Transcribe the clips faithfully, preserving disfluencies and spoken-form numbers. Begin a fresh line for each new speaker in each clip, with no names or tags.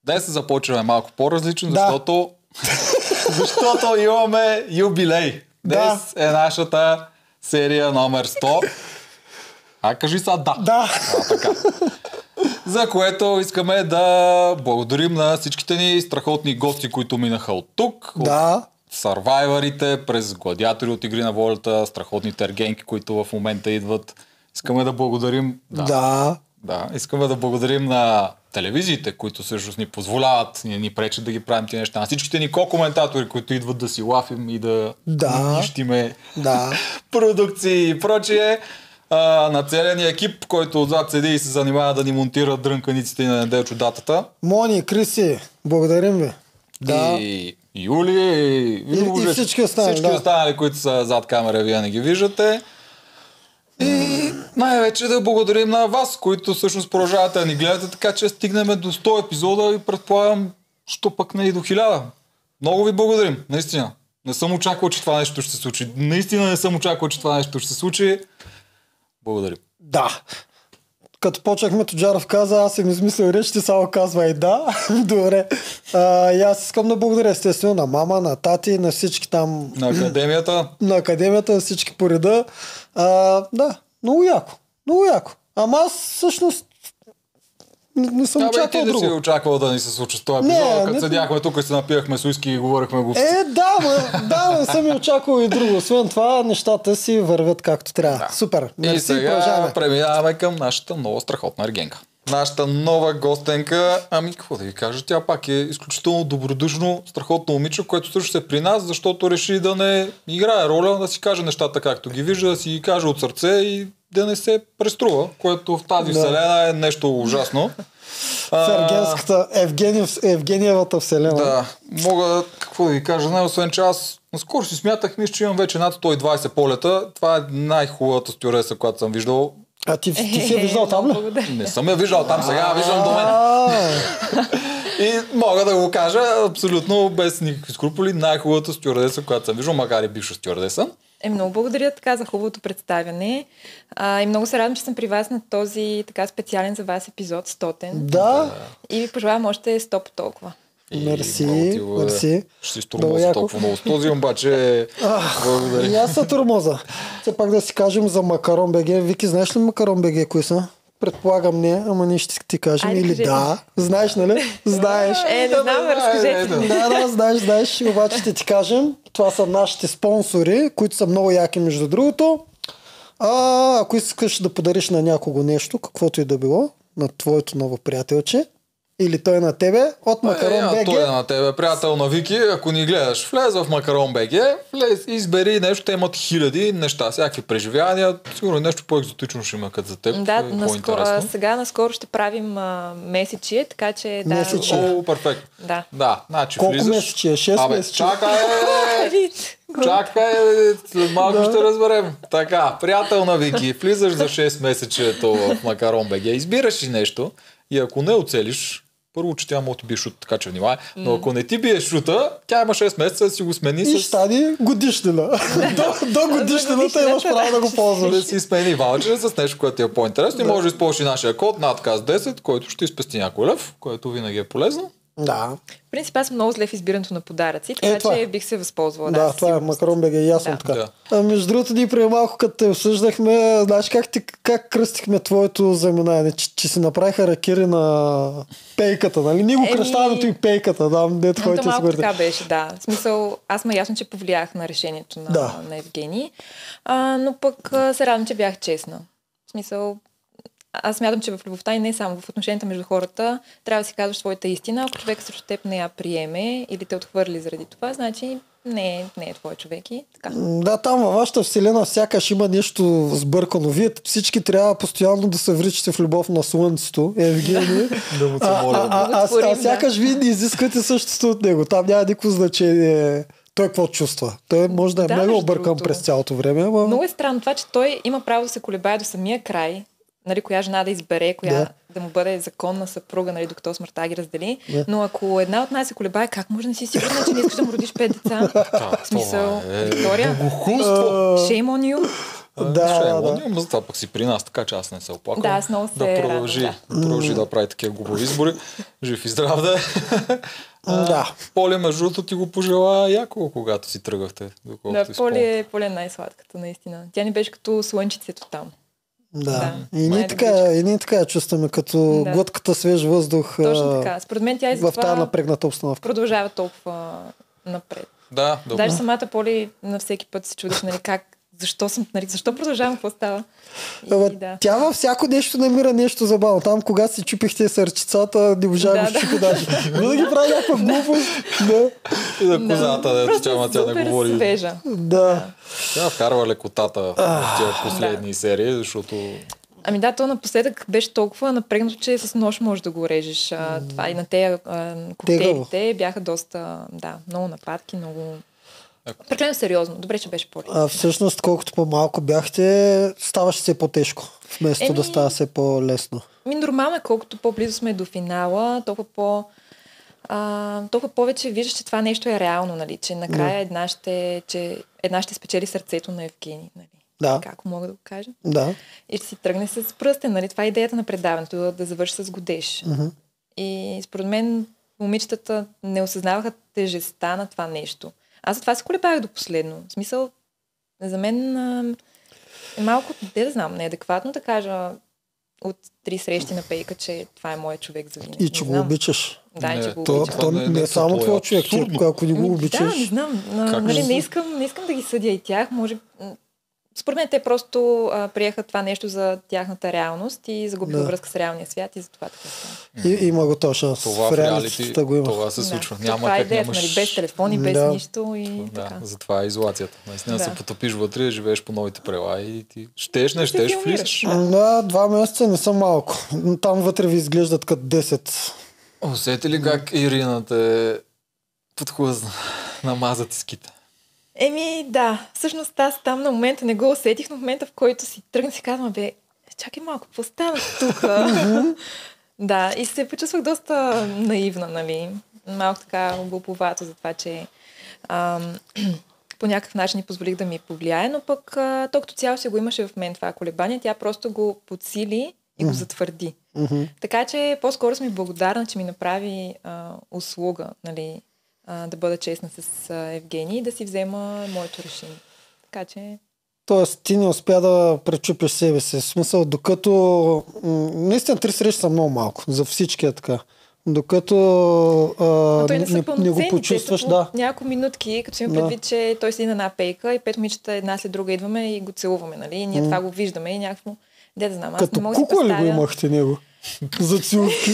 Днес започваме малко по-различно,
Да.
защото... защото имаме юбилей. Днес
Да.
е нашата серия номер сто. А, кажи сега да.
Да.
А, така. За което искаме да благодарим на всичките ни страхотни гости, които минаха от тук.
Да.
От сървайварите, през гладиатори от Игри на волята, страхотните ергенки, които в момента идват. Искаме да благодарим...
Да. да.
Да, искаме да благодарим на телевизиите, които всъщност ни позволяват, ни, ни пречат да ги правим тези неща. На всичките ни ко-коментатори, които идват да си лафим и да
Да.
нищиме
Да.
продукции и прочие. А, на целия ни екип, който отзад седи и се занимава да ни монтира дрънканиците и на Неделчо датата.
Мони, Криси, благодарим ви. Да.
И Юли, и,
И- и всички останали,
всички
да.
останали, които са зад камера, вие не ги виждате. И най-вече да благодарим на вас, които всъщност продължавате да ни гледате, така че стигнем до сто епизода и предполагам, що пък не и до хиляда. Много ви благодарим, наистина. Не съм очаквал, че това нещо ще се случи. Наистина не съм очаквал, че това нещо ще се случи. Благодарим.
Да. Като почнахме, Тоджаров каза, аз съм измислил реч, ти само казва и да. Добре. А, и аз искам да благодаря естествено на мама, на тати, на всички там,
На академията.
на академията, на всички по реда. А, да, много яко. Много яко. Ама аз всъщност не, не съм
Абе, и ти
очаквал
да си
друго.
очаквал да ни се случи с този
Не,
епизод, като
не-
седяхме тук и се напивахме с уиски и говорихме го.
Е, да, ма, да, не съм и очаквал и друго. Освен това, нещата си вървят както трябва.
Да.
Супер.
И
Мерси,
сега
продължаваме.
преминаваме към нашата нова страхотна ергенка. Нашата нова гостенка, ами какво да ви кажа, тя пак е изключително добродушно, страхотно момиче, което също е при нас, защото реши да не играе роля, да си каже нещата както ги вижда, да си ги каже от сърце и да не се преструва, което в тази
Да.
вселена е нещо ужасно.
В ергенската, Евгениев, Евгениевата вселена.
Да, мога, какво да ви кажа, не, освен че аз наскоро си смятах, мисля, че имам вече над сто и двайсет полета. Това е най-хубавата стюардеса, която съм виждал.
А ти, ти си я виждал там ли?
Не съм я виждал там, сега я виждам до мен.
А,
И мога да го кажа абсолютно без никакви скруполи, най-хубавата стюардеса, която съм виждал, макар и бивша стюардеса.
Е, много благодаря така за хубавото представяне. А, и много се радвам, че съм при вас на този така специален за вас епизод, стотен.
Да,
И ви пожелавам още сто по толкова.
И
Мерси,
много ти го-
мерси.
Ще си
Много
стурмоза
яко.
толкова много. С този обаче
и
благодаря.
аз са турмоза. Все пак да си кажем за Макарон БГ. Вики, знаеш ли Макарон БГ кои са? Предполагам не, ама ние ще ти кажем.
Айде,
Или
кажи.
да. Знаеш, нали? Знаеш.
Е, не знам, разкажете.
Да, да, знаеш, знаеш. Обаче ще ти кажем. Това са нашите спонсори, които са много яки между другото. А, ако искаш да подариш на някого нещо, каквото и да било, на твоето ново приятелче, или той на тебе, от Макарон
Е, а,
БГ.
той е на тебе, приятел на Вики, ако ни гледаш, влез в Макарон БГ, влез, избери нещо, те имат хиляди неща, всякакви преживявания, сигурно нещо по-екзотично ще има като за теб,
Да,
е
наскоро,
по-интересно.
сега наскоро ще правим а, месечие, така че да.
Месечие.
О, перфектно.
Да.
Да, значи
Колко
влизаш...
месече е? Шест
Абе,
месече?
чакай, е,
Вид.
чакай, е, след малко ще разберем. Така, приятел на Вики, влизаш за шест месечето в Макарон БГ, избираш си нещо и ако не оцелиш, първо, че тя може да ти бие шут, така че внимай, но ако не ти бие шута, тя има шест месеца да си го смени
И
с...
ще стане годишнина. до, до годишнината имаш право да го
да
ползваш.
си смени ваучера с нещо, което ти е по-интересно и може да използваш и нашия код надказ десет, който ще изпести някой лев, което винаги е полезно.
Да,
В принцип, аз съм много зле в избирането на подаръци, така
Е, това
че
е.
бих се възползвала.
да,
със
това е
сигурност.
Макарон БГ, ясно
Да.
така.
Да.
А, между другото, ние преди малко, като те обсъждахме, знаеш как, ти, как кръстихме твоето заминаване, че, че си направиха ракири на пейката, нали? Ние го
Еми-
кръщаваме и пейката, да, дето
Но
ходите
то
си
малко
говорите.
така беше, да. В смисъл, аз ме ясно, че повлиях на решението на,
Да.
на Евгений, а, но пък а, се радвам, че бях честна. В смисъл, аз смятам, че в любовта и не само в отношенията между хората трябва да си казваш своята истина. Ако човек срещу теб не я приеме или те отхвърли заради това, значи не е, не е твой човек и така.
М, Да, там във вашата вселена сякаш има нещо сбъркано. Вие всички трябва постоянно да се вричате в любов на слънцето, Евгений.
Да му се
а,
моля.
а, а, а, а,
Благотворим,
а сякаш вие не изисквате същото от него. Там няма никакво значение той какво чувства. Той може да е
Да,
мега
между
объркан
другото.
през цялото време, ама...
Много е странно това, че той има право да се колебае до самия край, нали, коя жена да избере, коя
Да.
да, да му бъде законна съпруга, нали, докато смъртта ги раздели.
Да.
Но ако една от нас се колебае, как може да не си сигурна, че не искаш да му родиш пет деца? В смисъл,
това е
Виктория,
богохулство.
А,
shame on you.
А,
Да,
ще е
да.
лония, но затова пък си при нас, така че аз не се оплаквам.
Да, аз много се
да продължи,
радвам,
да. продължи да прави такива глупави избори. Жив и здрав да е. А,
Да.
Поли, между другото, ти го пожела яко, когато си тръгвахте.
Да, Поли е, Поли е най-сладката, наистина. Тя ни беше като слънчицето там.
Да.
Да.
И ние така, и ние така я чувстваме, като
Да.
глътката свеж въздух
Точно
а,
така. Според мен тя и
в
затова
тази напрегната обстановка.
продължава толкова напред.
Да, добре.
Даже самата Поли на всеки път се чудих, нали, как, защо съм, нали, защо продължавам, какво става. И,
Ама,
да.
Тя във всяко нещо намира нещо забавно. Там, когато си чупихте сърчицата, не можа да
Да,
го щупи даже. Винаги прави някаква глупост. Да.
И да козата, да,
Просто
тя, тя не
супер
говори.
свежа.
Да.
Тя вкарва лекотата в тези последни серии, защото...
Ами да, то напоследък беше толкова напрегнато, че с нож можеш да го режеш. А, това и на тези коктейлите бяха доста, да, много нападки, много... Прекалено сериозно. Добре, че беше Поли.
А всъщност, колкото по-малко бяхте, ставаше все по-тежко, вместо
Еми-
да става все по-лесно.
Ми нормално е, колкото по-близо сме до финала, толкова по... А, толкова повече виждаш, че това нещо е реално, нали? Че накрая една ще, че една ще спечели сърцето на Евгений, нали?
Да.
Как мога да го кажа?
Да.
И ще си тръгне с пръстен, нали? Това е идеята на предаването, да, да завърши с годеж.
Мгм.
И според мен момичетата не осъзнаваха тежестта на това нещо. Аз за това се колебах до последно. В смисъл, за мен а, е малко, де да знам, неадекватно да кажа от три срещи на Пейка, че това е моят човек за винаги.
И
Не
че го
знам.
обичаш.
Да, и
Не,
че го
То,
обичам.
то
не-
не,
не
е само
това е
твой човек, че
абсурдно.
ако не го
Ами,
обичаш.
Да, не знам. А,
Как
нали,
не-
не, искам, не искам да ги съдя и тях. Може... м, Според мен те просто а, приеха това нещо за тяхната реалност и загубиха
Да.
връзка с реалния свят и затова така става.
И, има го то шанс.
Това
в
в
реалитета
реалити,
го има.
това се
Да.
случва.
То
Няма
това е
как
идеята,
нямаш...
нали, без телефони, без
Да.
нищо и
Да,
така.
затова е изолацията. Наистина
Да.
се потопиш вътре, живееш по новите правила и ти щеш, не
се
щеш,
филмираш.
влизаш.
Да, два месеца не са малко. Там вътре ви изглеждат като десет.
Усети ли как Ирина те подхлъзна, намаза ти ските?
Еми, да. Всъщност аз там на момента не го усетих, но в момента, в който си тръгна, си казвам, бе, чакай малко, какво стана тук? Да, и се почувствах доста наивна, нали. Малко така глуповато за това, че ам, по някакъв начин ни позволих да ми повлияе, но пък а, то като цяло се го имаше в мен това колебание, тя просто го подсили и го затвърди.
Мгм.
Така че по-скоро съм и благодарна, че ми направи а, услуга, нали, а, да бъда честна с а, Евгений и да си взема моето решение. Така че...
Тоест, ти не успя да пречупиш себе си. В смисъл, докато... м, Наистина, три срещи са много малко. За всички е така. Докато а,
А той не
не,
са
не, не
пълноценни,
го почувстваш,
те са по
да.
няколко минутки, като си има
Да.
предвид, че той седи на една пейка и пет момичета една след друга идваме и го целуваме, нали? И ние
М.
това го виждаме и някакво... Де да знам, аз
Като
не мога да си
кукла ли го
представя...
имахте него? За целувки.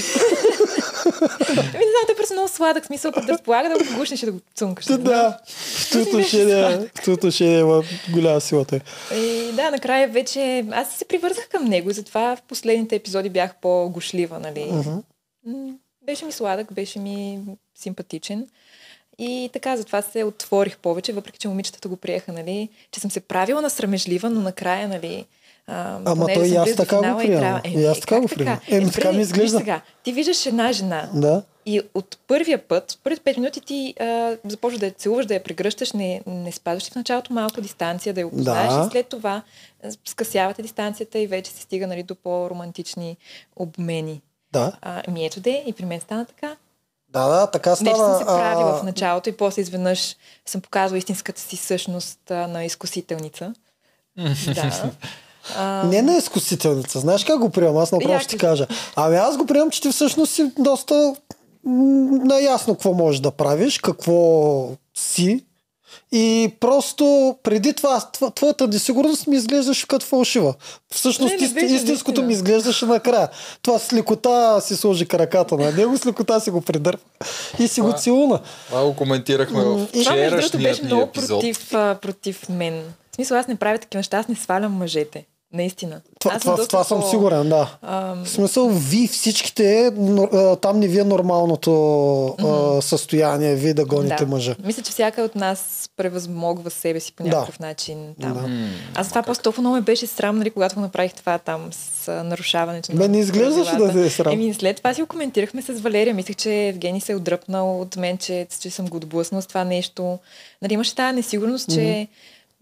Ами не знам, той е просто много сладък, смисъл, като да разполага да го гушнеш и да го цункаш. не знам.
Да. В това отношение, в това отношение има голяма силата.
И да, накрая вече аз се привързах към него и затова в последните епизоди бях по-гошлива, нали.
Мгм.
М, Беше ми сладък, беше ми симпатичен. И така, затова се отворих повече, въпреки че момичетата го приеха, нали, че съм се правила на срамежлива, но накрая, нали, а,
Ама
понеже
той и
съм
аз
близо до
така го
финала и
приемам.
трябва-
И аз така
как
го приемам. Еми,
Е,
така
добре,
ми изглежда.
виж сега, ти виждаш една жена
Да.
и от първия път, от първите пет минути ти а, започваш да я целуваш, да я прегръщаш, не, не спазваш ти в началото малко дистанция, да я опознаеш
Да.
и след това а, скъсявате дистанцията и вече се стига, нали, до по-романтични обмени.
Да.
А, ми ето де, и при мен стана така.
Да, да, така
Не, че
стана.
съм се правила
а,
в началото и после изведнъж съм показала истинската си същност а, на изкусителница. Да. А,
Не на изкусителница. Знаеш как го приемам? Аз направо
Я
ще ти
кажи.
кажа. Ами аз го приемам, че ти всъщност си доста м, наясно какво можеш да правиш, какво си. И просто преди това, тво- твоята несигурност ми изглеждаше като фалшива. Всъщност
Не, не
ист,
беше,
истинското
наистина.
ми изглеждаше накрая. Това с лекота си сложи краката на него, с лекота си го придърпа и си го
Това-
целуна.
Това го коментирахме в
М, и-
това, между другото,
вчерашният
беше
ни
много
епизод.
против, а, против мен. В смисъл, аз не правя такива неща, аз не свалям мъжете. Наистина.
Това,
Аз
това,
доста
това съм
по-
сигурен, да.
Ам,
В смисъл, ви всичките, но, а, там не ви е нормалното а, състояние, ви да гоните
да.
мъжа.
Мисля, че всяка от нас превъзмогва себе си по
Да.
някакъв начин там.
Да.
М,
Аз това просто толкова много ме беше срам, нали, когато го направих това там с а, нарушаването на
Бе, не изглеждаше
правилата.
да те е срам.
Еми, след това си го коментирахме с Валерия. Мислех, че Евгений се е отдръпнал от мен, че, че съм го отблъснал с това нещо. Нали, имаше тази несигурност, че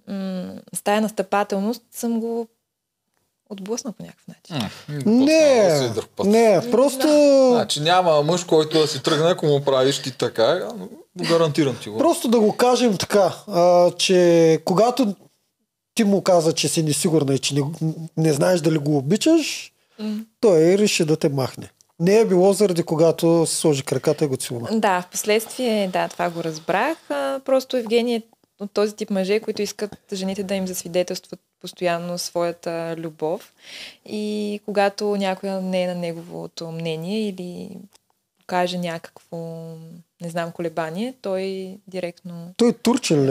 м- с тая настъпателност съм го отблъснал по някакъв начин.
Не, не, просто...
Значи няма мъж, който да си тръгне, ако му правиш ти така, гарантирам ти го.
Просто да го кажем така, а, че когато ти му каза, че си несигурна и че не, не знаеш дали го обичаш, mm. той реши да те махне. Не е било заради когато си сложи краката и го целуна.
Да, в последствие, да, това го разбрах. А, просто Евгений е от този тип мъже, които искат жените да им засвидетелстват постоянно своята любов. И когато някой не е на неговото мнение или каже някакво, не знам, колебание, той директно...
Той турчен ли?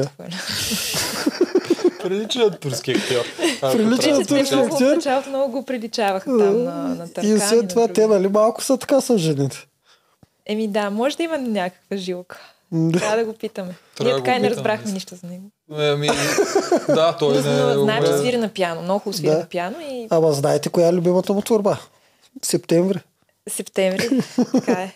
Прилича на турски актьор.
Прилича на турски актьор.
В началото много го приличаваха там на, на Търкан.
И след това те, нали, малко са така са жените.
Еми да, може да има някаква жилка.
Да.
Трябва да го питаме.
Трябва
Ние така
да
и не
питам,
разбрахме
да.
нищо за него.
Ами, да, той не е...
Но знаем, че свири на пиано. Много хубаво свири
Да.
на пиано и
Ама знаете коя е любимата му творба? Септември.
септември. Така е.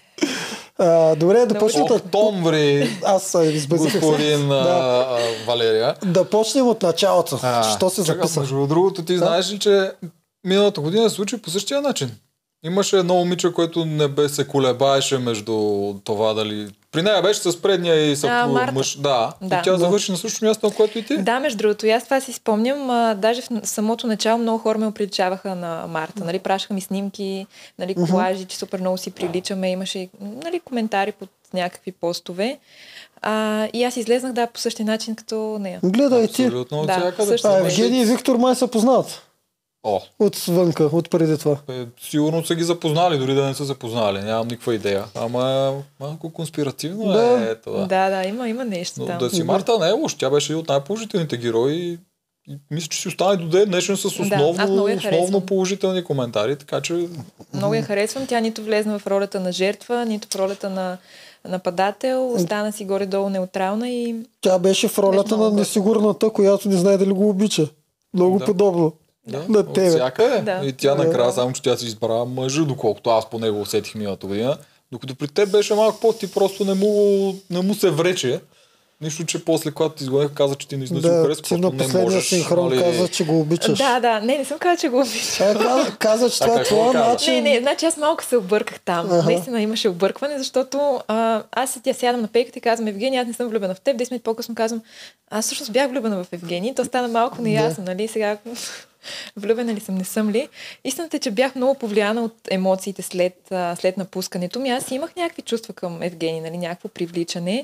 А, добре, да почнем от...
Октомври,
Аз а, избазих се.
господин
Да.
а, а, Валерия.
Да почнем от началото.
А,
Що се
чакай,
записа?
между другото, ти
Да.
знаеш ли, че миналата година се случи по същия начин. Имаше едно момиче, което не бе се колебаеше между това дали... При нея беше с предния и съп...
А, Марта.
мъж. Да.
Да.
И тя
Да.
завърши на същото място, на което и ти.
Да, между другото, и аз това си спомням. А, даже в самото начало много хора ме оприличаваха на Марта. Нали, пращаха ми снимки, нали, колажи, че супер много си приличаме. Имаше и, нали, коментари под някакви постове. А, и аз излезнах, да, по същия начин като нея.
Гледай ти.
Абсолютно от
Да,
всякъде.
също
А
беше.
Евгений и Виктор май се познават.
О,
От вънка, от преди това.
е, сигурно са ги запознали, дори да не са запознали. Нямам никаква идея. Ама малко конспиративно
Да.
е това.
Да, да, има, има нещо
Но
там.
да си Марта не е лош. Тя беше един от най-положителните герои. И мисля, че си остане до ден днешен с основно,
аз много я
основно
харесвам.
положителни коментари, така че
Много я харесвам. Тя нито влезна в ролята на жертва, нито в ролята на нападател. Остана си горе-долу неутрална и...
Тя беше в ролята
Беше много
на несигурната, която не знае дали го обича. Много
Да.
подобно.
да,
На
от
тебе.
всякъде.
Да.
И тя накрая,
Да.
само че тя си избра мъжа, доколкото аз по него усетих миналата година. Докато при теб беше малко по-ти, просто не му, не му се врече. Нищо, че после, когато ти изгонех, каза, че ти не си го
Да,
харесва,
ти на
просто не
последния
можеш.
синхрон
нали?
каза, че го обичаш.
Да, да. Не, не съм казала, че го обичам.
Е, каза, каза, че това
Така,
е
какво
твоя
каза?
начин.
Не, не, значи аз малко се обърках там.
Аха.
Наистина имаше объркване, защото а, аз тя сядам на пейката и казвам: Евгений, аз не съм влюбена в теб. десет минути по-късно казвам: аз всъщност бях влюбена в Евгений. То стана малко неясно, нали? Сега влюбена ли съм, не съм ли? Истината е, че бях много повлияна от емоциите след, а, след напускането ми. Аз имах някакви чувства към Евгений, нали? Някакво привличане.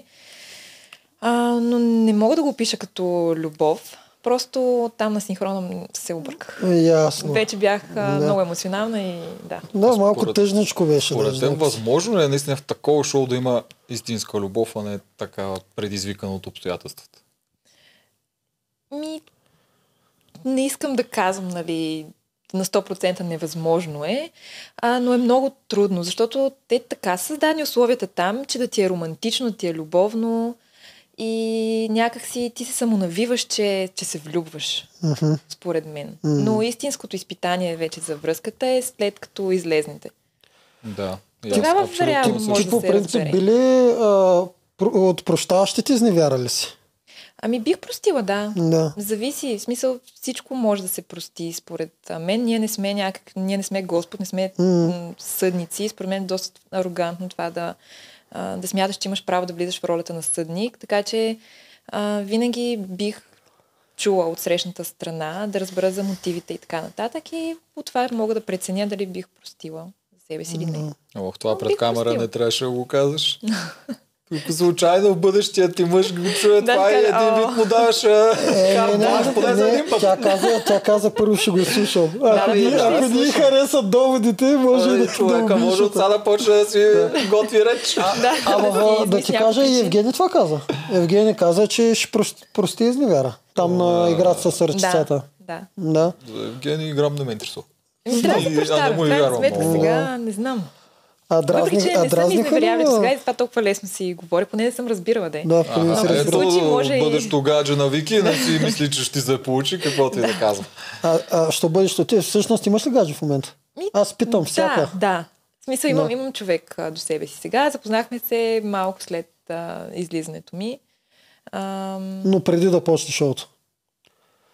А, но не мога да го опиша като любов. Просто там на синхрона се обърках.
Ясно.
Вече бях а,
Да.
много емоционална и да.
Да, малко
Според-
тъжничко беше.
Според
да,
теб,
да.
възможно ли е наистина в такова шоу да има истинска любов, а не така предизвикана от обстоятелствата?
Ми, не искам да казвам, нали, на сто процента невъзможно е, а, но е много трудно, защото те така са създадени условията там, че да ти е романтично, да ти е любовно и някак си ти се самонавиваш, че, че се влюбваш,
Мгм.
според мен. Но истинското изпитание вече за връзката е след като излезнете.
Да. И
Тогава
аз абсолютно
вероятно
също.
може
Ти
да
по
се
принцип
разбере.
били а, про- от прощаващите изневяра ли си?
Ами бих простила, да.
Да.
Зависи. В смисъл, всичко може да се прости, според а, мен. Ние не сме някак... Ние не сме Господ, не сме
М.
м- съдници. Според мен е доста арогантно това да, а, да смяташ, че имаш право да влизаш в ролята на съдник. Така че а, винаги бих чула от срещната страна, да разбера за мотивите и така нататък. И от това мога да преценя дали бих простила за себе си или не.
Ох, това
Но
пред
бих
камера
простила.
не трябваше да го казваш. Ако случайно в бъдещия ти мъж го чуе
Да,
това и
така,
един
о.
вид му даваш
Е, не,
карт бланш, поне за
не,
един път.
тя, каза, тя каза първо ще го слушам. Ако,
да,
ни,
да,
ако
да,
ни
слушам.
харесат доводите, може
Ай,
да, да
човека може от
убиеш.
сега да почне да си готви реч.
Да,
Ама
да,
да,
си
да ти
измисля
кажа, и
причина.
Евгений това каза. Евгений каза, че ще прости, прости изневяра. Там на играта с сърчицата.
Да, да.
Да.
За Евгений Грам не ме интересува.
Ами, трябва да
И-
се
а не
прощава.
му
В
и
крайна
вярвам
сметка
много.
сега не знам.
А
Въпреки,
дразни,
че
а
не съм
дразниха ли?
изневерявали до
ме?
сега и това толкова лесно си говоря, поне не съм разбирала да е.
Да, преди да се
в
разбира.
ето- случай може и-
бъдещо гадже на Вики, не си мисли, че ще ти се получи, какво ти да казвам.
А, а що бъдеш ти? Всъщност имаш ли гадже в момента?
Ми,
Аз питам всяка.
Да, да. В смисъл имам,
Да.
имам човек а, до себе си сега. Запознахме се малко след а, излизането ми. Ам,
Но преди да почне шоуто.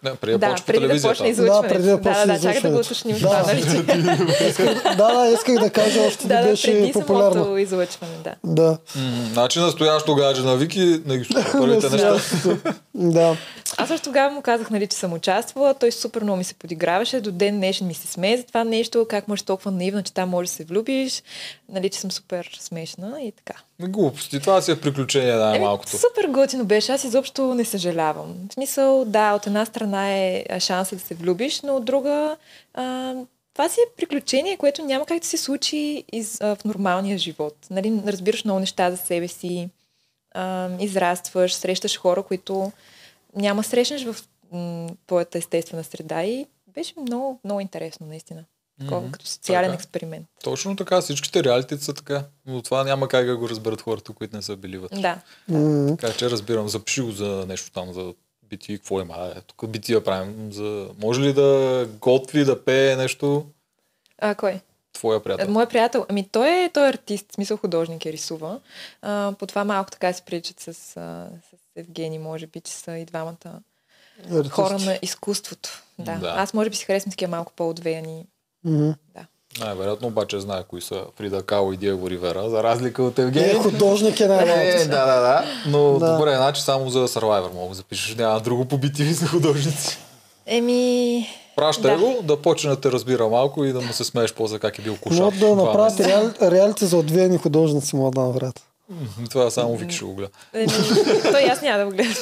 Не, преди да
Да,
почва по
преди да
телевизията.
почне излъчването.
Да, преди да
да,
почне
да, да, чакай да го
излъчването.
уточним
Да.
това, нали?
Исках, да, да, исках да кажа, още
да,
не
да,
беше
преди
популярно.
самото излъчване, да.
Да.
М, Значи настоящо гадже на Вики, не ги слуша първите неща.
Настоящето. Да.
Аз също тогава му казах, нали, че съм участвала, той супер много ми се подиграваше, до ден днешен ми се смее за това нещо, как можеш толкова наивна, че там можеш да се влюбиш, нали, че съм супер смешна и така.
Глупости, това си е приключение най-малкото.
Супер готино беше, аз изобщо не съжалявам. В смисъл, да, от една страна е шанса да се влюбиш, но от друга а, това си е приключение, което няма как да се случи из, а, в нормалния живот. Нали, разбираш много неща за себе си, а, израстваш, срещаш хора, които няма срещнеш в м, твоята естествена среда и беше много, много интересно, наистина. Такова,
Мгм.
като социален
Така.
експеримент.
Точно така, всичките реалити са така. Но това няма как да го разберат хората, които не са били вътре.
Да.
М,
Така че разбирам, запиши го за нещо там, за бити, какво има. Е, тук бити да правим. За... Може ли да готви, да пее нещо?
А, кой?
Твоя приятел.
Моят приятел, ами той е, той е артист, в смисъл художник е, рисува. А, по това малко така се приличат с, а, с Евгений, може би, че са и двамата
артисти.
хора на изкуството. Да.
Да.
Аз може би си харесвам такива малко по-отвеяни.
Мгм.
Най-вероятно обаче знае кои са Фрида Кало и Диего Ривера, за разлика от
Е,
Евгений.
художник е
Е,
най-малко.
да, да, да. Но
Да.
добре, значи само за Survivor мога да запишеш. Няма друго по би ти ви за художници.
Еми...
Пращай
Да.
го, да почне да те разбира малко и да му се смееш после как е бил кошак.
Могат да
Това
направят
е-
реал, реалити за отвеяни художници, млада брат.
М, Това само Вики ще го гледа.
Еми... той аз няма да го гледам.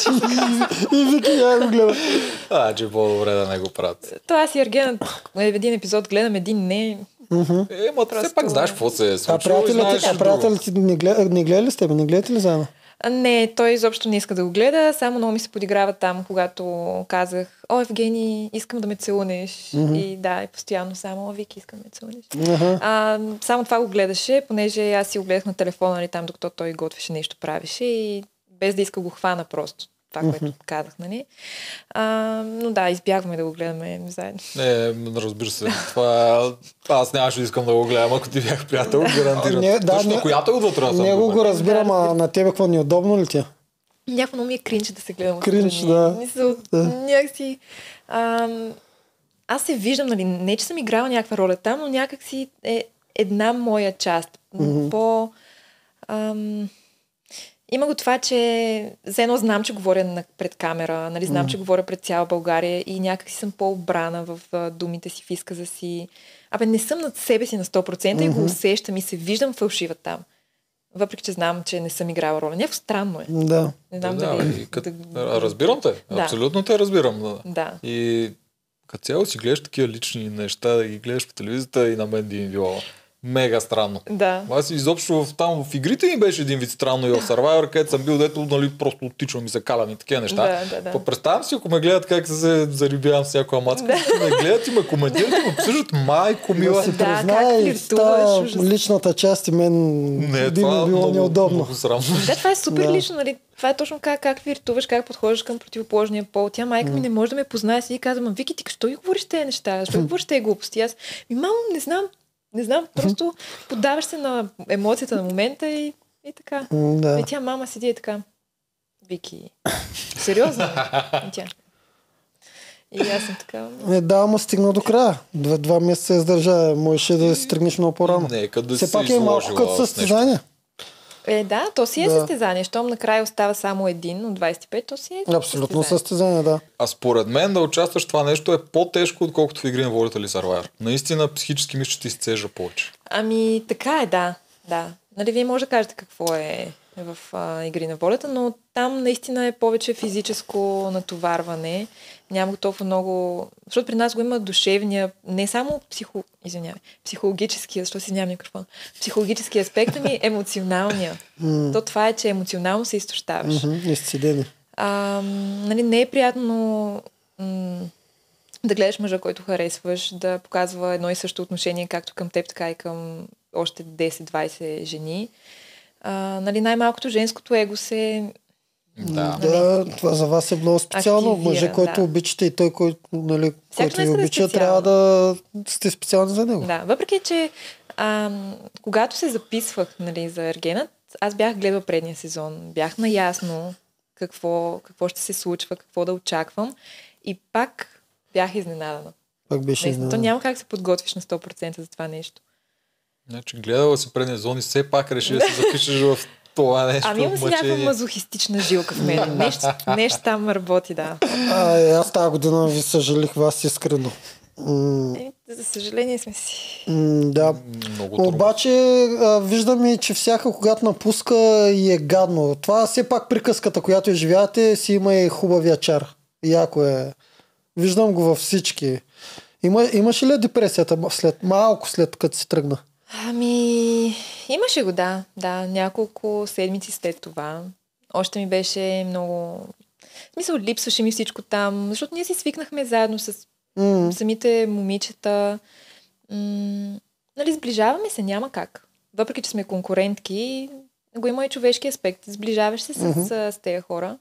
И Вики я го гледа.
А, че по-добре да не го правят.
То аз и Ергена един епизод гледам, един не.
Е, ма
Просто-
все пак знаеш какво се е
А
случило и
приятелите,
знаеш
а
друго.
приятелите не, гледа, не гледали сте? Не гледате ли заедно?
А, не, той изобщо не иска да го гледа, само много ми се подиграва там, когато казах, о, Евгений, искам да ме целунеш. Mm-hmm. И да, и постоянно само, о, Вики, искам да ме целунеш.
Аха.
А, само това го гледаше, понеже аз си го гледах на телефона, нали, там, докато той готвеше нещо, правеше и без да иска го хвана просто. Това, което
Мгм.
казах, нали? А, но да, избягваме да го гледаме заедно.
Не, разбира се. Това аз нямаше да искам да го гледам, ако ти бях приятел, гарантирам.
Не, да,
Точно
не-
която от вътре аз съм
Него
го
го разбирам,
Да,
а
разбира.
на тебе какво ни е удобно ли ти? е?
Някакво много ми е кринч да се гледам.
Кринч,
отстрани.
да.
Мисъл,
Да.
някакси... Ам, аз се виждам, нали, не че съм играла някаква роля там, но някакси е една моя част.
Мгм.
По... Ам, има го това, че за едно знам, че говоря на, пред камера, нали, знам, че говоря пред цяла България и някакси съм по-обрана в а, думите си, в изказа си. Абе, не съм над себе си на сто процента и го
Мгм.
усещам и се виждам фалшива там. Въпреки, че знам, че не съм играла роля. Някакво странно е.
Да.
Не знам
да,
дали...
и кът...
да-
Разбирам те.
Да.
Абсолютно те разбирам. Да.
Да.
И като цяло си гледаш такива лични неща, да ги гледаш по телевизията и на мен би ми било мега странно.
Да.
Аз изобщо в, там в игрите ми беше един вид странно и в Survivor, където съм бил, дето нали, просто оттичвам и се калям и такива неща.
Да, да, да.
Па представям си, ако ме гледат как се зарибявам с някоя мацка, да. ме гледат и ме коментират и ме обсъждат майко мила.
Да си
Да,
признай,
как
и
флиртуваш,
та
ужас.
личната част и мен
Не,
би
това
ми
е
било
много,
неудобно.
много срамно.
Да, това е супер
Да.
лично, нали? Това е точно как, как флиртуваш, как подхождаш към противоположния пол. Тя майка ми не може да ме познае си и казва, ма Вики, ти що ги говориш тези неща? Защо ги говориш тези глупости? Аз, ми мамо, не знам, не знам, просто подаваш се на емоцията на момента и, и така.
М, Да.
И тя мама седи и така, Вики, сериозно? И тя. И аз съм така,
Не, да, ама стигна до края. Два, два месеца издържа. Можеше да се тръгнеш много по-рано.
Нека да
Все
се
пак е малко
изложила
като
с нещо.
състезание.
е, да, то си е
Да.
състезание. Щом накрая остава само един от двадесет и пет, то си е
Абсолютно
състезание.
състезание, да.
А според мен да участваш в това нещо е по-тежко, отколкото в игри на волята или Survivor. Наистина психически мисля, че ти се цежа повече.
Ами, така е, да. да. Нали, вие може да кажете какво е в а, игри на волята, но там наистина е повече физическо натоварване. Няма го толкова много... Защото при нас го има душевния, не само психо... Извинявай, психологическия, защото си нямам микрофон. Психологически аспект, ами емоционалния.
М,
То това е, че емоционално се изтощаваш.
мгм, изцедени.
А, нали, не е приятно м- да гледаш мъжа, който харесваш, да показва едно и също отношение, както към теб, така и към още десет-двадесет жени. А, нали, най-малкото женското его се...
Да.
Да, това за вас е много специално.
Активира,
Мъже, който
да.
обичате и той, който, нали, който ви
нещо да е
обича,
специално.
трябва да сте специални за него.
Да, въпреки, че а, когато се записвах нали, за Ергенът, аз бях гледала предния сезон. Бях наясно какво, какво ще се случва, какво да очаквам. И пак бях изненадана.
Пак беше
Наистина, то
изненадана.
няма как да се подготвиш на сто процента за това нещо.
Значи гледала си предни зони, все пак реши да се запишеш в това нещо.
Ами имам си някаква
мъчение.
мазохистична жилка в мен. Нещо, нещо там работи, да.
А, е, аз тази година ви съжалих вас искрено. М,
Е, за съжаление сме си.
м, да.
Много трудно.
Обаче а, виждаме, че всяка когато напуска и е гадно. Това все пак приказката, която изживявате, си има и хубавия чар. Яко е. Виждам го във всички. Има, имаше ли депресията след, малко след като си тръгна?
Ами, имаше го, да. Да, няколко седмици след това. Още ми беше много... В смисъл, липсваше ми всичко там, защото ние си свикнахме заедно с
М,
самите момичета. М- нали, сближаваме се, няма как. Въпреки, че сме конкурентки, го има и човешки аспект. Сближаваш се с,
Мгм.
с, с тези хора.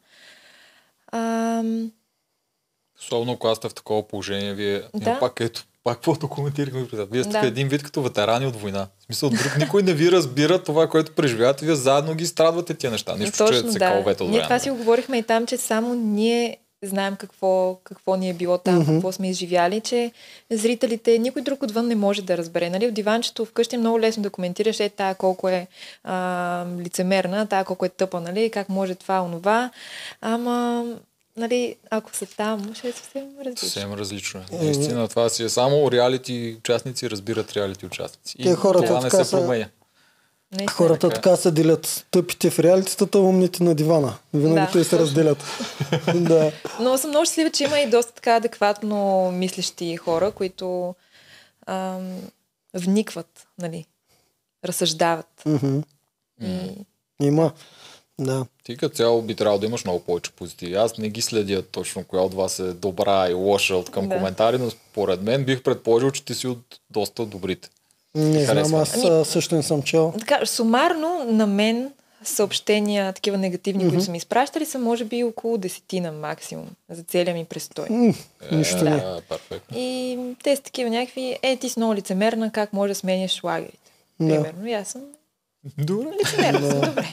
Ам,
Особено когато сте в такова положение, вие
Да.
да. пак ето, пак какво коментирахме преди. Вие сте
Да.
да. един вид като ветерани от война. В смисъл, друг никой не ви разбира това, което преживявате, вие заедно ги страдвате тия неща. Нищо, че
точно,
се
да.
каловете от
Ние това
време.
си го говорихме и там, че само ние знаем какво, какво ни е било там,
Мгм.
какво сме изживяли, че зрителите, никой друг отвън не може да разбере. Нали? В диванчето вкъщи е много лесно да коментираш, е тая колко е а, лицемерна, тая колко е тъпа, нали? Как може това, онова. Ама, нали, ако са там, ще е съвсем различно.
Съвсем различно е. Наистина, това си е само реалити участници разбират реалити участници. И
Те хората
това не
така
се
са-
променя.
Наистина.
Хората
така.
така се делят. Тъпите в реалитетата, умните на дивана. Винаги
Да,
те се
точно.
разделят. Да.
Но съм много щастлива, че има и доста така адекватно мислещи хора, които ам, вникват, нали, разсъждават.
Мгм.
И
Има. Да.
Ти като цяло би трябвало да имаш много повече позитиви. Аз не ги следя точно коя от вас е добра и лоша от към
Да.
коментари, но според мен бих предположил, че ти си от доста добрите.
Не знам,
харесва.
аз
Ами-
а, също не съм чел.
така, сумарно на мен съобщения, такива негативни, които са ми изпращали, са може би около десетина максимум за целия ми престой.
М, Нищо
Е,
не.
да, перфектно.
И те са такива някакви, е, ти си много лицемерна, как може да сменяш лагерите.
Да.
Примерно. И аз съм
Добре.
лицемерна, съм добре.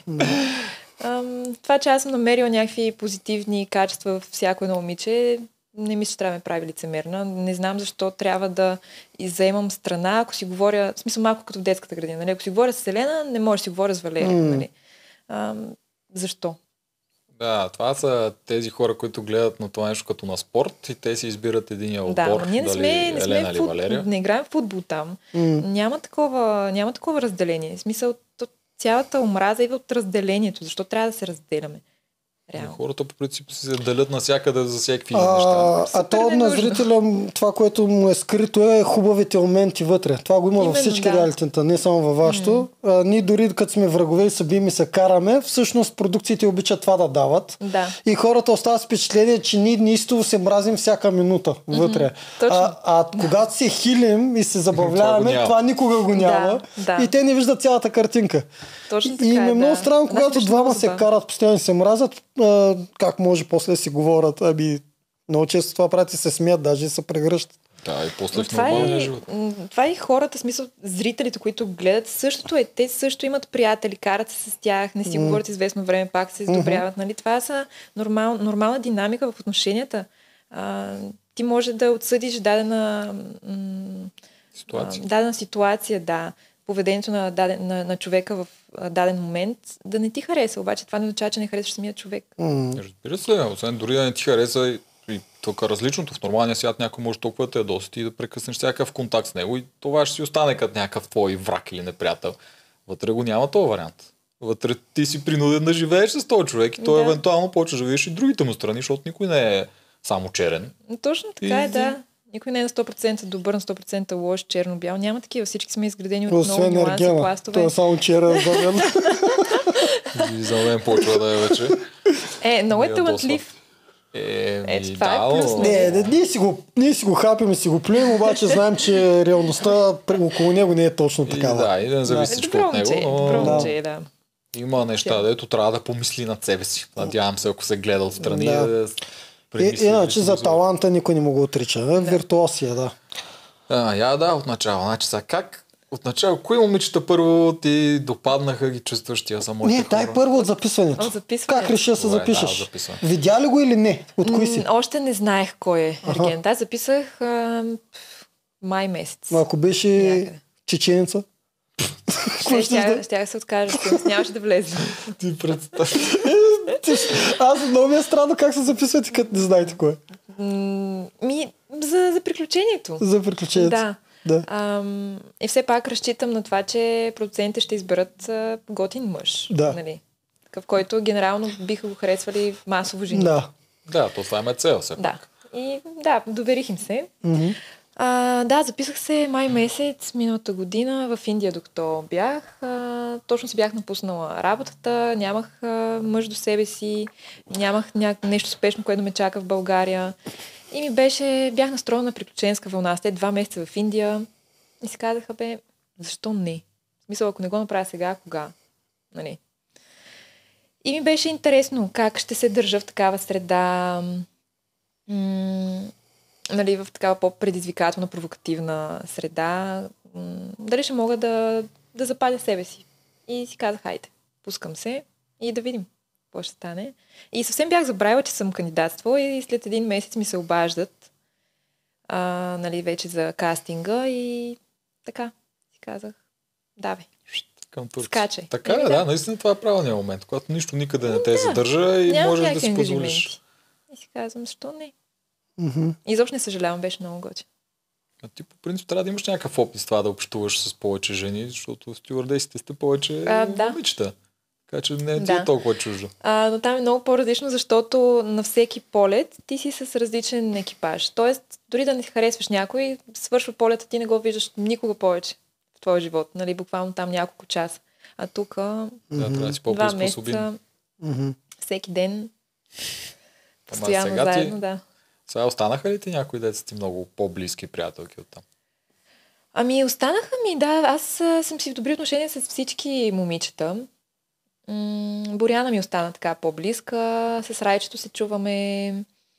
Ам, това, че аз съм намерила някакви позитивни качества в всяко едно момиче, не мисля, че трябва да ме прави лицемерна. Не знам защо трябва да изземам страна, ако си говоря, в смисъл малко като в детската градина, нали? Ако си говоря с Елена, не може да си говоря с Валерия.
М.
Нали? Ам, защо?
Да, това са тези хора, които гледат на това нещо като на спорт и те си избират единия отбор.
Да, но ние не
дали
сме, не сме
Елена или
фут...
Валерия.
не играем в футбол там.
М,
Няма такова, няма такова разделение. В смисъл, то, цялата омраза идва от разделението. Защо трябва да се разделяме? Реално.
Хората по принцип се делят навсякъде за всякакви
А,
неща.
а
Супер
то на
ненужно.
зрителя, това, което му е скрито, е хубавите моменти вътре. Това го има във
Именно,
всички
да.
реалитета, не само във вашето. А, ние дори като сме врагове и се бием и се караме, всъщност продукциите обичат това да дават.
Да.
И хората остават с впечатление, че ние неистово се мразим всяка минута вътре.
точно.
А, а когато се хилим и се забавляваме,
Това го
това,
няма.
никога го няма.
Да, да.
И те не виждат цялата картинка.
Точно
И
така
им е
е,
много
да.
странно,
Нас
когато
беше
двама
много
се
забавно.
карат, постоянно и се мразят, а, как може после да си говорят. Ами, много често това правят и се смеят, даже и се прегръщат.
Да, и после
Но
в
това,
нормалния
е,
живот.
м, това е и хората, в смисъл зрителите, които гледат, същото е. Те също имат приятели, карат се с тях, не си говорят известно време, пак се издобряват. Нали? Това са нормал, нормална динамика в отношенията. А, ти може да отсъдиш дадена, м,
Ситуация.
а, дадена ситуация, да, поведението на, даден, на, на човека в а, даден момент, да не ти хареса, обаче това не означава, че не харесваш самия човек.
М.
Разбира се, освен дори да не ти хареса и, и тук различното. В нормалния свят някой може толкова да те ядоси и да прекъснеш всякакъв контакт с него и това ще си остане като някакъв твой враг или неприятел. Вътре го няма този вариант. Вътре ти си принуден да живееш с този човек и той
Да.
евентуално почва да живееш и другите му страни, защото никой не е само черен.
Точно така
И-
е, да. Никой не е на сто процента добър, на сто процента лош, черно-бял. Няма такива. Всички сме изградени от много
Освен
нюанси,
Ергена.
пластове.
Това е само черен завен.
И за мен почва да е вече.
Е, много е
Ми
талантлив.
Е,
Ето,
ми,
това е
да,
плюс,
но-
не?
Не, не, ние си го, ние си го хапим и си го плюем, обаче знаем, че реалността при- около него не е точно
И,
такава.
да, и да не зависи
Е,
всичко
добро
от него,
момче,
но
добро
Да.
момче, да.
има неща, дето трябва да помисли над себе си. Надявам се, ако се гледа отстрани.
Да.
Да.
И,
премисли
иначе
лично
за таланта никой не му го отрича. Да. Виртуозия, да.
А, я да, от начало. Значи сега как Отначало, кои момичета първо ти допаднаха, ги чувстваш тия за моите
Не, дай
хора?
първо от записването.
От записването.
Как реши да се
Добре, да,
запишеш?
записване.
Видя ли го или не? От кои си?
М, Още не знаех кой е Ергент. Аз записах а, май месец.
Но ако беше
Някъде.
чеченеца?
Ще, щях, щях да се откажа, сигурно нямаше да влезе.
Ти представи.
Аз много ми е странно как се записвате, като не знаете кой е.
М, Ми, за, за приключението.
За приключението.
Да.
Да.
Ам, и все пак разчитам на това, че продуцентите ще изберат а, готин мъж.
Да.
Нали? Такъв, който генерално биха го харесвали масово жени.
Да.
Да, то това е цел все
Да.
пак.
И да, доверих им се.
Мгм.
А, да, записах се май месец миналата година в Индия, докато бях. А, точно си бях напуснала работата, нямах а, мъж до себе си, нямах ня... нещо спешно, което ме чака в България. И ми беше, бях настроена на приключенска вълна. След два месеца в Индия и си казаха, бе, защо не? В смисъл, ако не го направя сега, кога? Нали? И ми беше интересно как ще се държа в такава среда, м- нали, в такава по-предизвикателна, провокативна среда. М- дали ще мога да, да запаля себе си. И си казах, хайде, пускам се и да видим какво ще стане. И съвсем бях забравила, че съм кандидатствала и след един месец ми се обаждат, а, нали, вече за кастинга и така си казах, да бе,
Към Турция.
скачай.
Така
Еми,
е, да, наистина това е правилният момент, когато нищо никъде не те
Да.
задържа и
Нямам
можеш да
някакви
си позволиш.
ангажименти. И си казвам, защо не?
Мгм.
И изобщо не съжалявам, беше много готин.
А ти по принцип трябва да имаш някакъв опит с това да общуваш с повече жени, защото стюардесите сте повече
А, да.
момичета. Така че не е ти
Да.
е толкова чуждо.
А, но там е много по-различно, защото на всеки полет ти си с различен екипаж. Тоест, дори да не харесваш някой, свършва полета, ти не го виждаш никога повече в твоя живот. Нали, буквално там няколко часа. А тук
Да, трябва да си
два
по-приспособим.
месеца,
Мгм.
всеки ден,
Ама
постоянно
сега ти-
заедно, да.
Сега останаха ли ти някои деца ти много по-близки приятелки от там?
Ами, останаха ми, да. Аз а, съм си в добри отношения с всички момичета. М- Боряна ми остана така по-близка. С Райчето се чуваме.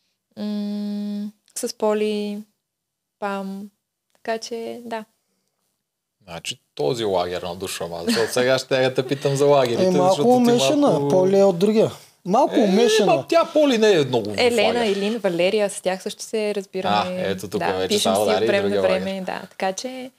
М- с Поли. Пам. Така че, да.
Значи този лагер на душа ма, защото сега ще я те питам за лагерите.
Е, малко
защото ти
умешана.
малко-
Поли е от другия. Малко
Е,
умешана.
ма, тя Поли не е много в
Елена,
лагер.
Илин, Валерия, с тях също се разбираме.
А, ето тук
да,
вече
пишем
става
си
дали
от време на
другия
време. Да, така че...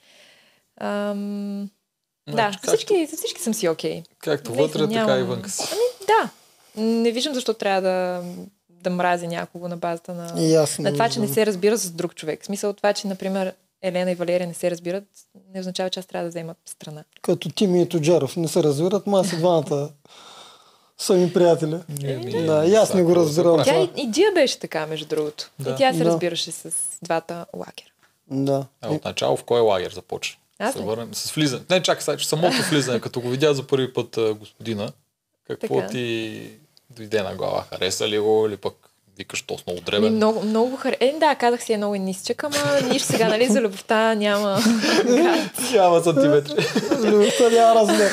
Ам, да,
Значи,
с всички, с всички съм си окей.
Както
Наистина,
вътре, така
нямам-
и вънка си.
Да. Не виждам защо трябва да, да мразя някого на базата на,
И аз не
на това, че не
виждам.
се разбира с друг човек. В смисъл това, че, например, Елена и Валерия не се разбират, не означава, че аз трябва да взема страна.
Като Тими и Тоджаров не се разбират, ма си двамата са ми приятели.
Еми,
Да, и аз не го
всяко
разбирам.
се
Тя
прави.
и, и Джия беше така, между другото.
Да.
И тя се
Да.
разбираше с двата лагера.
Да.
А отначало в кой лагер започва?
Аз
Се
ли?
върнем с влизане. Не, чакай сега, че самото влизане, като го видя за първи път а, господина, какво
Така.
ти дойде на глава? Хареса ли го или пък викаш толкова много
Ми,
дребен?
много, много хар... Е, да, казах си е много нисчък, ама нищо сега, нали, за любовта няма граници.
Няма сантиметри.
Любовта няма размер.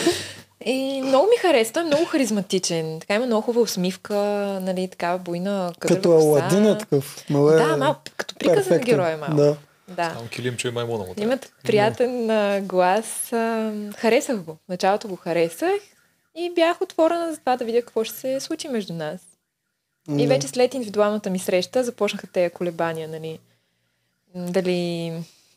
И много ми хареса, той е много харизматичен. Така има много хубава усмивка, нали, такава буйна къдрава
Като
коса.
Аладин е такъв. Мале,
Да, малко, като приказен
перфектен.
герой е малко.
Да.
Да.
Само килимче и маймуна му трябва.
Имат приятен а, глас. А, харесах го. В началото го харесах и бях отворена за това да видя какво ще се случи между нас. И
Да.
вече след индивидуалната ми среща започнаха тези колебания, нали. М, Дали...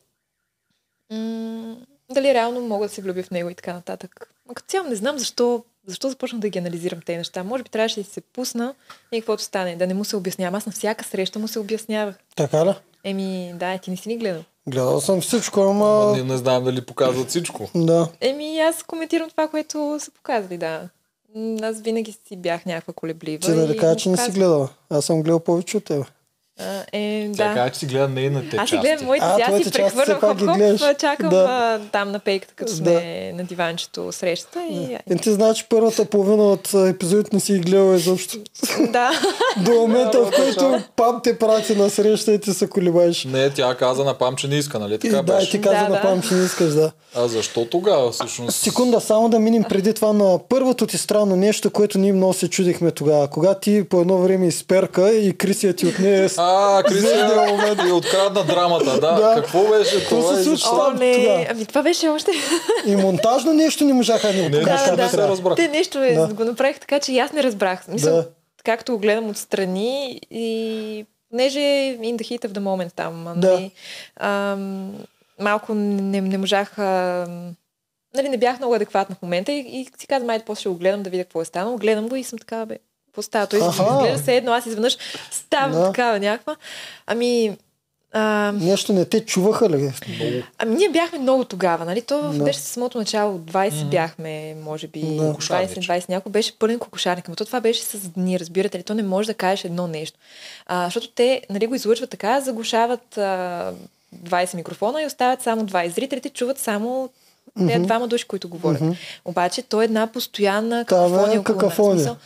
м, Дали реално мога да се влюбя в него и така нататък. Но като цяло не знам защо, защо започнах да ги анализирам тези неща. Може би трябваше да се пусна и каквото стане, да не му се обяснявам. Аз на всяка среща му се обяснявах.
Така ли?
Еми, да, ти не си ни гледал.
Гледал съм всичко,
Ама
ама...
ние не знаем дали показват всичко.
Да.
Еми, аз коментирам това, което са показали, да. М, Аз винаги си бях някаква колеблива.
Ти да
и
кажа,
му
че не си
показвам.
гледала. Аз съм гледал повече от тебе.
А, е,
Тя
да.
каза, че си гледа нейните
Аз си
части.
гледам моите,
А,
аз
твоите
си
части все
прехвървам
пак ги
хоп,
гледаш.
хоп, чакам
Да.
а, там на пейката, като сме на диванчето срещата и...
И ти знаеш, че първата половина от а, епизодите не си ги гледала изобщо.
Да.
До момента, в който Пам те прати на среща и ти се колебаеш.
Не, тя каза на Пам, че не иска, нали
И
така
да, и
беше?
ти каза
Да,
на
да.
Пам, че не искаш, да.
А защо тогава всъщност?
Секунда, само да минем преди това на първото ти странно нещо, което ние много се чудихме тогава. Кога ти по едно време изперка и Крисия ти отне
А, Да, Крисия момент и открадна драмата. Да,
Да.
какво беше
Какво
това?
се
и
случи
защо?
там?
О, не,
тогава.
ами това беше още...
И монтажно нещо не можаха да ни го
Не,
покажат.
нищо
как
не се
трябва.
разбрах.
Те нещо е,
Да.
го направих така, че и аз не разбрах. Мисъл,
Да.
както го гледам отстрани и понеже in the heat of the moment там, а,
Да.
нали, ам, малко не, не можах, ам, нали, не бях много адекватна в момента и, и си казвам, айде, после ще го гледам да видя какво е станало. Гледам го и съм така, бе, какво става? Той
Аха.
изглежда се едно, аз изведнъж ставам
Да.
такава някаква. Ами, ам,
Нещо не те чуваха ли?
Ами ние бяхме много тогава, нали? То
Да.
беше със самото начало, двайсет
Мгм.
бяхме, може би,
Да.
двайсет двайсет някой, беше пълен кокошарник. Но то това беше с дни, разбирате ли? То не може да кажеш едно нещо. А, защото те, нали, го излъчват така, заглушават а, двайсет микрофона и оставят само двайсет. Зрителите чуват само тези
Мгм.
двама души, които говорят.
Мгм.
Обаче то е една постоянна
Там е
какафония около нас.
какафония.
Смисъл.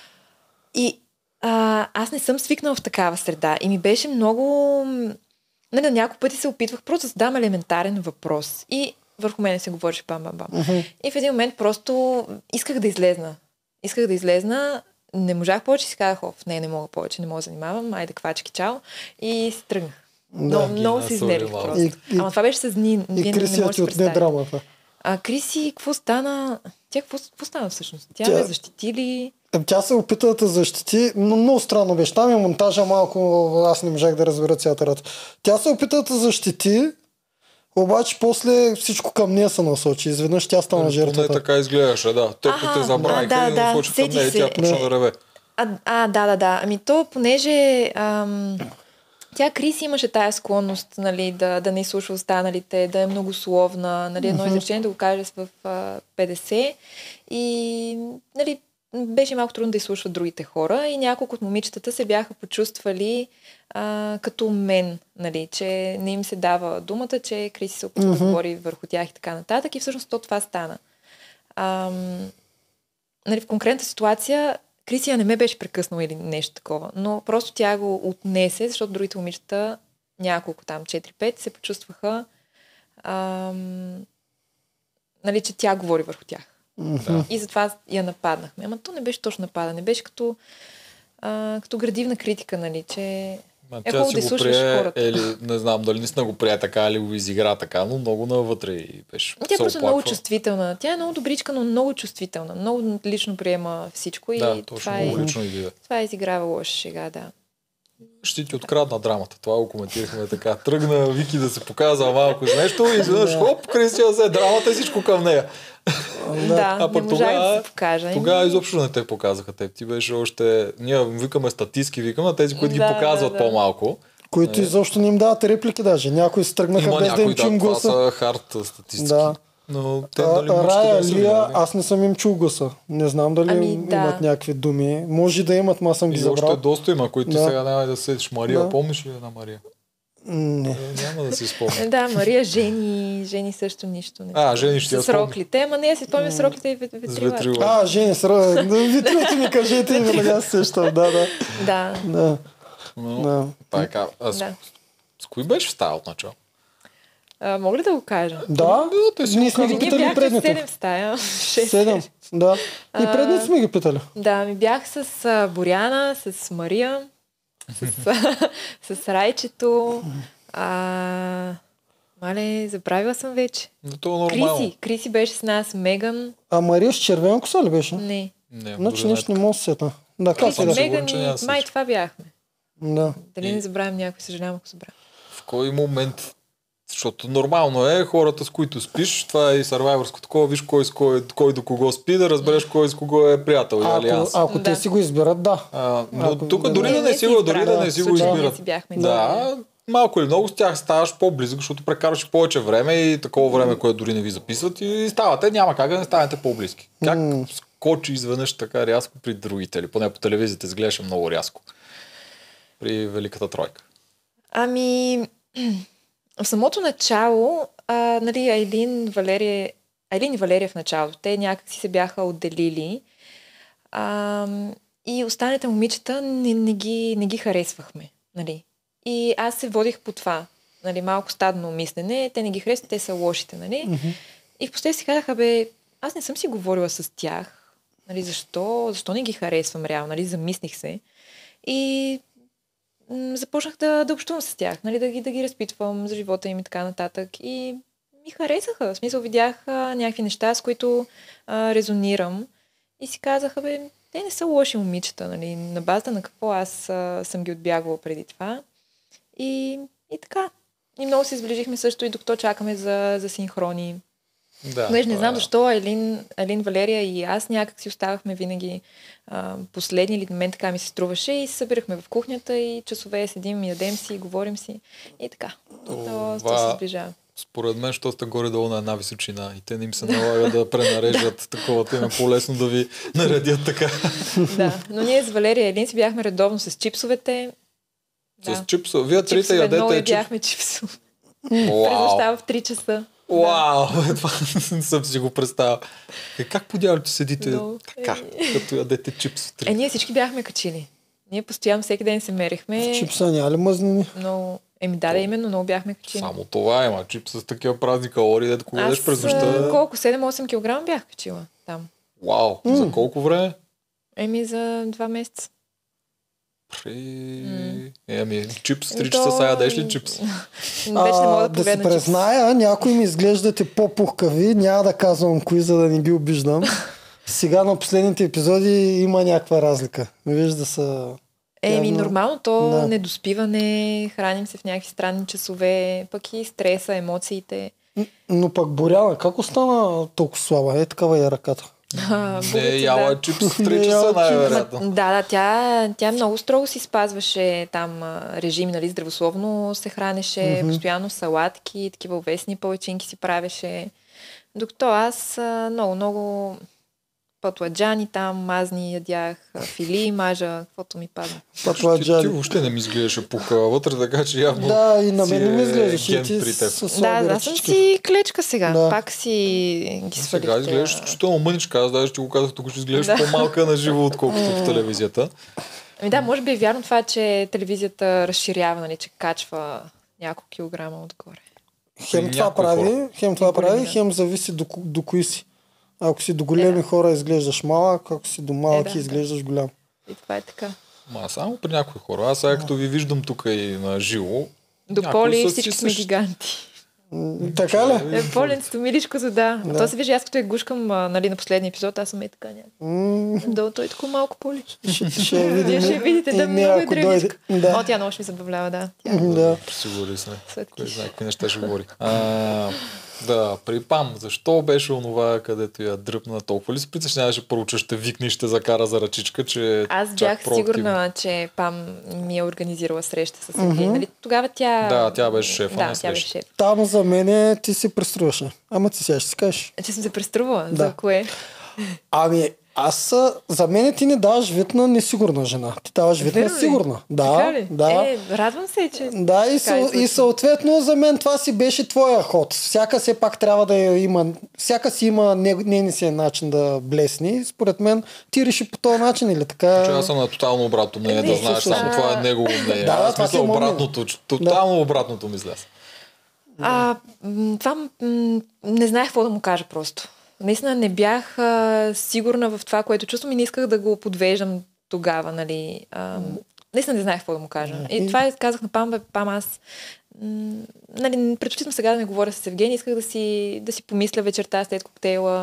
И а, аз не съм свикнала в такава среда. И ми беше много... Нали, на няколко пъти се опитвах просто да задам елементарен въпрос. И върху мене се говореше бам-бам-бам.
Мгм.
И в един момент просто исках да излезна. Исках да излезна. Не можах повече, си казах, оф, не, не мога повече, не мога да занимавам, айде квачки, чао. И се тръгнах. Много,
Да.
много
Ги
се
насоли
изнервих
малко.
просто.
И, и,
Ама това беше с дни.
и
Вие не, не
Крисия
може
ти
да си
отне
представите.
драмата.
А Криси, какво стана? Тя какво, какво стана всъщност? Тя,
Тя-
ме защити ли?
Е, Тя се опита да те защити, но много странно беше. Там е монтажа малко, аз не можах да разбера цялата работа. Тя се опита да те защити, обаче после всичко към нея се насочи. Изведнъж тя стана
Поне
жертвата.
така изглеждаше, да. Те
Аха,
те забравиха
да,
и
да,
насочи към
сетих
нея и тя
се.
почна
Да.
да реве.
А, а, да, да, да. Ами то, понеже ам, тя Крис имаше тая склонност, нали, да, да не изслушва останалите, да е многословна, нали, едно
Мгм.
изречение да го каже в а, петдесет и, нали, беше малко трудно да изслушват другите хора и няколко от момичетата се бяха почувствали а, като мен, нали, че не им се дава думата, че Криси се опитва
Мгм.
да говори върху тях и така нататък и всъщност то това стана. Ам, нали, в конкретната ситуация Крисия не ме беше прекъснала или нещо такова, но просто тя го отнесе, защото другите момичета, няколко там, четири-пет, се почувстваха, ам, нали, че тя говори върху тях.
Мгм.
И затова я нападнахме. Ама то не беше точно нападане, беше като, а, като градивна критика, нали, че
Ма
е
тя
хубаво
си
да
го
слушаш
прие,
хората.
или не знам дали наистина го прие така, или го изигра така, но много навътре и беше.
Тя е
се
просто много
оплаква.
чувствителна. Тя е много добричка, но много чувствителна. Много лично приема всичко и
Да, точно,
това, е,
много лично идея.
това е изиграва лоша шега, да.
Ще ти открадна драмата. Това го коментирахме така. Тръгна Вики да се показва малко за нещо и изведнъж хоп, Кристия взе драмата и всичко към нея.
Да,
А
не
пък
можах
тогава-
да се покажа.
Тогава изобщо не те показаха теб. Ти беше още... Ние викаме статистки, викаме, а тези, които
Да,
ги показват
да, да.
по-малко.
Които
Не.
изобщо не им дават реплики даже. Някои се тръгнаха
Има
без да
някои,
им чум
да, това
гласа.
са хард статистики.
Да.
Но те,
А,
нали, момичета
Рая,
не са
Лия,
видяли.
аз не съм им чул гласа. Не знам дали
Ами,
им-
да.
имат някакви думи. Може да имат, ма съм ги
И още
забрал.
доста има, които
Да.
сега няма да седиш. Мария,
Да.
помниш ли една Мария?
Не.
Е, няма да си спомня.
Е, Да, Мария жени, жени също нищо. Не
А,
спомня.
Жени ще я
С
спомня.
роклите, ама не я си спомня с роклите и вет-
С
ветрилата.
ветрила.
А, Жени, сра... витрилото ми кажете и веднага се сещам. Да, да.
Да,
Да,
Но,
да.
така, а с,
да.
с кои беше в стая от начало?
А, мога ли да го кажа?
Да,
Да, те си
ние
го
сме ги
Ние
питали
бяхме
предните.
седем в стая. шест.
Седем, да. И
А,
предните сме ги питали.
Да, ми бях с а, Боряна, с Мария, с, с Райчето. А, мале, забравила съм вече.
Но то е нормално.
Криси, Криси беше с нас, Меган.
А Мария с червена коса ли беше?
Не.
Не,
Значи
дори
нещо не мога да се сета. Да, как
Аз
се
съм
да?
сигурен,
Меган
че няма да
и
се
май
сеща.
това бяхме.
Да.
Дали
И-
не забравям някой, съжалявам, ако забравя.
В кой момент, защото нормално е хората, с които спиш, това е и сървайвърско такова, виж кой, с кой, кой до кого спи, да разбереш кой с кого е приятел и
Ако,
алианс.
ако
Да.
те си го изберат, да.
А, но
ако-
тук
да,
дори
да.
да не си го, дори да не си го
Да,
Ние
избират.
си бяхме.
Да, малко или много с тях ставаш по-близък, защото прекараш повече време и такова време, което дори не ви записват и ставате, няма как да не станете по-близки. Как
М.
скочи изведнъж така рязко при другите, или поне по телевизията изглеждаше много рязко. При Великата тройка.
Ами, в самото начало, а, нали, Айлин, Валерия, Айлин и Валерия в началото, те някак си се бяха отделили а, и останалите момичета не, не, ги, не ги харесвахме. Нали. И аз се водих по това. Нали, малко стадно мислене, те не ги харесват, те са лошите. Нали.
Мгм.
И в последствие си казаха, бе, аз не съм си говорила с тях. Нали, защо, защо не ги харесвам реално? Нали, замислих се. И м- започнах да, да общувам с тях, нали, да ги, да ги разпитвам за живота им и така нататък. И ми харесаха. В смисъл, видях а, някакви неща, с които а, резонирам. И си казаха, бе, те не са лоши момичета, нали, на базата на какво аз а, съм ги отбягвала преди това. И, и така. И много се сближихме също и докато чакаме за, за синхрони.
Да,
Понеже не
това
знам
е.
защо Елин, Елин, Валерия и аз някак си оставахме винаги а, последни, или на мен така ми се струваше, и се събирахме в кухнята и часове седим, ядем си, говорим си и така. То, то се сближава.
Според мен, що сте горе-долу на една височина и те не им се налага да пренарежат такова, те им е по-лесно да ви наредят така.
Да, но ние с Валерия и Елин си бяхме редовно с чипсовете.
С
Да.
чипсове. Вие трите
Чипсове, много
ядете чипс.
ядяхме чипсове. През
Вау!
нощта в три часа.
Вау! Това не съм си го представил. Е, как по дяволите седите
Но,
така,
е...
като ядете чипс?
е, ние всички бяхме качили. Ние постоянно всеки ден се мерихме.
В чипса няма ли мъзнини?
Но, еми да, да, именно много бяхме качили.
Само това има. Чипс с такива празни калории, дето кога ядеш през
Аз а,
нощта.
колко? седем-осем килограма бях качила там.
Вау!
М.
За колко време?
Еми за два месеца.
При...
М.
Е, ами, чипс с три
И
часа,
то-
сега ядеш ли чипс?
Вече не мога да
да си
погледна чипс.
призная, някои ми изглеждате по-пухкави, няма да казвам кои, за да не ги обиждам. Сега на последните епизоди има някаква разлика. Вижда са...
Еми,
явно-
нормално то
Да.
недоспиване, храним се в някакви странни часове, пък и стреса, емоциите.
М, Но пък Боряна, как остана толкова слаба? Е, такава е ръката.
А,
Не,
бубите,
яла
да.
чипс с
Не
три
яла
часа
чипс.
най-вероятно.
Да, да, тя, тя много строго си спазваше там а, режим, нали, здравословно се хранеше,
Мгм.
постоянно салатки, такива овесни палачинки си правеше. Докато аз а, много, много пътладжани там, мазни ядях, а, фили, мажа, каквото ми падна.
Ти, ти
Пътладжани.
въобще не ми изглеждаше пухкава вътре, така че явно
Да, и на
си
мен не ми
е
изглеждаше.
ген
И ти
при теб.
с слаби
Да, аз съм
ръчички.
си клечка сега.
Да.
Пак си ги свалих.
сега изглеждаш
тя-
изключително мъничка. Аз даже ти го казах тук, че изглеждаш
Да.
по-малка на живо, отколкото в телевизията.
Ами да, може би е вярно това, че телевизията разширява, нали, че качва няколко килограма отгоре.
Хем
При
това
някои
прави, хем това
големи,
прави,
да.
хем зависи до, ко- до кои си. Ако си до големи
Е, да.
хора изглеждаш малък, ако си до малки
Е, да,
изглеждаш голям.
И това е така.
Ма само при някои хора. Аз сега като ви виждам тук и на живо,
До
някои
Поли
са
всички
си
сме
същи.
гиганти.
М, Така ли?
Е, Поленцето, миличкото, да.
Да.
То се вижда, аз като я гушкам, а, нали, на последния епизод, аз съм е така някак.
М,
Долу той е такова малко Поли.
Ще, ще я
Вие
видим.
ще я видите, да,
Еми,
много е
ако дойде.
древничка. О,
Да.
тя много ще ми забавлява, да. Тя
Да.
Сигурни сме. Кой
сладкиш.
знае какви неща ще говори. А, да, при Пам, защо беше онова, където я дръпна толкова ли се притесняваше първо, че ще викне и ще закара за ръчичка, че
Аз
чак
бях
проактивно?
сигурна, че Пам ми е организирала среща с Сергей.
Мгм.
Нали, тогава тя...
Да, тя беше шефа
да,
на
тя беше
срещата.
шеф.
Там за мене ти се преструваше. Ама ти сега ще си кажеш.
Че съм се преструвала.
Да.
За кое?
Ами, аз а, за мен ти не даваш вид на несигурна жена. Ти даваш вид на
Верно ли?
сигурна. Да,
Така ли?
да.
Е, радвам се, че...
Да, и,
така
съ,
излъчва.
и съответно за мен това си беше твоя ход. Всяка все пак трябва да я има, всяка си има нейния си начин да блесне. Според мен ти реши по този начин или така.
Че аз съм на тотално обратно мнение,
Не,
да знаеш,
слушай,
само
а-
това е негово мнение.
Да,
Аз
това
мисля
си е моят
обратното, че тотално обратното ми излезе.
А, м, това м, не знаех какво да му кажа просто. Наистина не бях а, сигурна в това, което чувствам и не исках да го подвеждам тогава, нали. А, наистина не знаех какво да му кажа. И това е, казах на Пам, бе, Пам, аз м, нали, предпочитам сега да не говоря с Евгений, исках да си, да си помисля вечерта след коктейла,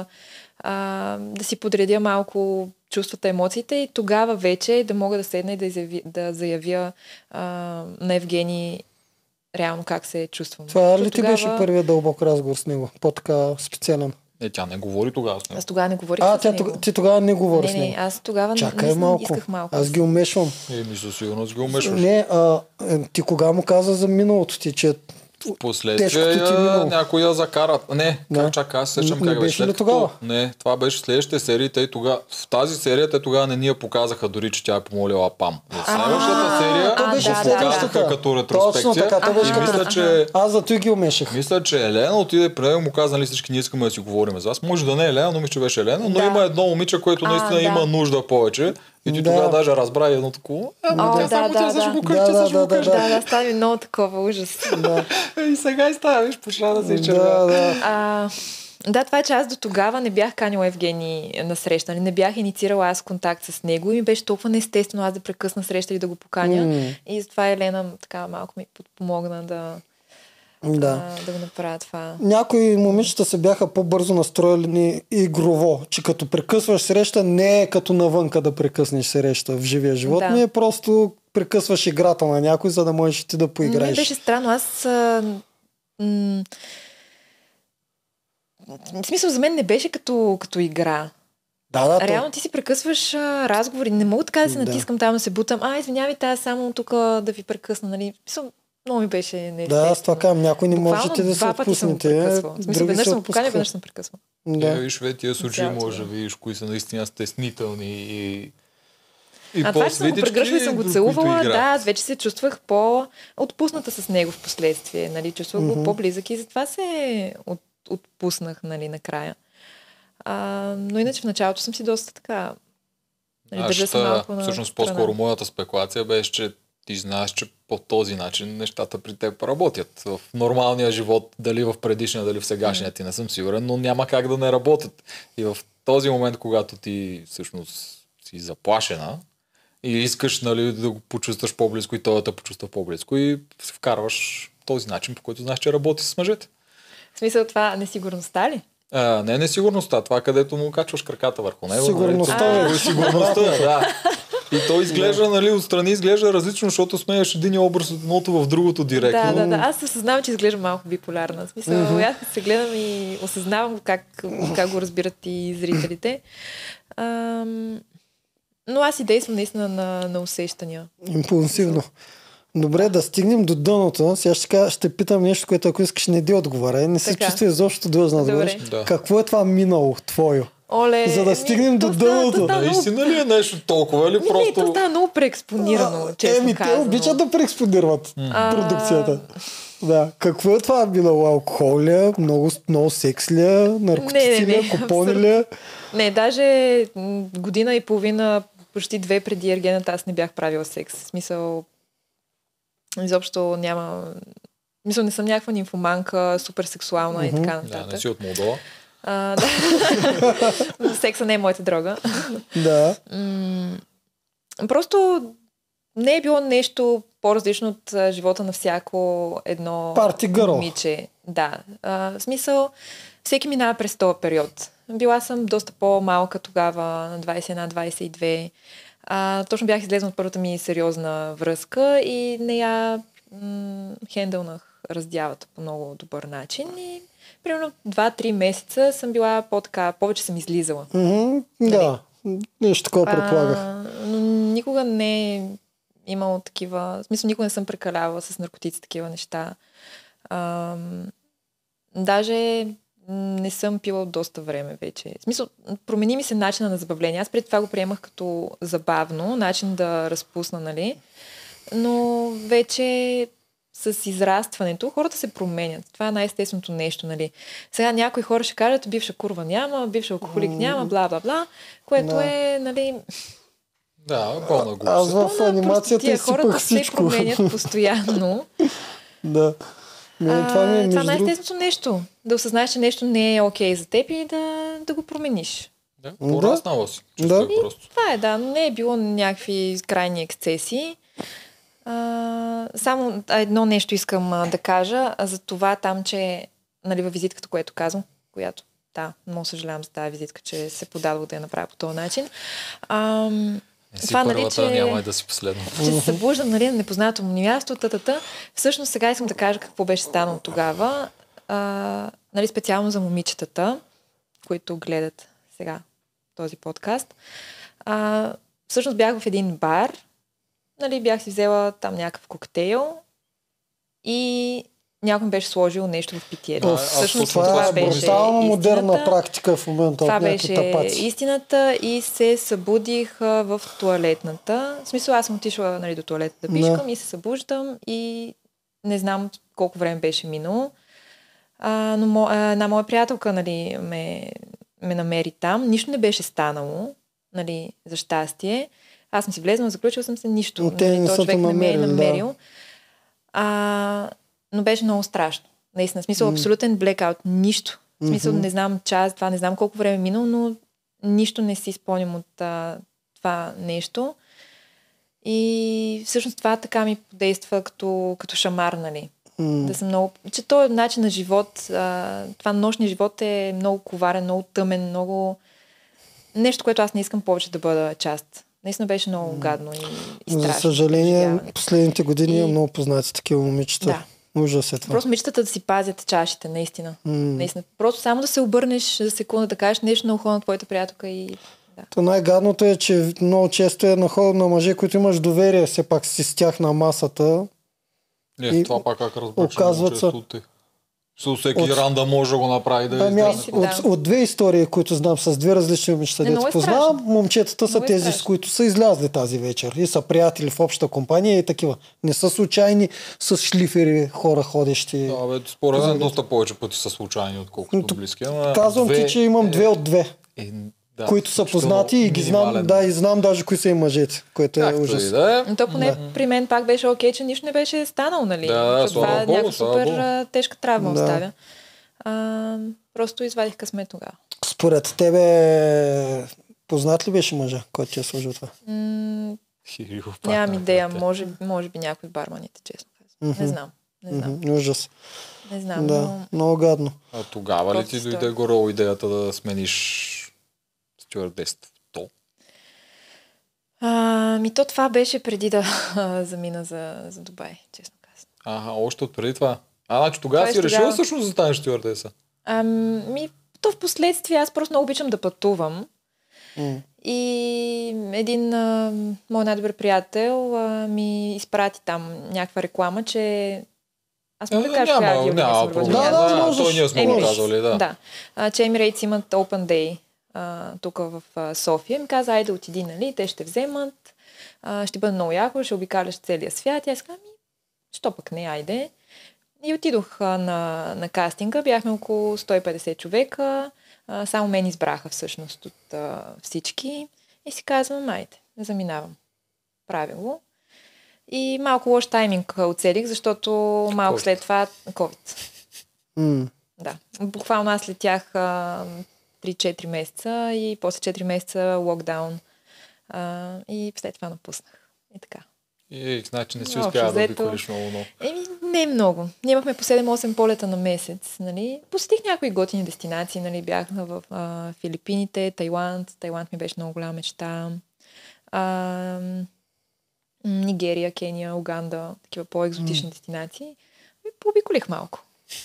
а, да си подредя малко чувствата, емоциите и тогава вече да мога да седна и да, изяви, да заявя а, на Евгений реално как се чувствам.
Това ли
Защото
ти
тогава...
беше първият дълбок разговор с него? По-така специален.
Е, тя не говори тогава с него.
Аз тогава не говорих
А,
с
тя,
него.
тога- ти тогава не говори
не,
с него.
не, аз тогава
Чакай
наистина
малко.
исках малко.
Аз ги умешвам.
Е, мисля, сигурно си го умешваш.
Не, а, е, ти кога му каза за миналото ти, че
Последствие
Тежкото ти е минало.
някой я закарат. Не,
Да.
как чака, аз сещам
Не
как
беше
беше.
ли
След
тогава?
като- Не, това беше в следващите серии. Те тогава, в тази серия те тогава не ни я показаха дори, че тя е помолила Пам. В следващата серия
то
А,
беше
да,
го
да,
показаха
да.
като
Точно
ретроспекция.
така, то беше
И
като
мисля,
ретро-
че
аз за той ги умешах.
Мисля, че Елена отиде при него, му каза, нали всички ние искаме да си говорим с вас. Може да не е Елена, но мисля, че беше Елена, но
Да.
има едно момиче, което
А,
наистина
да.
има нужда повече. И ти
Да.
тогава даже разбра и едно такова. Ама
О,
тя
да,
само
да,
тя
да.
също го
Да,
кажа, тя
да,
също го
да,
кажа.
Да, да, става ми много такова ужас.
Да,
И сега и става, виж, почна да се
да, да.
А, Да, това е, че аз до тогава не бях канила Евгений на среща, нали? Не бях инициирала аз контакт с него и ми беше толкова неестествено аз да прекъсна среща и да го поканя.
М.
И затова Елена така малко ми подпомогна да,
Да.
а, да го направя това.
Някои момичета се бяха по-бързо настроили игрово, че като прекъсваш среща, не е като навънка да прекъснеш среща в живия живот,
Да.
ми е просто прекъсваш играта на някой, за да можеш ти да
Не
поиграеш.
беше странно. Аз... А, м- в смисъл, за мен не беше като, като игра.
Да, да, то-
Реално ти си прекъсваш а, разговори. Не мога така да се
Да.
натискам там да се бутам. А, извинявайте, аз само тук да ви прекъсна. Нали? В смисъл, много ми беше неестествено.
Да, аз това казвам, някой не
Буквално
можете да се
два пъти съм го
отпуснете.
прекъсвала. В смисъл,
други
веднъж
се
съм го поканя,
отпускат.
веднъж съм прекъсвала.
Да.
Да.
Виж, в тия случаи
Цялото,
може да
да.
видиш кои са наистина стеснителни и... И
А това, че съм го прегръщала и съм го целувала, да, аз вече се чувствах по-отпусната с него в последствие. Нали? Чувствах го
Мгм.
по-близък и затова се от, отпуснах нали, накрая. А, но иначе в началото съм си доста така... Нали, държа се
Нашата,
малко на
всъщност
страна.
по-скоро моята спекулация беше, че ти знаеш, че по този начин нещата при теб работят. В нормалния живот, дали в предишния, дали в сегашния, ти не съм сигурен, но няма как да не работят. И в този момент, когато ти всъщност си заплашена и искаш нали, да го почувстваш по-близко и той да те почувства по-близко и се вкарваш този начин, по който знаеш, че работи с мъжете.
В смисъл това несигурността ли?
А, не несигурността, това където му качваш краката върху него.
Сигурността
нали,
е.
е сигурността, да. И той изглежда, нали, отстрани изглежда различно, защото сменяш един образ от едното в другото директно.
Да, да, да. Аз осъзнавам, че изглеждам малко биполярна. В смисъл, mm-hmm. аз като се гледам и осъзнавам как, как го разбират и зрителите. Ам... Но аз и действам наистина на, на усещания.
Импулсивно. Добре, да стигнем до дъното. Сега ще, кажа, ще питам нещо, което ако искаш не ди отговаря. Не се
Така.
чувства изобщо длъжна да
Добре.
говориш.
Да.
Какво е това минало твое?
Оле,
За да
ми,
стигнем до
то става-
дъното.
то става много-
Наистина ли е нещо толкова или
Не, не,
просто...
то става много преекспонирано, честно
Еми, те
казано.
обичат да преекспонират
А,
продукцията. Да. Какво е това било? Алкохол ли е? Много, много секс ли е? Наркотици
Не, не,
ли е?
не,
Купони ли е?
Не, даже м, година и половина, почти две преди ергената, аз не бях правила секс. В смисъл, изобщо няма... Мисля, не съм някаква нимфоманка, супер сексуална и
Мгм.
така
Да,
нататък.
не си от Молдова.
А, да. Секса не е моята дрога.
Да.
М, Просто не е било нещо по-различно от а, живота на всяко едно
Party girl.
момиче. Да. А, в смисъл, всеки минава през този период. Била съм доста по-малка тогава, на двайсет и едно двайсет и две. А, точно бях излезна от първата ми сериозна връзка и не я м- хендълнах раздялата по много добър начин. И примерно два-три месеца съм била по-така, повече съм излизала.
Мгм, Да. Нещо такова предполагах.
А, но никога не е имало такива... В смисъл, никога не съм прекалявала с наркотици, такива неща. А, даже не съм пила от доста време вече. В смисъл, промени ми се начина на забавление. Аз преди това го приемах като забавно, начин да разпусна, нали? Но вече с израстването хората се променят. Това е най-естественото нещо, нали? Сега някои хора ще кажат, бивша курва няма, бивша алкохолик няма, бла-бла-бла, което
Да.
е, нали...
Да, пълна
Аз
глупост.
в
пълна
анимацията
простотия. хората
изсипах
се
всичко.
променят постоянно.
Да. Не, това ми е
А, това е
между другото.
най-естественото нещо. Да осъзнаеш, че нещо не е окей за теб и да, да го промениш.
Да, пораснала си. Чисто
Да.
и просто.
Това е, да, но не е било някакви крайни ексцесии. А, само едно нещо искам а, да кажа а, за това там, че нали, във визитката, което казвам, която, да, много съжалявам за тази визитка, че се подадох да я направя по този начин. Ам,
Не си
Това, нали,
първата,
че-
няма и да си последна.
че се събуждам нали, на непознато му място, тата. Всъщност сега искам да кажа какво беше станало тогава. А, нали, специално за момичетата, които гледат сега този подкаст. А, всъщност бях в един бар, нали, бях си взела там някакъв коктейл и някой ми беше сложил нещо в питието.
Оф,
Всъщност
това,
това
е
беше
брутална модерна
истината.
практика в момента
Това
от някакви
беше
тапаци.
истината и се събудих а, в туалетната. В смисъл, аз съм отишла нали, до туалета да пишкам
Да.
и се събуждам и не знам колко време беше минало. А, но мо, а, една моя приятелка нали, ме, ме намери там. Нищо не беше станало, нали, за щастие. Аз съм си влезнала, заключила съм се, нищо.
Но те
нали,
не
този
са
човек
те
не ме е
намерили, да.
намерил. А, но беше много страшно. Наистина, в смисъл,
М.
абсолютен блекаут. Нищо. В смисъл, не знам час, това не знам колко време е минало, но нищо не си спомням от а, това нещо. И всъщност това така ми подейства като, като шамар, нали. Mm. Да съм много... Че този начин на живот, а, това нощния живот е много коварен, много тъмен, много... Нещо, което аз не искам повече да бъда част. Наистина беше много mm. гадно и, и страшно.
За съжаление, последните години и... има много познати такива момичета. Да. Ужас е това.
Просто момичетата да си пазят чашите, наистина. Mm. наистина. Просто само да се обърнеш за секунда, да кажеш нещо на ухо на твоята приятелка и... Да.
То най-гадното е, че много често е на хора на мъже, които имаш доверие, все пак си с тях на масата.
Не, и това пак как разбрах,
оказват
че Со всеки от... ранда може да го направи да
ами аз, от,
да.
от две истории, които знам с две различни момичета, дето познавам, момчетата са
много
тези, с които са излязли тази вечер и са приятели в обща компания и такива. Не са случайни с шлифери хора ходещи.
Да, бе, според мен доста повече пъти са случайни, отколкото близки. Ама
казвам
две...
ти, че имам две от две.
Е, да,
които са познати и ги знам, да, и знам даже кои са и мъжете, което е ужас.
Да е.
То поне да. При мен пак беше окей, че нищо не беше станало, нали?
Да,
това
Богу,
някаква супер
Богу.
тежка травма
да.
оставя. А, просто извадих късмет тогава.
Според тебе познат ли беше мъжа, който ти е служил това?
М- нямам идея, може, може би някой от барманите, честно казвам. Mm-hmm. Не знам. Не знам.
Mm-hmm. Ужас.
Не знам,
да,
но...
много гадно.
А тогава ли ти дойде горе идеята да смениш стюардесството?
А, ми то това беше преди да замина за, за Дубай, честно казвам.
Ага, още от преди това. А, значи тогава си решила всъщност да станеш стюардеса?
Ами, то в последствие аз просто много обичам да пътувам.
Mm.
И един а, мой най-добър приятел а, ми изпрати там някаква реклама, че аз мога да кажа коя авиолиния съм работила.
Да, да, да,
той ние сме го казали, да.
Да, а, че Emirates имат Open Day а, тук в а, София. Ми каза, айде отиди, нали, те ще вземат, а, ще бъде много яко, ще обикаляш целия свят. И аз казвам, що пък не, айде. И отидох а, на, на кастинга, бяхме около сто и петдесет човека, а, само мен избраха всъщност от а, всички и си казвам, айде, заминавам. Правило. И малко лош тайминг оцелих, защото малко COVID. След това COVID.
Mm.
Да. Буквално аз летях а, три-четири месеца и после четири месеца локдаун а, и след това напуснах. И така.
И значи не си успява да обиколиш много много.
Еми, не много. Ние имахме по седем-осем полета на месец. Нали? Посетих някои готини дестинации. Нали? Бях в а, Филипините, Тайланд. Тайланд ми беше много голяма мечта. А, Нигерия, Кения, Уганда. Такива по-екзотични mm. дестинации. И пообиколих малко.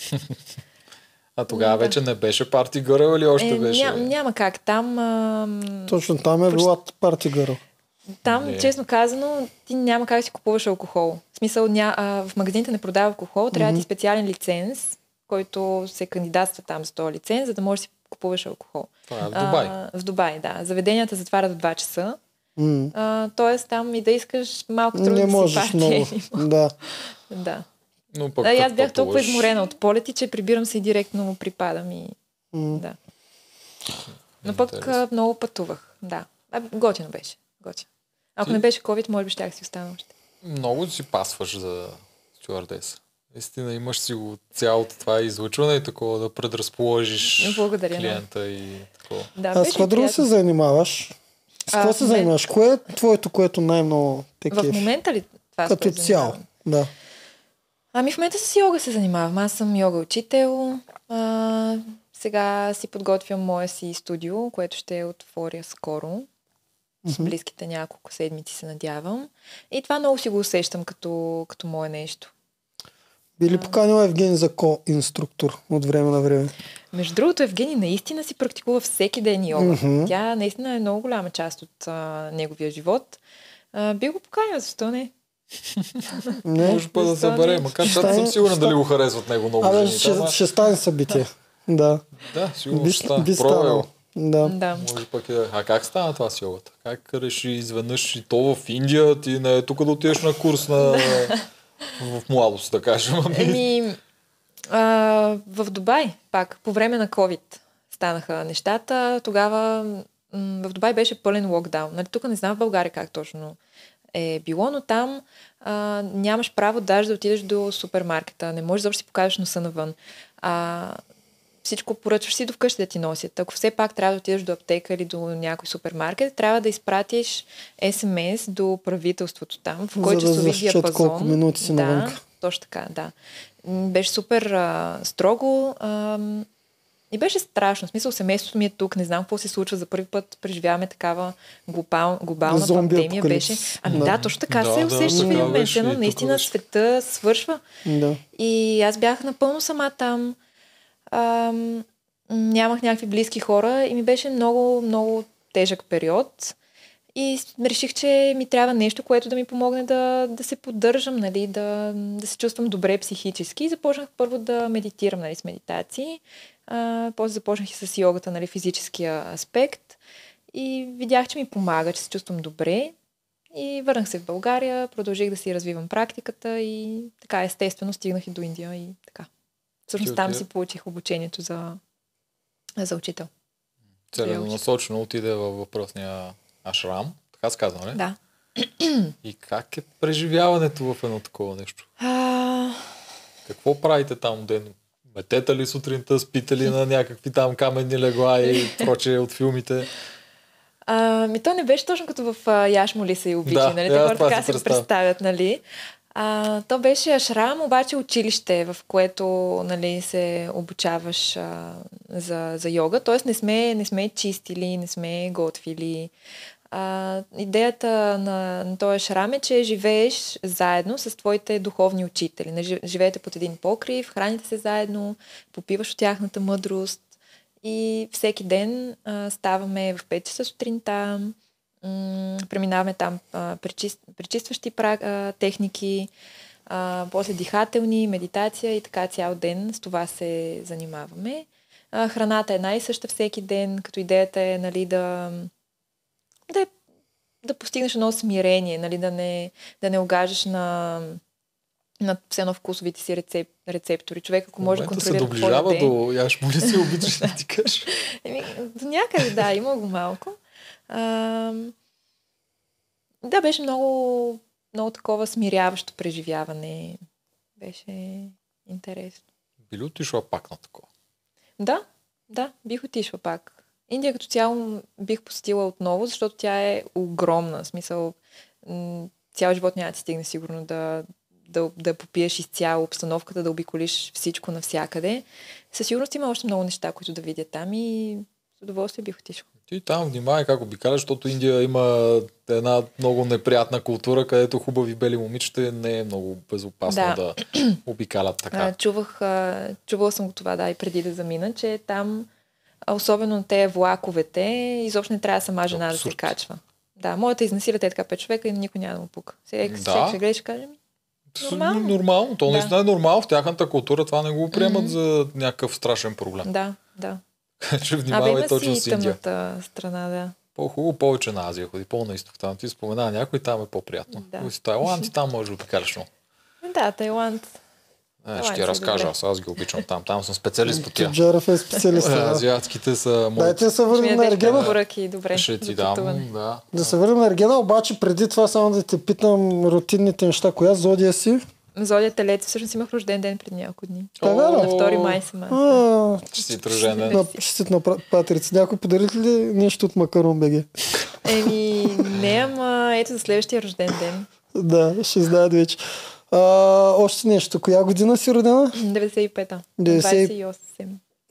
А тогава да. Вече не беше парти гъръл или още
е,
беше?
Ня, няма как. Там... А,
точно там е била парти гъръл.
Там,
не.
Честно казано, ти няма как да си купуваш алкохол. В смисъл, ня, а, в магазините не продава алкохол, трябва да mm-hmm. ти специален лиценз, който се кандидатства там за този лиценз, за да можеш да си купуваш алкохол.
Това е в Дубай.
А, в Дубай, да. Заведенията затварят в два часа.
Mm.
А, тоест там и да искаш малко трудно
не
да
можеш
си
много. Да.
да.
Но пък
да, и аз бях
пътуваш...
толкова изморена от полети, че прибирам се и директно му припадам и
Mm.
да. Но пък Интересно. Много пътувах. Да. А, готино беше. Готино. Ако ти... не беше COVID, може би щях си остана още.
Много си пасваш за стюардеса. Наистина имаш си го цялото това излъчване и такова да предразположиш
Благодаря,
клиента
да.
и такова.
Да,
а с какво друго се занимаваш? С какво се момент... занимаваш? Кое е твоето, което най-много те кефи?
В момента ли това?
Като цяло, да.
Ами в момента с йога се занимавам. Аз съм йога учител. А, сега си подготвям моя си студио, което ще отворя скоро. Mm-hmm. С близките няколко седмици се надявам. И това много си го усещам като, като мое нещо.
Би ли поканила Евгений за ко-инструктор от време на време?
Между другото, Евгений наистина си практикува всеки ден йога.
Mm-hmm.
Тя наистина е много голяма част от а, неговия живот. А, би го поканила, защо не?
Не.
Може па да се бере, макар че съм сигурен дали го харесват него много
Абе,
жени.
ще,
ама...
ще стане събитие. Да.
Да, сигурно
би,
ще стане.
Би станало. Да.
да.
Може пък е... А как стана това с йогата? Как реши изведнъж и то в Индия, ти не е тук да отидеш на курс на... в младост, да кажем.
Еми, а, в Дубай, пак, по време на COVID станаха нещата. Тогава м- в Дубай беше пълен локдаун. Нали, тук не знам в България как точно е било, но там а, нямаш право даже да отидеш до супермаркета. Не можеш да си покажеш носа навън. А, всичко поръчваш си до вкъщи да ти носят. Ако все пак трябва да отидеш до аптека или до някой супермаркет, трябва да изпратиш ес ем ес до правителството там, в който
за да
часови диапазон.
колко минути си
да,
навънка.
точно така, да. Беше супер а, строго а, и беше страшно. В смисъл, семейството ми е тук, не знам какво се случва. За първи път преживяваме такава глобал, глобална
Зомби
пандемия. Беше. Ами да,
да,
точно така
да,
се
да,
усеща в един
така
момент.
беше,
Едно,
и
наистина
тук беше.
света свършва.
Да.
И аз бях напълно сама там. Ам, нямах някакви близки хора и ми беше много, много тежък период. И реших, че ми трябва нещо, което да ми помогне да, да се поддържам, нали, да, да се чувствам добре психически. И започнах първо да медитирам, нали, с медитации. А, после започнах и с йогата, нали, физическия аспект. И видях, че ми помага, че се чувствам добре. И върнах се в България, продължих да си развивам практиката и така естествено стигнах и до Индия и така. Всъщност там си получих обучението за, за учител.
Целенасочено отиде във въпросния ашрам, така се казва, не?
Да.
И как е преживяването в едно такова нещо?
А...
Какво правите там ден? Метете ли сутринта, спите ли на някакви там каменни легла и прочее от филмите?
А, ми то не беше точно като в а, Яш моли се и обичи,
да,
нали?
Да,
Те хора така се го представят, нали? А, то беше ашрам, обаче училище, в което, нали, се обучаваш а, за, за йога. Тоест не сме, не сме чистили, не сме готвили. А, идеята на, на този ашрам е, че живееш заедно с твоите духовни учители. Не, живеете под един покрив, храните се заедно, попиваш от тяхната мъдрост. И всеки ден а, ставаме в пет часа сутринта, м- преминаваме там а, пречист, пречистващи пра, а, техники, а, после дихателни, медитация и така цял ден с това се занимаваме. А, храната е най-съща всеки ден, като идеята е, нали, да, да, да постигнеш едно смирение, нали, да не, да не огажеш на... на все едно вкусовите си рецеп, рецептори. Човек, ако може да контролира какво
се доближава
яде.
до Яш моли се, обичаш да ти кажеш.
Еми, до някъде, да, има го малко. А, да, беше много, много такова смиряващо преживяване. Беше интересно.
Би ли отишла пак на такова?
Да, да, бих отишла пак. Индия като цяло бих посетила отново, защото тя е огромна. В смисъл, м- цял живот няма да ти стигне сигурно да Да, да попиеш изцяло обстановката, да обиколиш всичко навсякъде. Със сигурност има още много неща, които да видя там и с удоволствие бих отишла.
Ти там внимавай как обикаляш, защото Индия има една много неприятна култура, където хубави бели момичета не е много безопасно да, да обикалят така.
А, чувах, а, чувала съм го това, да, и преди да замина, че там, а особено те влаковете, изобщо не трябва сама жена Абсурд. да се качва. Да, моята изнасиля те така пет човека и никой няма да му пука. Сега да. ще гледаш, ще кажем, нормално.
Нормално. То
да.
наистина е нормално. В тяхната култура това не го приемат mm-hmm. за някакъв страшен проблем.
Да, да.
Че внимавай точно с Индия.
Страна, да.
По-хубаво повече на Азия ходи, по-на изток. Там ти спомена някой, там е по-приятно. Да. Си Тайланд и там може да обикаляш много.
Да, Тайланд.
Е, ще ти разкажа, аз, аз ги обичам там. Там съм специалист по тях.
Джарев е специалист. Да.
Азиатските са мои.
Дайте да се върнем на Ергена.
Поръки, добре,
ще ти дам, да.
Да се върнем на Ергена, обаче преди това само да те питам рутинните неща. Коя зодия си?
Зодия Телец. Всъщност имах рожден ден преди няколко дни.
Така
На втори май съм аз.
Честит рожден ден.
Честит на Патрица. Някой подарите ли нещо от Макарон БГ?
Еми, не, ама ето за следващия рожден ден.
Да, ще знаят вече. А, още нещо. Коя година си родена?
деветдесет и пета.
деветдесет
двадесет и осем.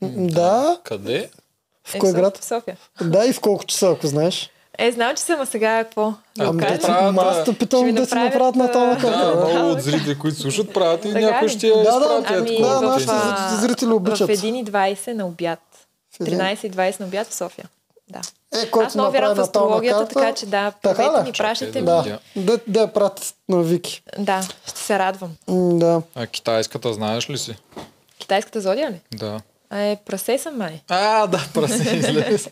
Да.
Къде?
В кой
е,
град?
В София.
Да, и в колко часа, ако знаеш?
Е, знам, че съм, а сега какво?
Да ами да, аз те питам да си направят на това карта.
Да, много от зрителите, които слушат, правят и някой ще я
изпратят.
Ами,
да, нашите зрители обичат.
В един и двадесет на обяд. тринадесет и двадесет на обяд в София. Да.
Е, който
аз много вярвам в астрологията,
карта,
така че да, правете ми, пращайте ми.
Да, да, да я пратят на Вики.
Да, ще се радвам.
М, да.
А китайската знаеш ли си?
Китайската зодия ли?
Да.
Е, прасе съм май.
А, да, прасе излез.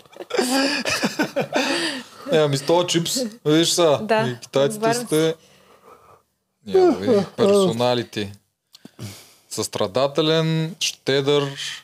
Е, ами с този чипс, виж са,
да,
и китайците сте... Няма, види, персоналити. Състрадателен, щедър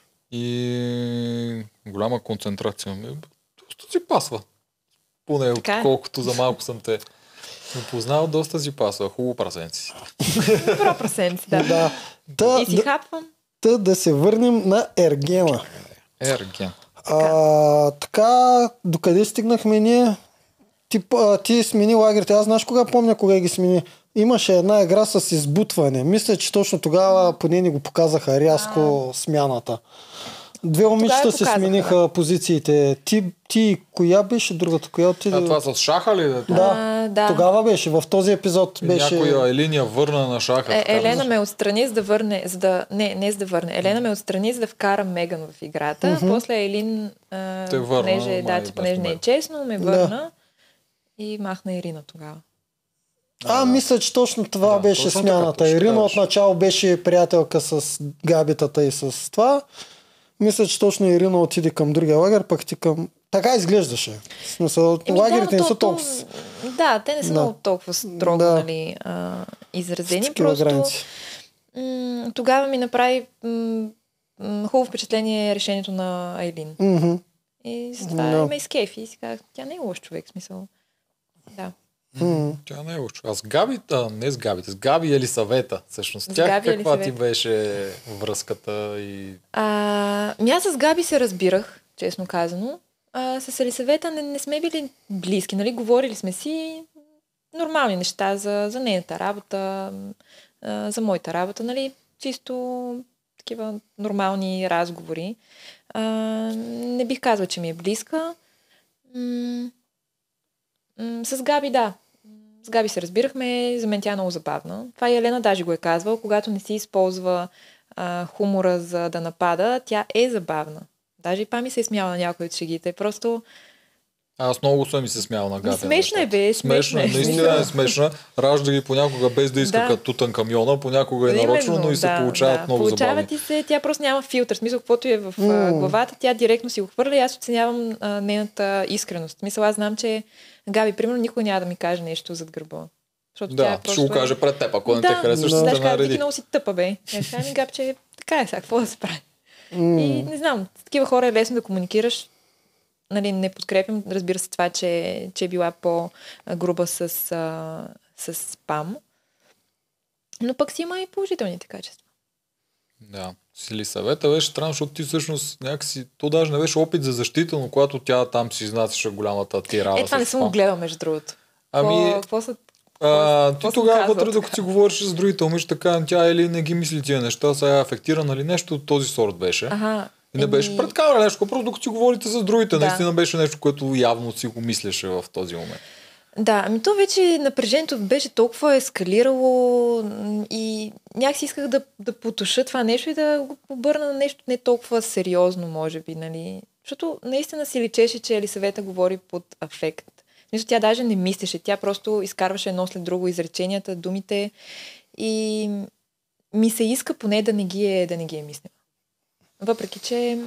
и голяма концентрация. Доста си пасва. Поне колкото за малко съм те познал, доста си пасва. Хубаво прасенци си.
Добро прасенци, да.
да. да
и си
да,
хапвам.
Та да се върнем на Ергена.
Ерген.
А, така, докъде стигнахме ние? Ти, а, ти смени лагерите. Аз знаеш кога помня, кога ги смени? Имаше една игра с избутване. Мисля, че точно тогава поне ни го показаха рязко смяната. Две момичета се смениха да. позициите. Ти, ти, коя беше другата? Коя отиде?
А това с шаха ли? Да,
да, да. Тогава беше. В този епизод беше...
Някоя Елиния върна на шаха.
Е, Елена ме отстрани, за да върне... За да... Не, не за да върне. Елена ме отстрани, за да вкара Меган в играта. Mm-hmm. После Елин, а,
Те върна,
понеже, да, че понеже не е честно, ме върна да. и махна Ирина тогава.
А, а, мисля, че точно това да, беше точно смяната. Така, Ирина отначало беше приятелка с Габитата и с това. Мисля, че точно Ирина отиде към другия лагер, пък ти към... Така изглеждаше. В смисъл, Еми, лагерите да, не са толкова...
Да, те не са да. много толкова строго да. нали, а, изразени. Просто м- тогава ми направи м- м- хубаво впечатление решението на Айлин.
Mm-hmm.
И с това no. ме изкефи и си казах, тя не е лош човек, в смисъл. Да.
Mm. Тя не е лош. А с Габи, а, не с Габи, с Габи Елисавета, всъщност. Тя каква ти беше връзката и...
А, ми аз с Габи се разбирах, честно казано. А, с Елисавета не, не сме били близки, нали? Говорили сме си нормални неща за, за нейната работа, а, за моята работа, нали? Чисто такива нормални разговори. А, не бих казала, че ми е близка. М- м- с Габи, да. С Габи се разбирахме, за мен тя е много забавна. Това и Елена даже го е казвала, когато не си използва а, хумора за да напада, тя е забавна. Даже и Пами се е смяла на някои от шегите. Просто...
Аз много съм и се смял на Габи.
Смешна е, бе.
Смешна е, наистина е смешна. Ражда ги понякога без да иска да. като Тутанкамиона, понякога е нарочно, но и се
да,
получават
да.
много
Получава
забавни.
Ти се, тя просто няма филтър. Смисъл, каквото е в mm. главата, тя директно си го хвърля и аз оценявам а, нейната искреност. Мисля, аз знам, че Габи, примерно, никой няма да ми каже нещо зад гърба. Защото
да,
тя е просто...
ще го каже пред теб, ако
да,
не те харесваш,
да,
ще
да,
те нареди.
Ти много си тъпа, бе. Е, сега ми Габи, че така е сега, какво да се прави?
Mm.
И не знам, с такива хора е лесно да комуникираш. Нали, не подкрепям, разбира се, това, че, че е била по-груба с, а, с спам. Но пък си има и положителните качества.
Да. С Елисавета беше странно, защото ти всъщност някакси, то даже не беше опит за защита, но когато тя там си изнасяше голямата тирада.
Е, това не съм го гледала, между другото.
Ами,
какво са...
А, ти тогава вътре, докато си говориш с другите момичета, така, тя или не ги мисли тия неща, сега е афектирана или нещо от този сорт беше.
Ага.
И не беше пред камера нещо, просто докато си говорите с другите,
да.
наистина беше нещо, което явно си го мислеше в този момент.
Да, ами то вече напрежението беше толкова ескалирало и някакси исках да, да потуша това нещо и да го обърна на нещо не толкова сериозно, може би, нали. Защото наистина си личеше, че Елисавета говори под афект. Мисля, тя даже не мислеше, тя просто изкарваше едно след друго изреченията, думите и ми се иска поне да не ги е, да не ги е мислила. Въпреки, че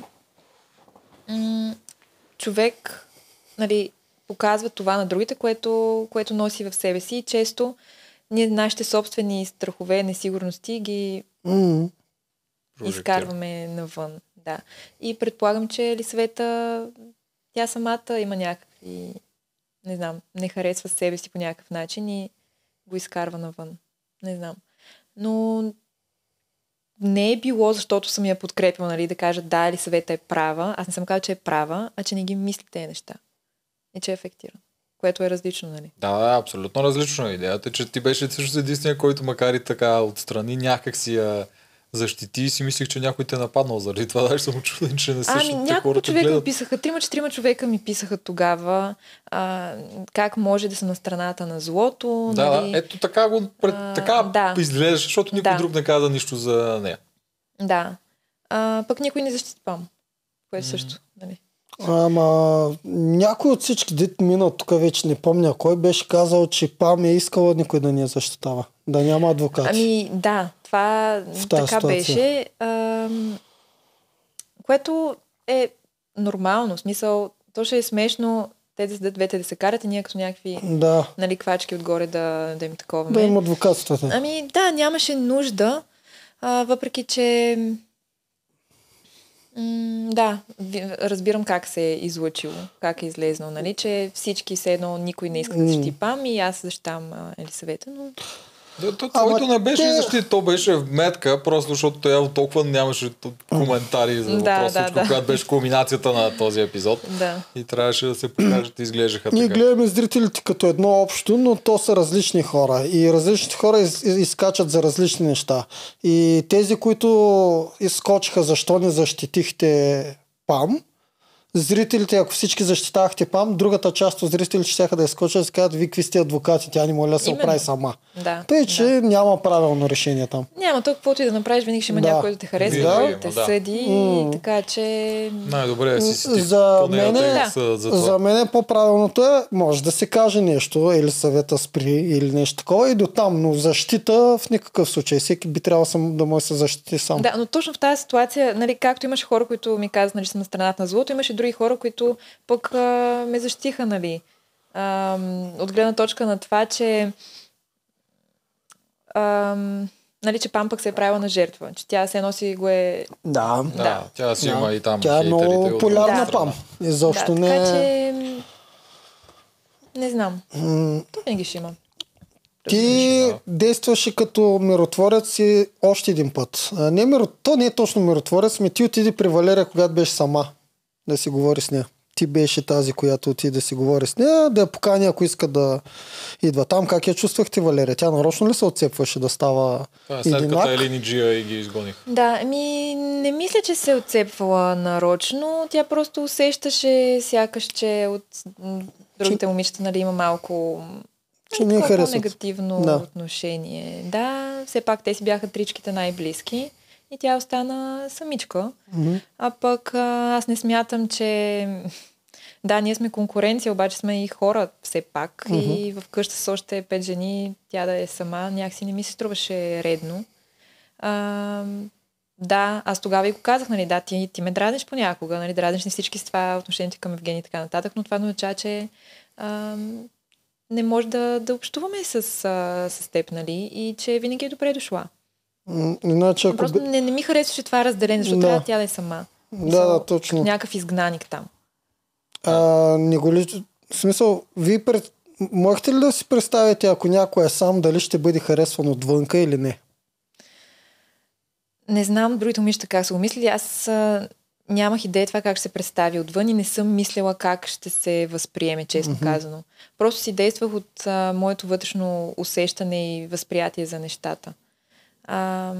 м- човек, нали, показва това на другите, което, което носи в себе си и често ние нашите собствени страхове, несигурности ги
mm.
изкарваме навън. Да. И предполагам, че Елисавета, тя самата има някакви, не знам, не харесва себе си по някакъв начин и го изкарва навън. Не знам. Но не е било, защото съм я подкрепила, нали, да кажа да, Елисавета е права. Аз не съм казала, че е права, а че не ги мисли тези неща. И че е ефектиран. Което е различно, нали?
Да, да, абсолютно различно. Идеята е, че ти беше също единствения, който макар и така отстрани някак си я защити и си мислих, че някой те е нападнал заради това. Даже съм учуден, че не същите
ами,
хората
човека
гледат.
Ми писаха, трима-четирима човека ми писаха тогава а, как може да са на страната на злото.
Да,
нали?
да, ето така го пред,
а,
така
да.
изглеждаш, защото никой
да.
друг не каза нищо за нея.
Да. А, пък никой не защити Пам. Което mm. също, нали?
Ама някой от всички дет мина, тук вече не помня кой, беше казал, че Пам е искала никой да ни я защитава. Да няма адвокати.
Ами да, това така ситуация. Беше. А, което е нормално. В смисъл, то ще е смешно те да седат двете да се карат и ние като някакви
да.
нали, квачки отгоре да, да им таковаме.
Да им адвокатствате.
Ами да, нямаше нужда, а, въпреки че м- да, разбирам как се е излъчило, как е излезнал, нали, че всички все едно никой не иска да защити Пам и аз защитам Елисавета, но
Да, то,
Ама
твоето не беше
те-
защита, то беше вметка, просто защото тя толкова нямаше т- коментари за
Да,
въпроса,
да,
всичко,
да.
която беше кулминацията на този епизод.
Да.
И трябваше да се покажат и изглеждаха
Ние
така.
гледаме зрителите като едно общо, но то са различни хора. И различните хора из, из, изкачат за различни неща. И тези, които изскочиха защо не защитихте Пам, зрителите, ако всички защитавахте Пам, другата част от зрителите ще да изскочат и си кажат, ви какви сте адвокати, тя не може да се
Именно.
оправи сама.
Да.
Тъй, че
да.
няма правилно решение там.
Няма то, каквото и да направиш, винаги ще има
Да.
някой, който те харесва,
Да.
който те
Да.
съди,
М.
така че...
Най-добре е си си ти
За
поне да
мен,
те съдят за това.
за мен по-правилното е, може да се каже нещо, или съвета спри, или нещо такова и до там, но защита в никакъв случай. Всеки би трябвало сам, да може да се защити сам.
Да, но точно в тази ситуация, нали, както имаше хора, които ми казаха, нали, съм на страната на злото, имаше други хора, които пък а, ме защитиха, нали. А, от гледна точка на това, че а, нали, че Пам пък се е правила на жертва, че тя се носи го е...
Да.
Да,
Да.
тя си
Да.
има и там
Тя е
хейтерите
много
от
популярна
другата страна.
Пам. Изобщо
да,
не
така
е...
че... Не знам. То винаги ще има.
Ти
Да.
действаше като миротворец и още един път. А, не миро... То не е точно миротворец, ми ти отиди при Валерия, когато беше сама да си говори с нея. Ти беше тази, която отиде да си говори с нея, да я покани, ако иска да идва там. Как я чувствахте, Валерия? Тя нарочно ли се отцепваше да става
Това е след като
единак?
Елини Джия и ги изгоних.
Да, ами не мисля, че се е отцепвала нарочно. Тя просто усещаше сякаш, че от м, другите момичета, нали, има малко
Че не я
такова
харесват.
негативно
Да.
отношение. Да, все пак те си бяха тричките най-близки и тя остана самичка.
Мгм.
А пък а, аз не смятам, че... Да, ние сме конкуренция, обаче сме и хора все пак.
Мгм.
И в къща с още пет жени, тя да е сама, някакси не ми се струваше редно. А, да, аз тогава и го казах, нали, да, ти, ти ме дразниш понякога, нали, дразниш не всички с това отношението към Евгений и така нататък, но това означава, че а, не може да, да общуваме с, а, с теб, нали, и че винаги е добре дошла.
М, Иначе ако...
Просто
бе-
не, не ми харесваше това разделение, защото
Да.
трябва тя да е сама.
Да, да, точно.
Някакъв изгнаник там.
А, не го ли... В смисъл, вие пред... можете ли да си представите, ако някой е сам, дали ще бъде харесван отвънка или не?
Не знам другите момичета как са го мислили. Аз а, нямах идея това как ще се представи отвън и не съм мислила как ще се възприеме, честно
Мгм.
казано. Просто си действах от а, моето вътрешно усещане и възприятие за нещата. А,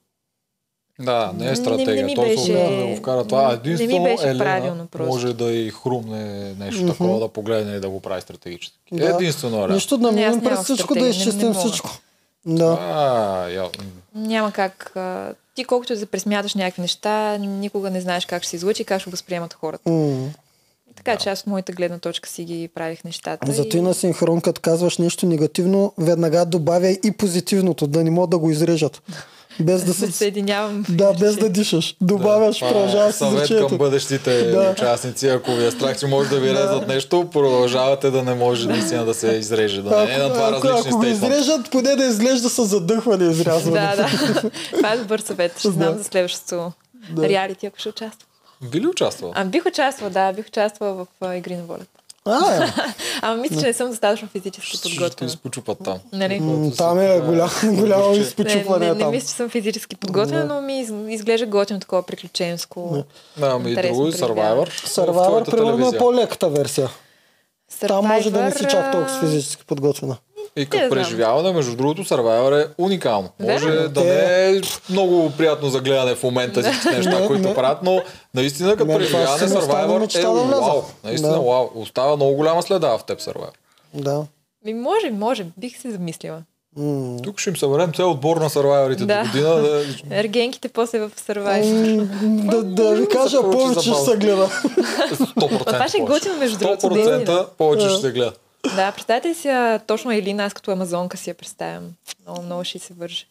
Да, не
Не-
е стратегия.
не ми
Той се
беше-
опитва да го вкара това.
не ми
Единствено
беше
Елена
правилно просто.
може да и хрумне нещо
Мгм.
такова, да погледне и да го прави стратегически.
Да.
Единствено Елена.
Нищо да
Не, аз
минем през
нямах
всичко, да
стратегия, не-
изчистим
не мога.
всичко. Да.
А, я...
няма как... А, ти колкото и да пресмяташ някакви неща, никога не знаеш как ще се излъчи и как ще го възприемат хората.
М.
Така че аз от моята гледна точка си ги правих нещата.
Зато и на синхрон, като казваш нещо негативно, веднага добавя и позитивното, да не могат да го изрежат. Без да
се
се...
съединявам.
Да, без да дишаш. Добавяш,
Това е
продължаваш с
съвет към
изречението.
бъдещите
Да.
участници. Ако ви е страх, че може да ви резат нещо, продължавате да не може наистина да се изреже. Да не е на два
Ако,
различни
ако го
стейтмента.
изрежат, поне да изглежда с задъхване изрязване.
Да, да. Това е добър съвет. Ще знам
Да.
за следващото
Да.
реалити, ако ще участвам.
Би ли участвал?
А, бих участвала, да, бих участвала в а, Игри на волята.
А, е.
Ама мисля, че не съм достатъчно физически
Ще
подготвена.
изпочупат там.
Нали?
М, Там е голям, голямо
Не,
изпочупване
не, не
там.
мисля, че съм физически подготвена, но ми из- изглежда готино такова приключенско.
Да, ами и
Интересно
друго,
преживяване.
Survivor. в
Survivor,
твоята
примерно, е
телевизия.
по-леката версия. Там може да не си чак
Survivor,
толкова физически подготвена.
И
Не
като
знам.
преживяване, между другото, Survivor е уникално. Може
Верно.
да
Те-
не е много приятно за гледане в момента всички неща,
Не,
които
не.
правят, но наистина като
Мен това
преживяване
си ми остана
Survivor
мечта
е
да вляза.
вау. Наистина
Да.
вау. Остава много голяма следа в теб Survivor.
Да.
Ми, може, може, бих се замислила.
М.
Тук ще им съберем цел отбор на Survivorите
Да.
до година. Да...
Ергенките после в Survivor.
М, Да, да ви кажа,
получи
повече ще
забавно.
се гледа.
сто процента
Това ще е
повече.
готино, между другото,
сто процента
наистина.
повече ще се гледа.
Да, представете ли си а, точно Елина, аз като амазонка си я представям. Много, много ще се върже.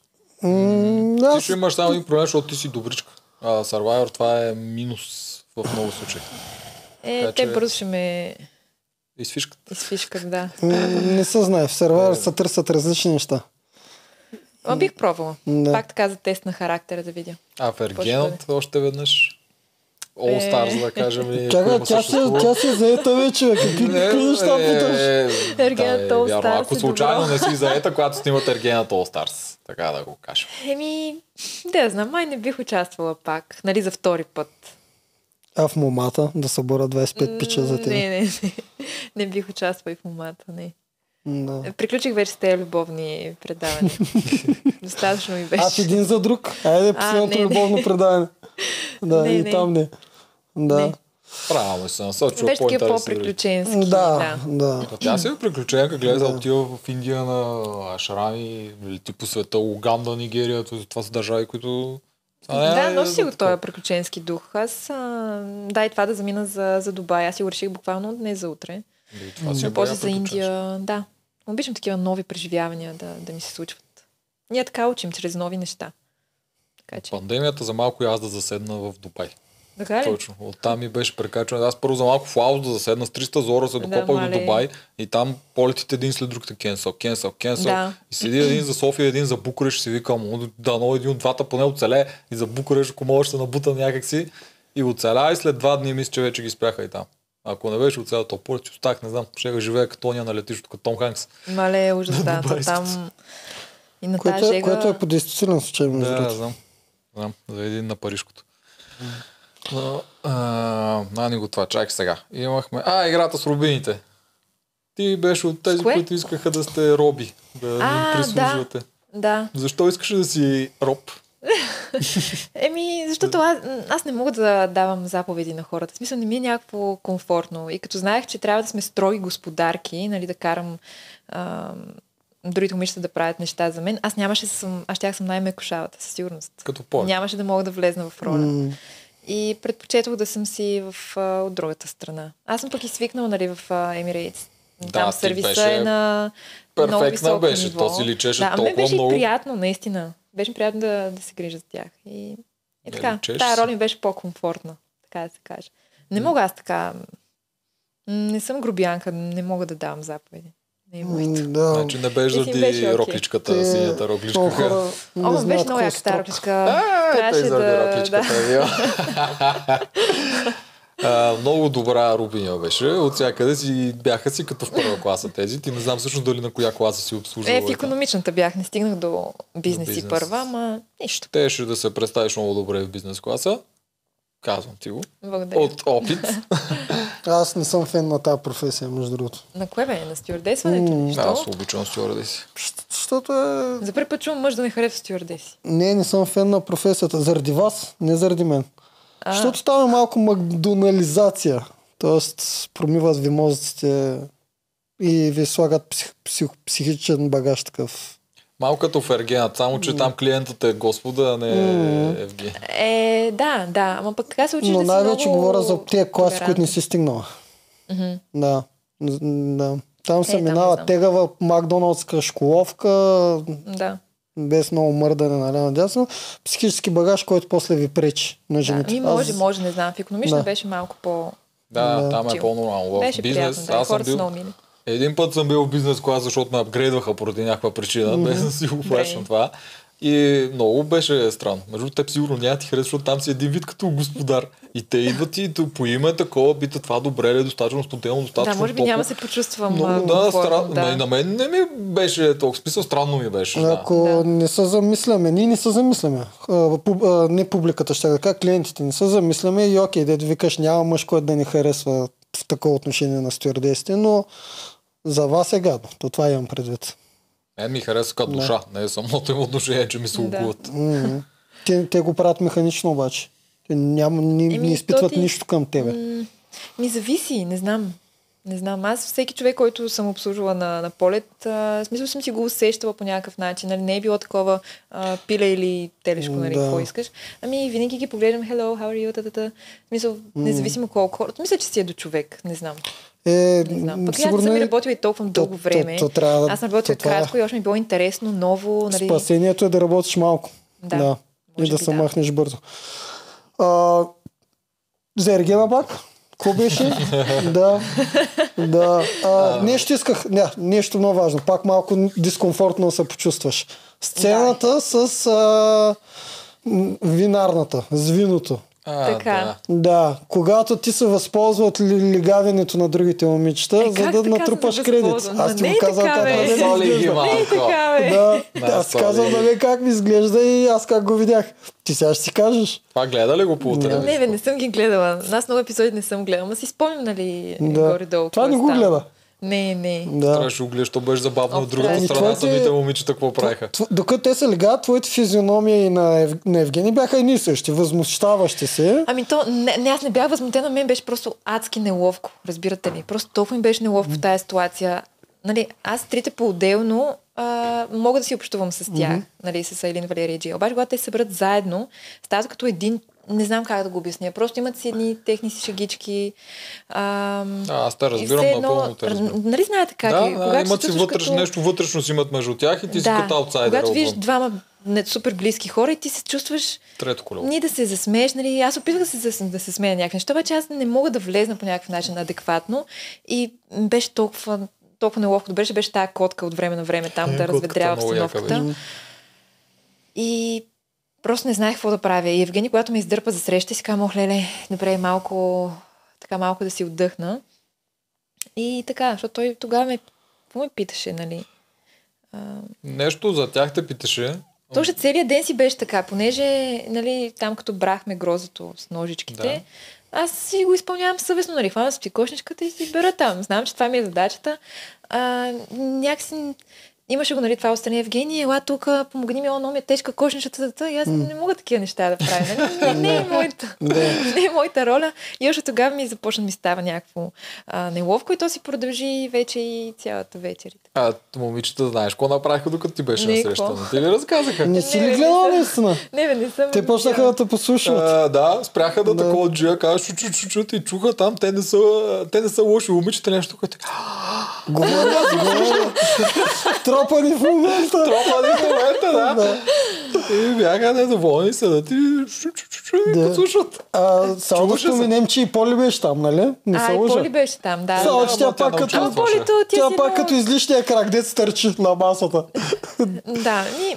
М,
Ти
Аз
ще имаш само един проблем, защото ти си добричка. А Survivor това е минус в много случаи.
Е,
Така
те
че-
бързо ще ме
Изфишкат.
изфишкат, да.
м, не се знае. В
Е.
сервер се търсят различни неща.
Ма бих пробвала.
Да.
Пак така за тест на характера да видя.
А в
Какво ще
Ергенът още веднъж. All Stars, да кажем. И
Чакай,
филма
тя си,
съществува.
тя си заета вече, бе. Какви
Не,
какви неща
е,
питаш?
е,
Ергената
да, е
All
вярно.
Stars
Ако
е
случайно
добро.
не си заета, когато снимат Ергената All Stars. Така да го кажем.
Еми, да знам, май не бих участвала пак. Нали, за втори път.
А в момата да събора двайсет и пет пича за теб.
Не, не, не. Не бих участвала и в момата, не.
Да.
Приключих вече с тези любовни предавания. Достатъчно ми беше.
А в един за друг. Айде, последното
не, не.
любовно предаване. Да,
Не,
и
не.
там не. Да.
Не.
Правилно се насочва
Беше такива
по-интересни.
по-приключенски.
Да, да.
А Тя си е приключенка, гледа, отива в Индия на ашрами, лети по света, Уганда, Нигерия, това са държави, които... Това не
Да,
е
носи
за
го
такова.
този приключенски дух. Аз, а, да, и това да замина за, за Дубай. Аз си го реших буквално от днес за утре.
И това си е
А после
бая
за
приключенска.
Индия, да. Обичам такива нови преживявания да, да ми се случват. Ние така учим, чрез нови неща. Така че,
Пандемията за малко и аз да заседна в Дубай.
така ли?
Точно. Оттам ми беше прекачване. Аз първо за малко в Лаос да заседна с триста зора, се
Да,
докопах до
мале.
Дубай и там полетите един след друг те кенсъл, кенсъл, кенсъл.
Да.
И седи един за София, един за Букурещ, си викам, "О, дано един от двата поне оцеле и за Букурещ, ако може ще набута някакси. И оцеля и след два дни мисля, че вече ги спряха и там. Ако не беше оцелял то полет, ще останах, не знам, ще да живея като Тоня на летището, като Том Ханкс.
Мале, ужас, да. То
Дубайските.
там и на
Което,
тази
е,
жега...
което е по действителен случай, между
Да,
другото.
знам. Знам, за един на Парижкото. Но, а, на ни го това, чакай сега. Имахме... А, играта с рубините. Ти беше от тези,
кое?
които искаха да сте роби, да ни
А,
прислужвате.
Да.
Защо искаш да си роб?
Еми, защото аз, аз не мога да давам заповеди на хората. В смисъл, не ми е някакво комфортно. И като знаех, че трябва да сме строги господарки, нали, да карам а, другите момичета да правят неща за мен, аз нямаше да съм, аз щях съм най-мекошавата, със сигурност.
Като повече.
Нямаше да мога да влезна в роля.
М,
И предпочетох да съм си в, а, от другата страна. Аз съм пък и свикнала, нали, в а, Emirates.
Да,
Там
ти
сервиса
беше
е на много
перфектна
високо
беше,
ниво.
то си личеше
да, ами
толкова
беше
много.
и приятно, наистина. Беше ми приятно да, да се грижа за тях. И, и
Не
така,
личеше
тая
си.
роля ми беше по-комфортна, така да се каже. Не мога аз така... м, Не съм грубянка, не мога да давам заповеди. Не е моето.
м, Да.
Значи не беше
И си
заради
беше окей.
рокличката,
Те-
синята рокличка.
Много хора не
О, беше
знаят
много
какво е
яка
строк.
рокличка.
А,
Трябваше
той заради
да...
рокличката.
да.
била. А, много добра рубиня беше. От всякъде си бяха си като в първа класа тези. Ти не знам всъщност дали на коя класа си обслужвала.
Е, в икономичната бях. Не стигнах до бизнес,
До
и
бизнес.
първа, ама нищо.
Щеше да се представиш много добре в бизнес класа. Казвам ти го.
Благодаря.
От опит.
Аз не съм фен на тази професия, между другото.
На кое бе? На стюардесването?
М,
ли?
Да,
Що?
аз обичам стюардеси.
Щ- Защото е...
За първи път чувам мъж да не харесва стюардеси.
Не, не съм фен на професията. Заради вас, не заради мен.
А,
Защото там е малко макдонализация. Тоест, промиват ви мозъците и ви слагат псих, псих, психичен багаж такъв.
Малко като в Ергенът, само че там клиентът е Господа, а не
М.
Еф Ге.
Е, да, да. Ама пък така се учиш
Но
да си
най-вече
много
говоря за тези класи, които не
толерантен.
си стигнала.
Мгм.
Да. Н- да. Там се
там не
минава
знам.
тегава макдоналдска школовка,
Да.
без много мърдане наляво надясно. Психически багаж, който после ви пречи на
Да.
жените.
Ми може,
Аз-
може, не знам. В икономична
Да.
беше малко по...
Да,
Да.
там е
Чил.
по-нормално. В
Беше
бизнес,
приятно, да.
аз съм
Хората са
бил...
много мили.
Един път съм бил в бизнес клас, защото ме апгрейдваха поради някаква причина, без да си го плащам това. И много беше странно. Между теб сигурно няма ти хареса, защото там си един вид като господар. И те идват и то по име такова, питат това добре ли е, достатъчно студено, достатъчно
Да, може би
топло.
няма да се почувствам
Много,
а,
да,
комфортно,
странно.
да.
Да. На мен не ми беше толкова смисъл, странно ми беше. Да.
Ако
Да.
не се замисляме, ние не се замисляме. А, пуб- а, не публиката, ще да кажа, клиентите не се замисляме и окей, дето викаш, няма мъж, който да ни харесва в такова отношение на стюардесите, но за вас е гадно. То това имам предвид.
Мен ми хареса като душа, не е самото им отношение, че ми се
Да.
огуват.
М-м. Те, те го правят механично обаче. Те няма, не,
Еми,
не изпитват
то ти-
нищо към тебе.
М, Ми зависи, не знам. Не знам. Аз всеки човек, който съм обслужвала на, на полет, а, в смисъл съм си го усещала по някакъв начин. Нали? Не е било такова а, пиле или телешко, нали,
Да.
какво искаш. Ами винаги ги погледам, hello, how are you, та-та-та. В смисъл, независимо колко хората. Мисля, че си е до човек, не знам.
Е,
Не знам.
м,
Пък и аз не съм и работила и толкова дълго
то-
време.
то трябва да-
Аз съм работила
то това е.
кратко и още ми е било интересно, ново. Нали?
Спасението е да работиш малко.
Да,
да. И
може
да
би
се
да.
махнеш бързо. А, за Ергена пак? Какво беше? да. да. А, нещо исках. Не, нещо много важно. Пак малко дискомфортно се почувстваш. Сцената с а, м, винарната, с виното.
А,
Така.
да.
Да, когато ти се възползва от ли- лигавенето на другите момичета,
Е,
за
как
да
така
натрупаш
се
кредит.
възползвам?
Аз
Ма
ти
не
го
е
казвам
така,
как
бе.
да
Не соли ги
изглежда.
Не е
малко.
така, бе.
Да,
Не,
аз
соли.
казвам нали как ми изглежда и аз как го видях. Ти сега ще си кажеш.
Това гледа ли го по утре?
Не, бе, не съм ги гледала. Аз много епизоди не съм гледала. Ма си спомням, нали,
Да.
горе-долу.
Това
какво
не го
става.
гледа.
Не, не.
Да.
Трябваше да го гледаш, то беше забавно
О,
от другата
ами
страна.
твоите-
Самите момичета какво правиха?
Тв- Докато те се легат, твоите физиономия и на, Ев... на Евгений бяха едни и същи. Възмущаващи се.
Ами то, не, не, аз не бях възмутена, мен беше просто адски неловко, разбирате ли. Просто толкова ми беше неловко в тази ситуация. Нали, аз трите по-отделно а, мога да си общувам с тях, mm-hmm. нали, с Айлин, Валерия и Джия. Обаче, когато те се съберат заедно, стават като един, не знам как да го обясня. Просто имат си едни техни си шегички. А,
А, аз те
и
разбирам,
все едно-
напълно те разбирам.
Нали знаете как
Да,
е?
да,
Когато
имат
се
си
чувстваш
вътреш,
като...
нещо вътрешно си имат между тях и ти си като аутсайдер.
когато виждаш
отвън.
двама не, супер близки хора и ти се чувстваш
Трето колело.
ние да се засмееш, нали, аз опитах да се, зас- да се смея някакви неща, обаче аз не мога да влезна по някакъв начин адекватно и беше толкова, толкова неловко. Добре, че беше тая котка от време на време там
Е,
да
котката
разведрява
много яка
обстановката.
беше.
И просто не знаех какво да правя. И Евгений, когато ме издърпа за среща, си казвам, ох, леле, добре, малко, така малко да си отдъхна. И така, защото той тогава ме, какво ме питаше, нали? А,
Нещо за тях те питаше.
Точно целият ден си беше така, понеже нали, там като брахме грозото с ножичките,
Да.
аз си го изпълнявам съвестно, нали, хвана с пикошничката и си бера там. Знам, че това ми е задачата. А, някакси имаше го, нали, това отстрани Евгений, ела тук, помогни ми, много ми е тежка кошничата, и аз не мога такива неща да правя. Нали? Не, не, е моята, не е моята роля. И още тогава ми започна да ми става някакво а, неловко и то си продължи вече и цялата вечер.
А, момичета, знаеш, какво направиха докато ти беше
Не,
на среща?
какво?
Не ти ли разказаха?
Не си
Не,
ли
не
гледала
съм.
наистина?
Не, бе, не съм.
Те почнаха да те послушват.
А, да, спряха да,
Да.
такова Джия, казва, чу, чу, чу, чу, и чуха там, те не са, те не са лоши момичета, нещо, което
Говоря, говоря. Тропани в момента.
тропани в момента, да. И бяха недоволни, седат и чу, чу, чу, чу, и
Да.
подслушват.
А, само да
Чуваше се.
споменем, че и Поли беше там, нали? Не
А,
се
и
лъжа.
Поли беше там, да.
Само,
да.
че тя
ама тя
пак
не
като...
Ама
участваше.
Полито, тя,
Тя
си
пак
едно-
като излишния крак, дет стърчи на масата.
Да, ни...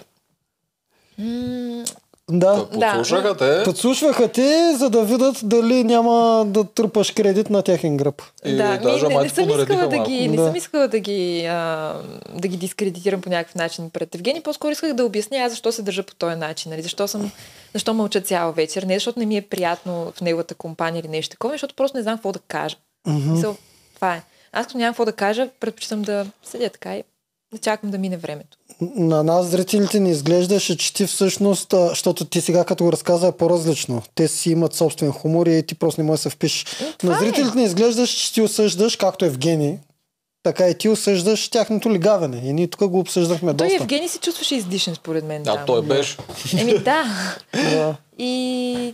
М-
Да.
Да.
Подслушаха те.
Подслушваха те, за да видят дали няма да трупаш кредит на техен гръб.
И
да,
даже
ми, не, не
майко
съм
понаредиха
искала да
малко.
ги, не
Да.
съм искала да ги, а, да ги дискредитирам по някакъв начин пред Евгений. По-скоро исках да обясня аз защо се държа по този начин. Нали? Защо съм, защо мълча цяла вечер. Не защото не ми е приятно в неговата компания или нещо такова, защото просто не знам какво да кажа.
Мгм.
Мисъл, това е. Аз като нямам какво да кажа, предпочитам да седя така и да чакам да мине времето.
На нас зрителите не изглеждаше, че ти всъщност, а, защото ти сега като го разказа е по-различно. Те си имат собствен хумор и ти просто не можеш да се впишеш.
това
На
е.
зрителите не изглеждаш, че ти осъждаш, както Евгений, така и ти осъждаш тяхното лигавене. И ние тук го обсъждахме
Той
доста.
Евгений се чувстваше издишен, според мен.
Да,
там.
той беше.
Еми да.
Да.
И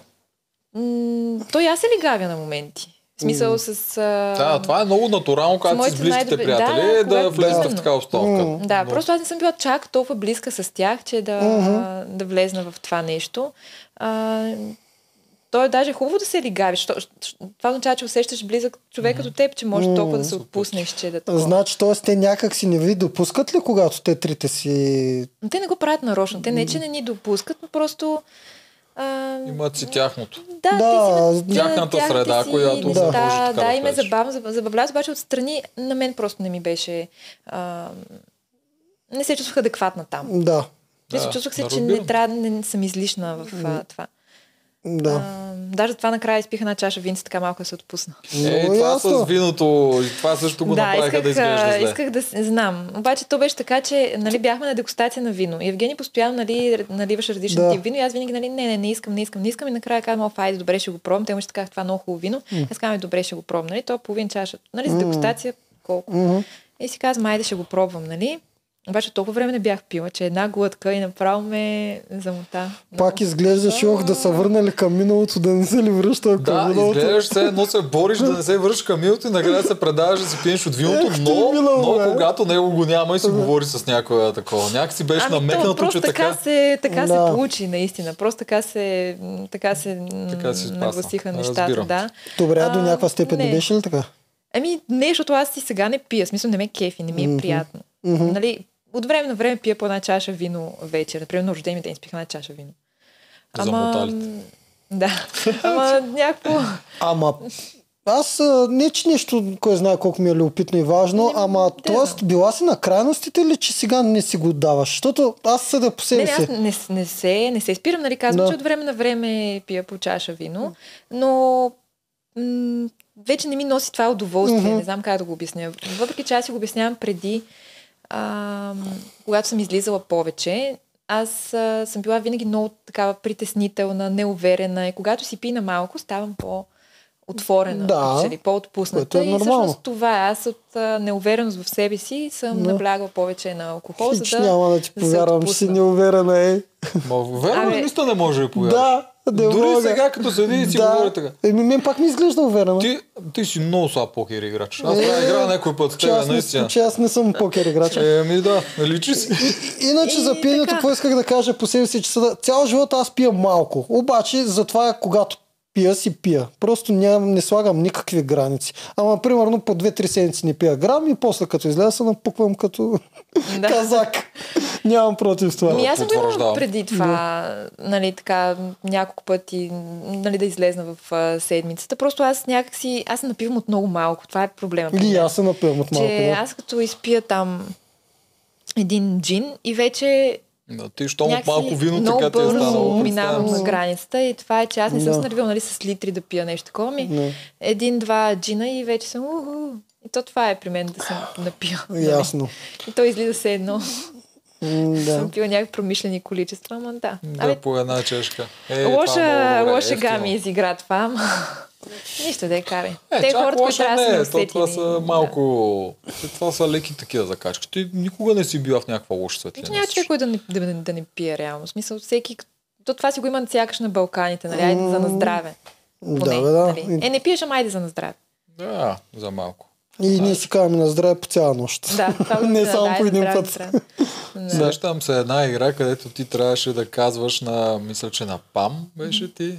м- той аз се лигавя на моменти. В смисъл с... А...
Да, това е много натурално, когато си
моите
с близките
най-добри-
приятели,
да,
да,
когато-
влезете
да.
в такава обстановка.
М.
Да,
Но-
просто аз не съм била чак толкова близка с тях, че да,
Мгм.
да влезна в това нещо. А, то е даже хубаво да се лигавиш. що- що- Това означава, че усещаш близък човек като теб, че може
М.
толкова да се отпуснеш, че да такова.
Значи, т.е. те някак си не ви допускат ли, когато те трите си...
Но те не го правят нарочно. Те не, че не ни допускат, но просто... А,
Имат си тяхното.
Да,
Да,
те си имат
тяхната
тяхните
среда,
си
която
неща,
може така
да,
да
им е
кажеш.
забавно, заб- забавляват, обаче отстрани на мен просто не ми беше... А, не се чувствах адекватна там.
Да,
Да, се
Да,
чувствах се,
да,
че
разбирам.
не трябва да не съм излишна в а, това.
да.
А, даже това накрая изпих една чаша винца, така малко да се отпусна.
Е,
Много
това
ясно.
с виното, и това също го направиха да изглежда
а,
зле.
исках да с- знам. Обаче то беше така, че нали, бяхме на дегустация на вино. И Евгений постоянно нали, наливаше различни
Да.
тип вино и аз винаги нали, не, не, не искам, не искам, не искам. И накрая казвам, о, айде, добре, ще го пробвам. Те му ще казах, това е много хубаво вино. Аз казвам, добре, ще го пробвам. Нали? То половин чаша. Нали, с дегустация колко.
Мгм.
И си казвам, айде, ще го пробвам. Нали? Обаче толкова време не бях пила, че една глътка и направо ме замота.
Пак изглеждаш, ох, да са върнали към миналото, да не се ли връща към
Да,
миналото.
изглеждаш се, едно се бориш да не се вършиш към миналото и накрая се предаваш да си пиеш от виното,
Ех, ти
но,
минало, бе.
но когато него го няма и си говори с някоя такова. Някак си беше
Ами то,
намекнато,
просто
че
така,
така...
се, така
Да.
се получи, наистина. Просто така се, м, така се, м,
Така се спасна.
нагласиха нещата.
Разбирам.
Да.
Добре, а до
А,
някаква степен не
не.
беше ли така?
Ами не, защото аз и сега не пия. В смисъл не ме кефи, не ми е
Мгм.
приятно.
Мгм.
Нали, от време на време пия по една чаша вино вечер. Например, на рождения ми ден изпих една чаша вино.
За моталите.
м, Да. Ама някакво...
Ама аз а, не че нещо, кой знае колко ми е любопитно и важно,
Не,
ама
да,
т.е.
да.
била си на крайностите ли, че сега не си го даваш? Защото аз съда по себе
Не, не,
си.
аз не, не, се, не се спирам, нали, казвам,
Да.
че от време на време пия по чаша вино, но м- вече не ми носи това удоволствие,
Мгм.
не знам как да го обясня. Въпреки че аз си го обяснявам преди, а, когато съм излизала повече, аз а, съм била винаги много такава притеснителна, неуверена и когато си пина малко, ставам по отворена,
Да,
че ли, по-отпусната.
което е
И
нормално.
всъщност това е. Аз от а, неувереност в себе си съм
Да.
наблягала повече на алкохол,
Хич
за да
няма да ти
да се
повярвам, че си
отпусна.
неуверена, е.
Ма, верно ли,
Абе,
наистина не може да повярваш?
Да, не
Дори
мога.
сега, като седи и си
Да.
говори така.
Еми, мен пак ми изглежда уверена.
Ти, ти си много слаб покер играч. Аз
Е,
трябва да играя някой път с
че
тебе,
аз не-
наистина.
Че аз не съм покер играч.
Еми да, личи си.
Иначе
И
за пиенето,
така.
какво исках да кажа по себе си, че съда, цял живот аз пия малко. Обаче, затова когато пия, си пия. Просто нямам, не слагам никакви граници. Ама, примерно, по две-три седмици не пия грам и после като изляза се напуквам като
Да.
казак. Нямам против това.
Ми аз съм имала
потвърждавам.
преди това, нали, така, няколко пъти, нали, да излезна в а, седмицата. Просто аз някакси, аз се напивам от много малко. Това е проблема. при
И
мен.
аз се напивам от малко.
Че
Да.
аз като изпия там един джин и вече
Да, ти, щом от
някакси
малко вино,
много
така ти е
бързо
станало.
минавам
представям
на
си.
границата и това е, че аз не съм
Да.
се навила, нали, с литри да пия нещо такова ми.
Не.
Един-два джина и вече съм уху. И то това е при мен да се напия. нали.
Ясно.
И то излиза се едно.
М, Да.
Съм пила някакви промишлени количества, ама да.
Да, по една чешка. Е,
лоша,
това е много добре,
лоша га
ефтино.
ми изигра това, ама нищо да я карай.
Е,
Те
чак
хората, които
лоша
трябва да
не
са
е. То,
усетили.
това са малко... Те, това са леки такива закачки. Ти никога не си била в някаква лоша
Да.
светлина.
Няма човек, който да не, да, да, да не пие реално. В смисъл, всеки... То това си го има сякаш на Балканите, нали? Айде за на здраве. Поне,
Да, бе, да.
нали? Е, не пиеш, ама айде за на здраве.
Да, за малко.
И ние си казваме на здраве по цяла нощ.
Да, това го
Не
да,
само
да,
по
айде
един
здраве,
път.
здраве. Да.
Сещам се една игра, където ти трябваше да казваш на, мисля, че на Пам беше ти,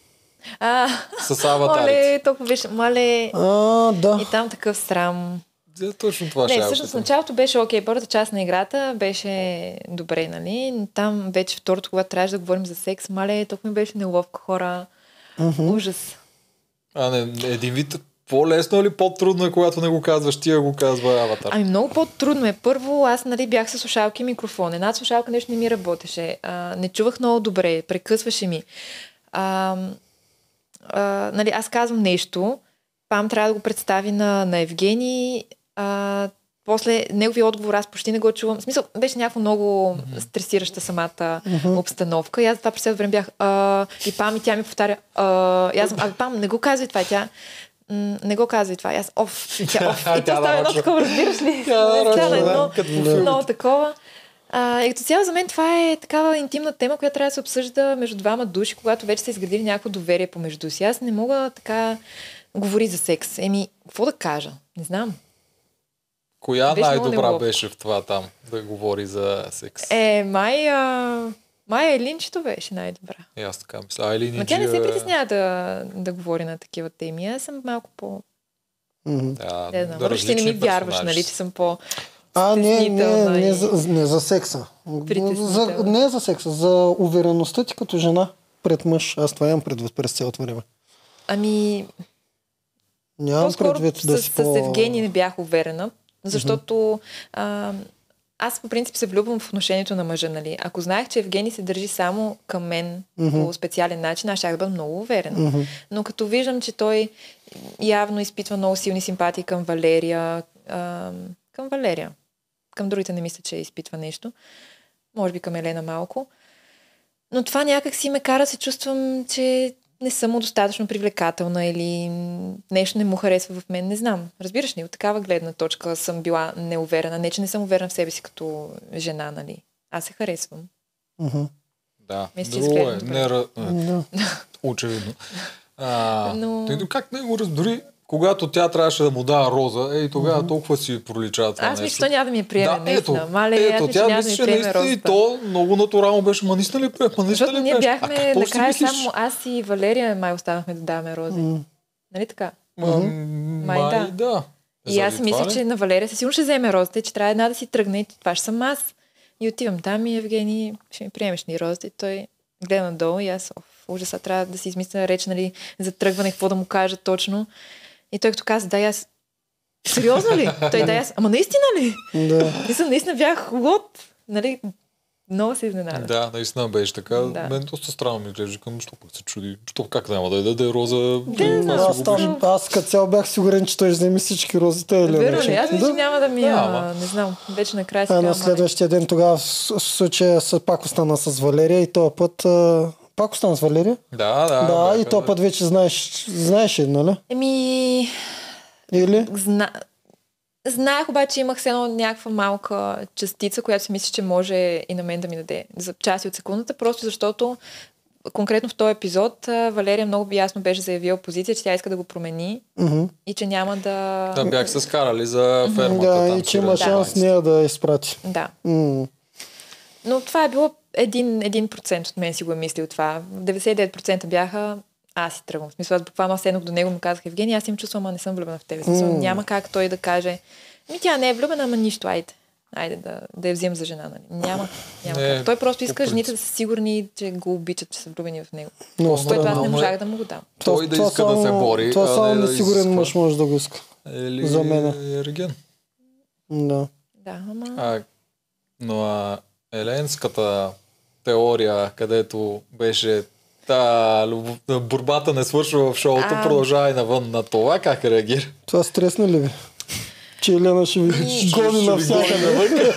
А,
с аватарите.
оле, толкова беше, мале.
А, да.
И там такъв срам.
Да, точно това
Не,
ще
всъщност в началото беше окей, първата част на играта беше добре, нали? Там вече второто, когато трябваше да говорим за секс, мале, толкова ми беше неловко, хора. Ужас.
А не, един вид по-лесно или по-трудно е, когато не го казваш, ти го казва аватар.
Ами много по-трудно е. Първо, аз нали, бях с слушалки и микрофон. Една слушалка нещо не ми работеше. А, не чувах много добре, прекъсваше ми. А, а, нали, аз казвам нещо, Пам трябва да го представи на, на Евгений. А, после неговия отговор аз почти не го чувам. В смисъл, беше някакво много стресираща самата обстановка. И аз това през цялото време бях а, и Пам и тя ми повтаря а, и аз съм, абе Пам, не го казвай това. И тя м, не го казвай това. И аз оф. И тя оф. И
Тя
то става едно
нарочно.
такова, разбираш ли?
Тя нарочно,
Стана
да,
едно
като по филмите.
много такова. А, и като цяло за мен това е такава интимна тема, която трябва да се обсъжда между двама души, когато вече са изградили някакво доверие помежду си. Аз не мога така говори за секс. Еми, какво да кажа? Не знам.
Коя
Беше много
най-добра
неловко.
беше в това там, да говори за секс?
Е, май, а... май Елинчето беше най-добра.
И аз така мисля. Айлин
Но тя не се притеснява да, да говори на такива теми. Аз съм малко по...
Мгм.
Да,
Не знам,
да,
да, ще не ми
различни
вярваш,
персонажи
нали,
са.
че съм по...
А, не, не,
стеснителна
не,
и-
за, не за секса. За,
Притеснителна.
не за секса, за увереността ти като жена пред мъж. Аз това имам предвид през цялото време.
Ами,
Нямам
по-скоро
предвид
с,
да си
с
по...
Евгений не бях уверена, защото а, аз по принцип се влюбвам в отношението на мъжа, нали. Ако знаех, че Евгений се държи само към мен
Мгм.
по специален начин, аз щях да бъда много уверена.
Мгм.
Но като виждам, че той явно изпитва много силни симпатии към Валерия, а, към Валерия. Към другите не мисля, че изпитва нещо. Може би към Елена малко. Но това някак си ме кара да се чувствам, че не съм му достатъчно привлекателна или нещо не му харесва в мен. Не знам. Разбираш ли, от такава гледна точка съм била неуверена. Не, че не съм уверена в себе си като жена, нали. Аз се харесвам.
Мгм.
Да,
Мисля, че
друго е.
изглеждам
Не, ра-
Да.
очевидно. А,
Но-
тъй, как не го раздори, когато тя трябваше да му дава роза, ей, тогава толкова си пролича това
Аз мисля,
нещо.
че той няма да ми я приеме,
Да, ето,
наистина. Мале, аз
ето,
мисля, че
тя
няма да ми
мислеше
приеме
наистина и
розата.
то много натурално беше. Ма наистина ли приема? Ма наистина
Защото
ли
ние
приемаш? А
бяхме,
какво си
накрая
мислиш?
само аз и Валерия май останахме да даваме рози.
М.
Нали така?
Ма,
Май
май
да.
да.
И аз
Заради това
мисля,
ли?
че на Валерия със сигурно ще вземе розата и че трябва една да си тръгне и това ще съм аз. И отивам там и Евгений, ще ми приемеш ли розата? И той гледа надолу и аз, оф, ужаса, трябва да си измисля реч, нали, за тръгване, какво да му кажа точно. И той като каза, да, аз... Сериозно ли? Той да, аз... Ама наистина ли?
Да.
Мисля, наистина бях лот. Нали, много се изненада.
Да, наистина беше така.
Да.
Мен доста странно ми глежда, към, що пък се чуди. Що как няма да иде, да е роза.
Да, не знам.
Аз, там, аз като цяло бях сигурен, че той ще вземе всички розите. Или
Верно ли? Аз мисля, че няма да ми...
Да,
а,
ама.
не знам, вече накрая си
А на
казвам,
следващия ден тогава в с- в случая с- пак остана с Валерия и този път... А, пак остана с Валерия?
Да, да.
Да,
бяха,
и този път вече знаеш, знаеш, нали?
Еми...
Или?
Зна... Знаех, обаче имах все едно някаква малка частица, която си мисля, че може и на мен да ми даде за части от секундата, просто защото конкретно в този епизод а, Валерия много ясно беше заявила позиция, че тя иска да го промени
Мгм.
и че няма да...
Да, бях се скарали за фермата.
Да,
там
и че
си
има
разни
шанс
граници.
нея да изпрати.
Да.
М.
Но това е било един, един процент от мен си го е мислил това. деветдесет и девет процента бяха аз си тръгвам. В смисъл, аз буквално седнах до него и му казах, Евгения, аз им чувствам, а не съм влюбена в теб. В смисъл,
М.
няма как той да каже, ми тя не е влюбена, ама нищо, айде. Айде да, да я взимам за жена. Нали. Няма, няма
Не,
как. Той просто иска
по
жените да са сигурни, че го обичат, че са влюбени в него.
Много
Което аз
странно.
не
Ама
можах
е-
да му го дам.
Той да иска да се бори,
Това
а
само
не да
несигурен
изисква.
мъж може да го иска.
Или
За мене.
Ерген.
Да.
Да, ама...
А, но а, еленската теория, където беше та любов, борбата не свършва в шоуто,
А.
продължава и навън. На това как реагира?
Това стресно ли ви? Че Елена ще ви гони навсякъде.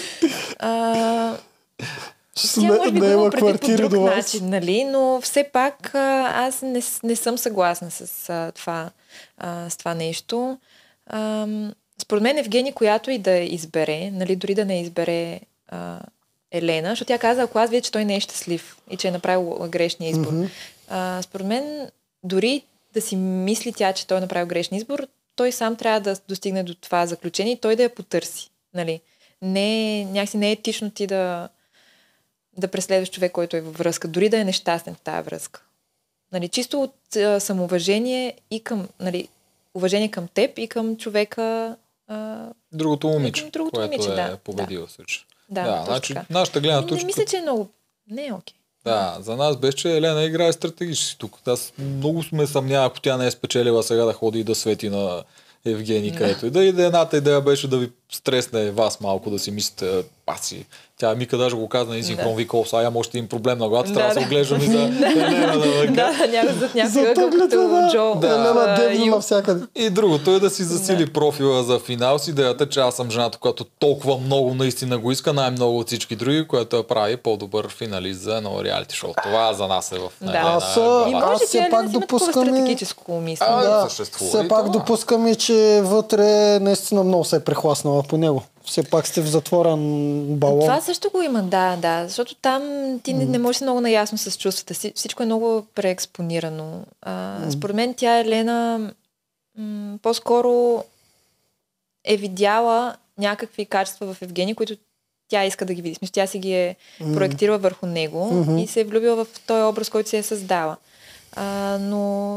А,
Ще
Тя може би го
наема
има предвид по
квартири
друг
до вас.
начин, нали? Но все пак а, аз не, с- не съм съгласна с, а, това, а, с това нещо. А, според мен Евгений, която и да избере, нали, дори да не избере а, Елена, защото тя каза, ако аз видя, че той не е щастлив и че е направил грешния избор.
Мгм.
А, според мен, дори да си мисли тя, че той е направил грешен избор, той сам трябва да достигне до това заключение и той да я потърси. Нали? Не, някакси не е етично ти да, да преследваш човек, който е във връзка, дори да е нещастен в тази връзка. Нали? Чисто от а, самоуважение и към, нали, уважение към теб и към човека. А,
Другото момиче,
Към другото
което
момиче,
е
да.
победило случай.
да,
Да,
точно
значи
така.
нашата гледна
Не, не
точка.
мисля, че е много... Не е окей.
Да, за нас беше, че Елена играе стратегически тук. Аз много сме съмнява, ако тя не е спечелила сега да ходи и да свети на Евгений,
Да.
където и да. И да едната идея беше да ви стресне вас малко, да си мислите, паси. Тя Мика даже го каза на синхрон,
Да.
вика, сега имам още един проблем на главата,
Да,
трябва да се
да.
оглеждам и за Елена. Да,
Да, някой зад някой
За
ъгъл,
погледа,
като
да.
Джо.
Да.
Елена
а,
дебна
Ю.
навсякъде.
И другото е да си засили профила за финал с идеята, че аз съм жената, която толкова много наистина го иска, най-много от всички други, което я прави по-добър финалист за едно реалити шоу. Това за нас е в
Да.
Елена
Аз, а,
глава.
И
Аз
може
все
тя
пак
да има такова
допускам и-
стратегическо мислене.
А,
Да,
съществува
все
и
пак
това.
допускам и, че вътре наистина много се е прехласнала по него. Все пак сте в затворен балон.
Това също го има, да, да. Защото там ти не, не можеш много наясно с чувствата си. Всичко е много преекспонирано. А, според мен тя, Елена, м- по-скоро е видяла някакви качества в Евгений, които тя иска да ги види. В смисъл, тя си ги е проектирала върху него
Мгм.
и се е влюбила в този образ, който се е създала. А, но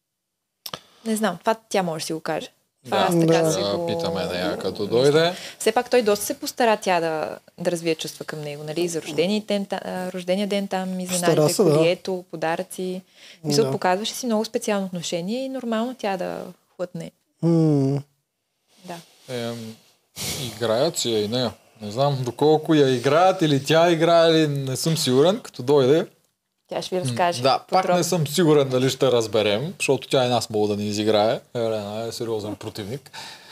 не знам, това тя може да си го каже. Това аз така
Да.
си
Да,
го...
питаме нея, като дойде.
Все пак той доста се постара тя да, да развие чувства към него, нали? За рождения ден, та- рождения ден там,
Постара
изненадите,
се, да.
колието, подаръци. Мисля,
Да.
показваше си много специално отношение и нормално тя да хлътне.
М.
Да.
Е, играят си я и нея. Не знам доколко я играят или тя играе, или не съм сигурен, като дойде.
Тя ще ви разкаже.
Да, пак
подробно.
не съм сигурен дали ще разберем, защото тя и нас мога да ни изиграе. Елена е сериозен противник.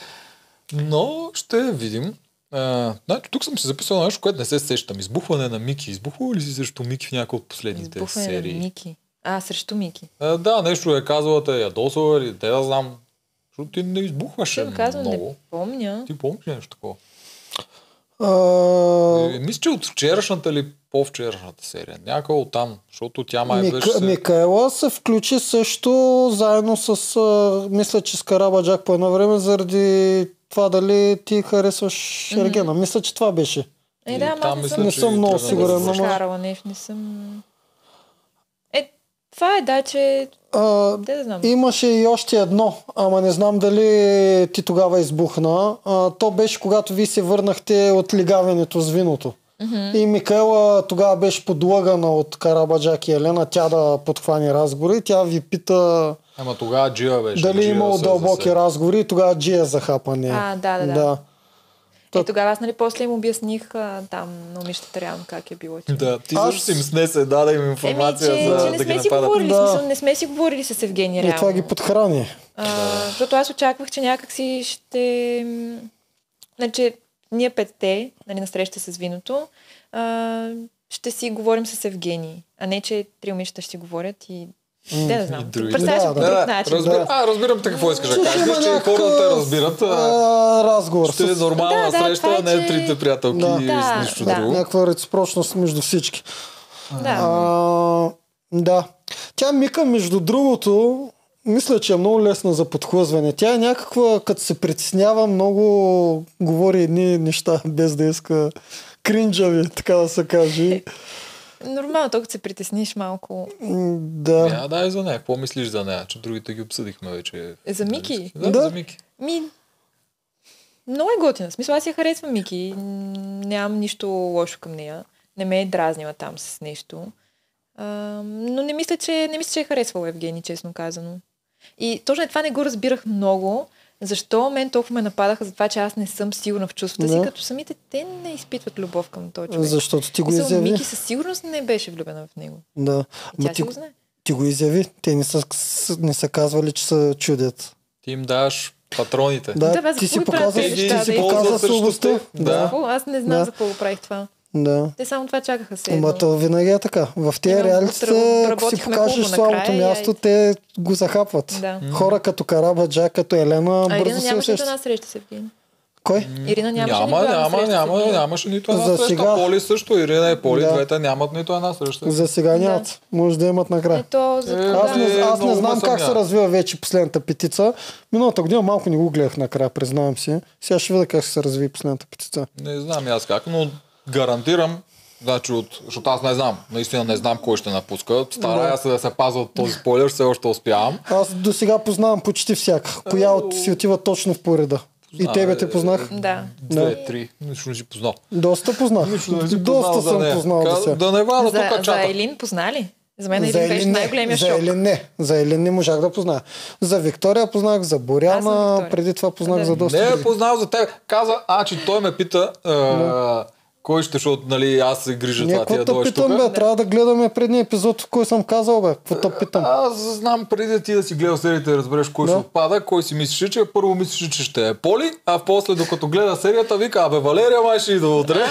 Но ще видим. А, значи, тук съм си записал нещо, което не се сещам. Избухване на Мики. Избухва ли си срещу Мики в някои от последните
Избухване
серии?
на Мики. А, срещу Мики.
А, да, нещо е казала, те е ядосала или те да знам. Защото ти не избухваше
Ще го казвам,
много.
не помня.
Ти помниш ли нещо такова?
А,
Е, мисля, че от вчерашната или по-вчерашната серия. Някъде от там, защото тя май беше...
Мика,
се-
Микаела се включи също заедно с, а, мисля, че с Карабаджак по едно време, заради това дали ти харесваш Ергена. Мисля, че това беше.
Е,
И
да, ама
там
аз не
мисля,
съм,
Не
че
съм много
тръгна да
сигурен,
се
ама-
Карала нещо, не съм... Е, това е, да, че...
А,
Де да знам.
имаше и още едно, ама не знам дали ти тогава избухна. А, то беше когато ви се върнахте от лигавенето с виното.
Mm-hmm.
И Микаела тогава беше подлъгана от Карабаджак и Елена, тя да подхване разговори. Тя ви пита
Ама тогава Джия беше.
дали
Джия
имало
се
дълбоки
засе.
разговори и тогава Джия захапа нея.
А, да, да, да.
да.
Е, тогава аз, нали, после им обясних а, там на момичетата реално как е било. Че...
Да, ти
Аз-
също си им снесе, даде им информация
Еми, че,
за
че
да
не
ги
сме си
нападат.
говорили,
Да.
смисъл, не сме си говорили с Евгения
И
реално.
това ги подхрани.
А, защото аз очаквах, че някак си ще... м, Значи, ние петте, нали, на среща с виното, а, ще си говорим с Евгений, а не, че три момичета ще си говорят и... Те да знам.
и други.
Представяш
Да,
се по
да,
друг
Да,
начин.
разбира,
Да.
а, разбирам те какво искаш да
Ще
кажеш,
има
че
някакъв,
хората разбират. А,
а, разговор.
ще е
с
нормална
Да, да,
среща,
това е,
а не
че-
трите приятелки
Да.
и
Да,
с нищо
да.
друго.
някаква реципрочност между всички.
Да.
А, да. Тя Мика, между другото, мисля, че е много лесна за подхлъзване. Тя е някаква, като се притеснява, много говори едни неща, без да иска кринджави, така да се каже.
Нормално, толкова се притесниш малко.
М, Да.
Я, дай за нея. Какво мислиш за нея? Че другите ги обсъдихме вече.
За Мики?
Да,
Да.
за Мики.
Ми, много е готина. В смисъл, аз я харесвам Мики. М, Нямам нищо лошо към нея. Не ме е дразнила там с нещо. А, но не мисля, че, не мисля, че е харесвала Евгений, честно казано. И точно е това не го разбирах много. Защо мен толкова ме нападаха за това, че аз не съм сигурна в чувствата си,
Да.
като самите те не изпитват любов към този човек.
Защото ти го
Мисъл,
изяви.
Мики със сигурност не беше влюбена в него.
Да.
И
Ма
тя
ти,
си го знае.
ти го изяви. Те не са, с- не са казвали, че се чудят.
Ти им даваш патроните.
Да,
Да, бе, за
ти си
какво правят
показа,
тези
ти
неща,
си
да
показа
използват срещу
слабостта.
теб?
Да.
Да.
Какво? Аз не знам
Да.
за какво го правих това.
Да.
Те само това чакаха се.
Ама то винаги е така. В тези
Имам-
реалитета, ако си
работихме
покажеш
хубаво
слабото
накрая,
място,
и-
те го захапват.
Да.
Хора като Карабаджак, като Елена,
А Ирина
бързо се
нямаше нито
усещат.
една среща с Евгений.
Кой?
Ирина нямаше
Няма,
нито една
няма,
среща с
няма,
Евгений.
нямаше нито една
За
среща.
сега-
Поли също, Ирина и Поли,
Да.
двете нямат нито една среща.
За сега нямат. Може да имат накрая.
Ето, за
Е,
Аз не,
Е,
аз не
много
знам
ме
как се
съмнява.
развива вече последната петица. Миналата година малко не го гледах накрая, признавам си. Сега ще видя как ще се разви последната петица.
Не знам и аз как, но гарантирам, значи от, защото аз не знам, наистина не знам кой ще напуска. Старая се да се пазя от този спойлер, все още успявам.
Аз до сега познавам почти всяка. Коя от си отива точно в пореда. И тебе те познах.
Да.
Две, три, нищо не си познал.
Доста познах.
Нищо не си познал
Доста
за
съм
нея.
познал до
Каза,
сега.
да не вада
За,
тук
за
чата.
Елин познали? За мен
За
Елин беше
Елин не,
най-големия
за
шок.
Елин не. За Елин не можах да позная. За Виктория познах, за
Аз съм
Боряна,
Виктория.
преди това познах
Да.
за доста
Не е
други.
познал за теб. Каза, а, че той ме пита, а, кой ще, защото нали, аз се грижа
Не,
това ти
какво
да
те
дойдеш
питам,
тук.
бе? Трябва да гледаме предния епизод, в кой съм казал, бе. Какво те питам?
Аз знам преди да ти да си гледал серията и разбереш кой
Да.
ще отпада, кой си мислиш, че първо мислиш, че ще е Поли, а после докато гледа серията вика, абе Валерия май ще идва утре.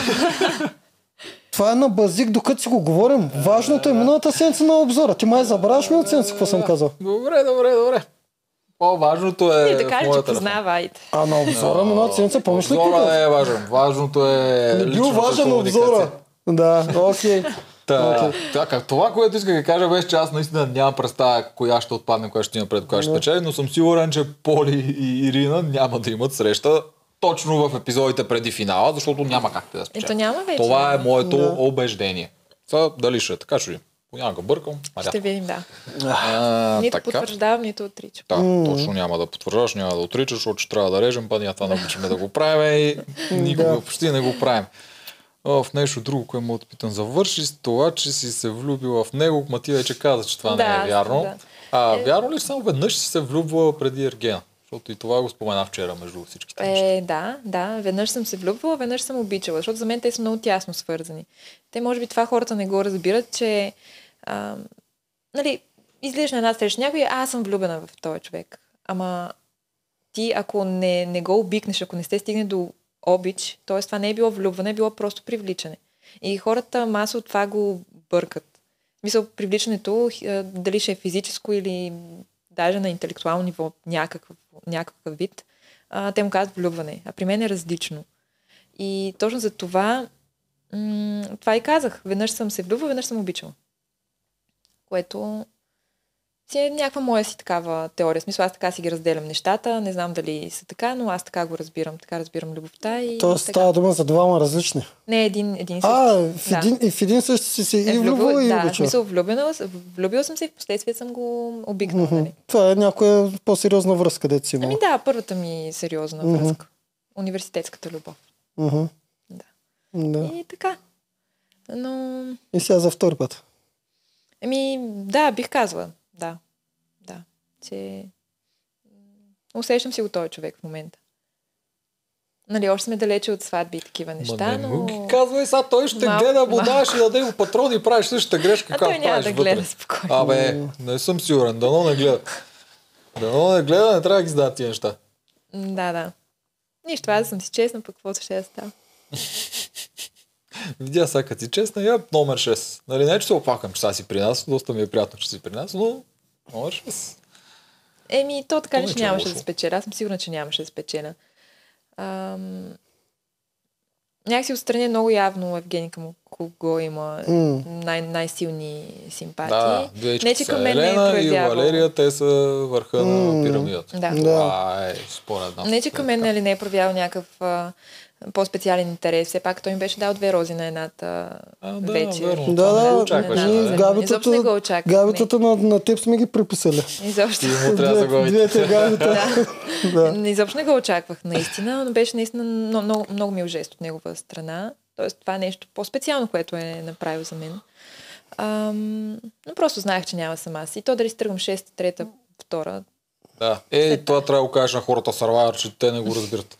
Това е на базик, докато си го говорим. Важното е миналата седмица на обзора. Ти май забравяш миналата седмица, какво съм казал.
Добре, добре, добре. По-важното е
Не, да
в
кажа, че
моята
познава, айде.
А на обзора миналата седмица, помниш ли
Обзора
какво?
не е важен. Важното е
Не бил
личната
важен
комуникация.
обзора. Да, окей.
Та,
Окей.
така, това, което исках да кажа, беше, че аз наистина нямам представа коя ще отпадне, коя ще има пред, коя ще
Да.
печели, но съм сигурен, че Поли и Ирина няма да имат среща точно в епизодите преди финала, защото няма как те да спечелят.
Ето няма вече.
Това е моето
Да.
убеждение. Сега дали ще е така, ще видим. Понякога бъркам. Маря.
Ще видим, да.
А,
Нито
така.
потвърждавам, нито отричам.
Да, точно няма да потвърждаш, няма да отричаш, защото ще трябва да режем, па ние това не обичаме да го правим и никога
Да.
почти не го правим. О, в нещо друго, което му отпитам. Завърши с това, че си се влюбила в него, ма ти вече каза, че това
Да,
не е вярно.
да.
А,
Е.
вярно ли че само веднъж си се влюбвала преди Ергена? Защото и това го спомена вчера между всичките неща.
Е, да, да. Веднъж съм се влюбвала, веднъж съм обичала, защото за мен те са много тясно свързани. Те, може би, това хората не го разбират, че а, нали, излизаш на една среща някой, а, аз съм влюбена в този човек. Ама ти, ако не, не го обикнеш, ако не сте стигне до обич, т.е. това не е било влюбване, е било просто привличане. И хората масово това го бъркат. Мисля, привличането, а, дали ще е физическо или даже на интелектуално ниво, някакъв, някакъв вид, а, те му казват влюбване. А при мен е различно. И точно за това м- това и казах. Веднъж съм се влюбвала, веднъж съм обичала. Което си е някаква моя си такава теория. В смисъл, аз така си ги разделям нещата. Не знам дали са така, но аз така го разбирам. Така разбирам любовта и
Тоест
така.
става дума за двама различни.
Не един, един и същи.
А, в
Да.
един, и в един същи си се
Е,
и влюбила и
да, в
обичала.
смисъл, влюбила, влюбила съм се и в последствие съм го обикнала.
Мгм.
Нали?
Това е някоя по-сериозна връзка, дето си имала.
Ами да, първата ми сериозна
Мгм.
връзка. Университетската любов.
Мгм.
Да.
Да.
И така. Но...
И сега за втори път.
Еми, да, бих казала. Да. Да. Че... Усещам си го този човек в момента. Нали, още сме далече от сватби и такива неща,
Ма не му
но...
ги казвай, сега той ще
Малко,
гледа, му
малко.
даваш и даде го патрони и правиш същата грешка,
А
както
той няма
правиш
да
вътре.
гледа спокойно.
Абе, не съм сигурен, дано не гледа. Дано не гледа, не трябва да ги задават тия неща.
Да, да. Нищо, аз съм си честна, пък каквото ще да става.
Видя сега, като си честна, я номер шест. Нали, не, че се опакам, че сега си при нас, доста ми е приятно, че си при нас, но номер шест.
Еми, то така ли,
Повече
че нямаше
лошо.
да спечеля. Аз съм сигурна, че нямаше да спечеля. Ам... Някакси отстрани много явно Евгений към кого има
М.
най- най-силни симпатии.
Да,
Не,
двечки
че
са
към мен не е
Елена и
проявявал.
Валерия, те са върха
М.
на пирамидата.
Да.
Да.
Това е според нас.
Не, че към мен нали, не е проявявал някакъв а, по-специален интерес. Все пак той ми беше дал две рози на едната
А, да,
вечер.
верно.
Да,
Това не го
да,
очакваш,
да,
ние
нали?
да. Изобщо не го
габитата,
очаквах,
габитата на, на теб сме ги приписали.
Изобщо.
Ти му трябва да го
Двете габита. да.
Не, изобщо не го очаквах наистина, но беше наистина много, много, много мил жест от негова страна. Тоест това е нещо по-специално, което е направил за мен. Ам, но просто знаех, че няма сама си. И то дали си тръгвам шеста, трета, втора.
Да. Е, това трябва да го кажеш на хората в Survivor, че те не го разбират.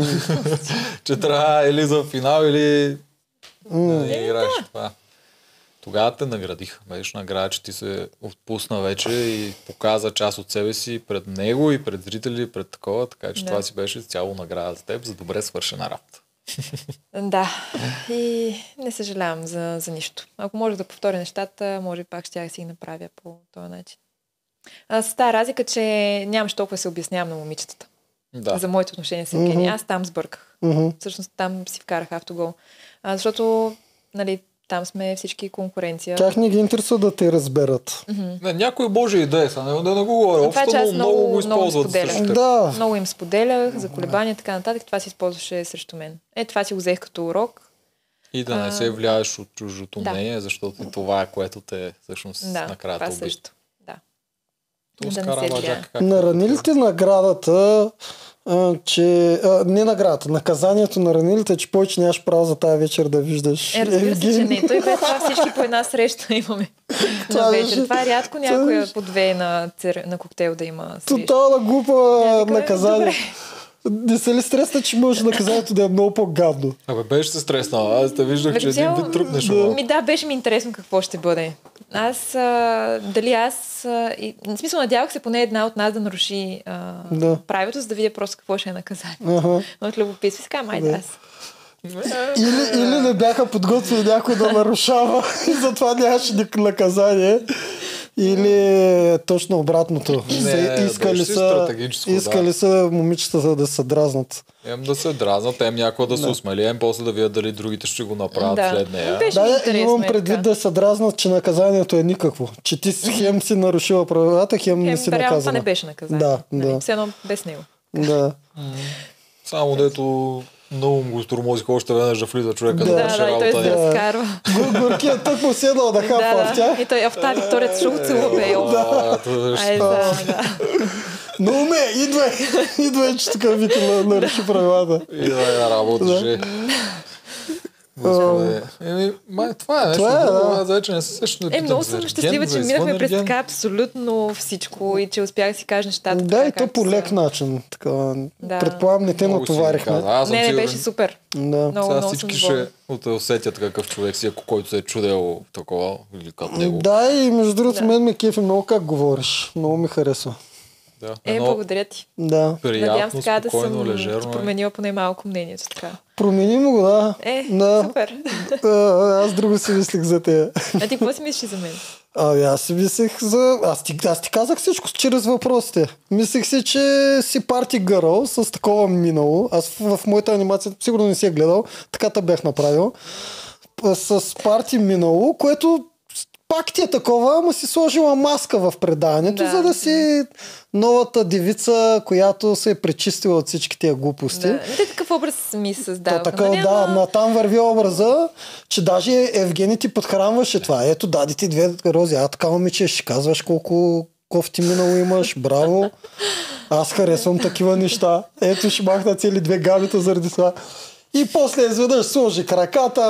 че трябва или за финал, или да не играеш това. Тогава те наградиха. Беше награда, че ти се отпусна вече и показа част от себе си пред него и пред зрители, и пред такова, така че
Да.
това си беше цяло награда за теб за добре свършена работа.
Да. И не съжалявам за, за нищо. Ако може да повторя нещата, може пак ще я си ги направя по този начин. А, с тази разлика, че нямаше толкова да се обяснявам на момичетата.
Да.
За моите отношения с Евгения.
Мгм.
Аз там сбърках.
Мгм.
Всъщност там си вкарах автогол. А, защото, нали, там сме всички конкуренция.
Тях не ги интересува да те разберат.
Не, някой може и да е, са, не, да не го говоря.
Това,
Общо
че аз
много, много го
много- много
използват
споделям.
срещу теб.
Да.
Много им споделях за колебания и така нататък. Това се използваше срещу мен. Е, това си го взех като урок.
И да не
А,
се влияеш от чуждото
да.
мнение, защото и това е което те всъщност
Да,
накрая
това
те уби.
също. Да.
То
Да
с
не се
Караваджак
влияе.
как-
Нарани ли те наградата, а, че... А, не наградата, наказанието нарани ли те, че повече нямаш право за тази вечер да виждаш
Е, разбира се, че
Евгений?
не. Той без това всички по една среща имаме
Това
на
беше-
вечер. Това е рядко някоя
беше-
по две на, цер... на коктейл да има среща.
Тотална глупа
Е, така,
наказание.
добре.
Не се ли стресна, че може наказанието да е много по-гадно?
Абе, беше се стреснала. Аз те виждах,
Бе,
че един
цяло-
вид тръпнеш.
Да.
Да.
Ми да, беше ми интересно какво ще бъде. Аз, а, дали аз, а, и, в смисъл надявах се поне една от нас да наруши а,
Да.
правилото, за да видя просто какво ще е наказание.
Ага.
От любопитство си казвам, айде
Да.
аз.
Или, или не бяха подготвили някой да нарушава и затова нямаше ник- наказание. Или точно обратното.
Не,
Се- искали
беше си
са,
стратегическо, да.
искали са момичетата да се дразнат.
Ем да се дразнат, ем някой да се усмели, ем после да видят дали другите ще го направят
Да.
след нея.
Беше ми
Да,
интересно,
имам
е
предвид
така.
да се дразнат, че наказанието е никакво. Че ти си хем си нарушила правилата, хем не
Хем,
си
реално това
наказана.
не беше наказание.
Да,
нали?
да.
Все едно без него.
Да.
Само дето много му го стормозих още веднъж да влиза човека да,
Да,
Да,
върши
да, и той
работа.
се
Да.
разкарва.
Гор- Горкият тък му седнал да хапва
Да,
в тях.
да. И той, а в тази Виктория ще го целува, бе. о.
Да, това беше
Ай, да, да.
Но уме, идвай! Идвай, че тук вика на, наруши правилата.
И да я работеше. Господи. Еми, май, това е нещо
Това е,
друго,
да.
аз вече не се сещам да
Е,
питам
много
за
съм
ерген,
щастлива,
за
че
извън
минахме през
ерген.
така абсолютно всичко и че успях да си кажа нещата.
Да,
така,
и то
както
по
са.
лек начин. Така,
Да.
предполагам, не те
Много си
натоварихме.
каза. Аз съм
Не, не,
сигурен,
беше супер.
Да.
Много,
сега
много съм
всички
доволна.
ще усетят какъв човек си, ако който се е чудел такова или като него.
Да, и между другото,
Да.
мен ме кефи много как говориш. Много ми харесва.
Да.
Е,
Едно
благодаря ти.
Да.
Надявам се
приятно,
така да
спокойно,
съм
лежерно. е.
променила поне малко мнението. Така.
Промени му го, да.
Е,
да.
супер.
А, аз друго си мислих за те.
А ти какво си мислиш за мен?
Ами аз си мислех за... Аз ти, аз ти казах всичко чрез въпросите. Мислех си, че си парти гърл с такова минало. Аз в, в моята анимация сигурно не си я гледал. Така те бях направил. П- С парти минало, което пак ти е такова, ама си сложила маска в преданието,
Да.
за да си новата девица, която се е пречистила от всички тия глупости.
Да. Те такъв образ ми създава.
То така, да, натам върви образа, че даже Евгений ти подхранваше това. Ето, дади ти две рози. А така, момиче, ще казваш колко кофти минало имаш. Браво. Аз харесвам такива неща. Ето, ще махна цели две гамита заради това. И после изведнъж сложи краката,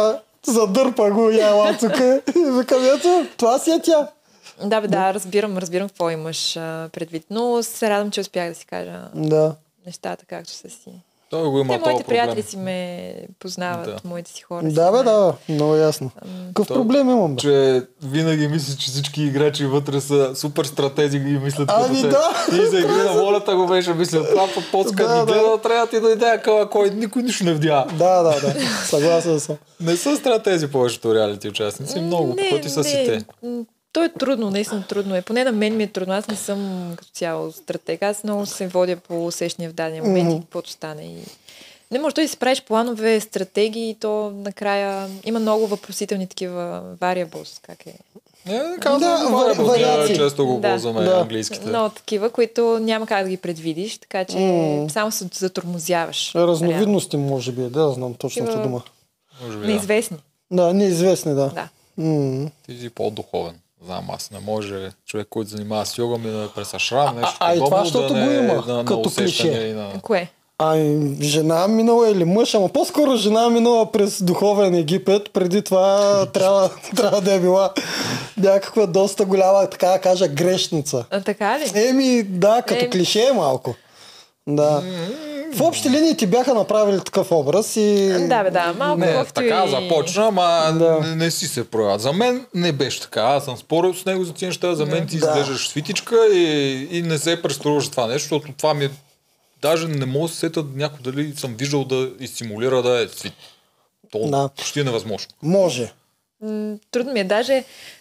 задърпа го яла тук. И викам, ето, това си е тя.
Да, бе, да, разбирам, разбирам какво имаш а, предвид, но се радвам, че успях да си кажа
Да.
нещата както са си.
Той го има
Те,
този
моите
проблем.
приятели си ме познават,
Да.
моите си хора.
Да,
си
бе,
знаят.
да, много ясно. Какъв
То-
проблем имам, бе?
Че винаги мислиш, че всички играчи вътре са супер стратези и мислят
Ами
като те.
да.
И за игри на волята го беше мислил. Това по подска
Да,
ни
да.
гледа, трябва ти да иде къла, кой никой нищо не вдя.
Да, да, да. Съгласен съм.
Не са стратези повечето реалити участници. Много
Не,
пъти са си
не.
те.
М, То е трудно, наистина трудно е. Поне на мен ми е трудно. Аз не съм като цяло стратег. Аз много се водя по усещания в даден момент
Мгм.
и каквото стане. И... Не може той да си правиш планове, стратегии и то накрая има много въпросителни такива variables. Как е?
Не, не казвам
Да,
да,
ва- вариации.
често го
Да.
ползваме
Да.
английските.
Много такива, които няма как да ги предвидиш, така че
М.
само се затормозяваш.
Разновидности, може би, да, знам точната
Такива-
дума.
Може би да.
Неизвестни.
Да, неизвестни, да.
Да.
М.
Ти си по-духовен. Знам, аз не може човек, който занимава с йога ми да през ашрам, нещо
а и това,
подобно,
защото
да
го
не е
има,
на, на
като
усещане
клише.
и на...
Кое?
Ами, жена минала или мъж, ама по-скоро жена минала през духовен Египет, преди това трябва, трябва да е била някаква доста голяма, така да кажа, грешница.
А, така ли?
Еми, да, като
Еми.
клише е малко. Да. В общи линии ти бяха направили такъв образ и...
Да, бе, да. Малко
Не,
колкото
така
и...
започна, ама
Да.
не, не си се проявява. За мен не беше така. Аз съм спорил с него за тези неща. За мен ти
Да.
изглеждаш свитичка и, и не се преструваш това нещо, защото това ми е... Даже не мога да се сета някой дали съм виждал да изсимулира да е свит. То
Да.
почти е невъзможно.
Може.
М, Трудно ми е. Даже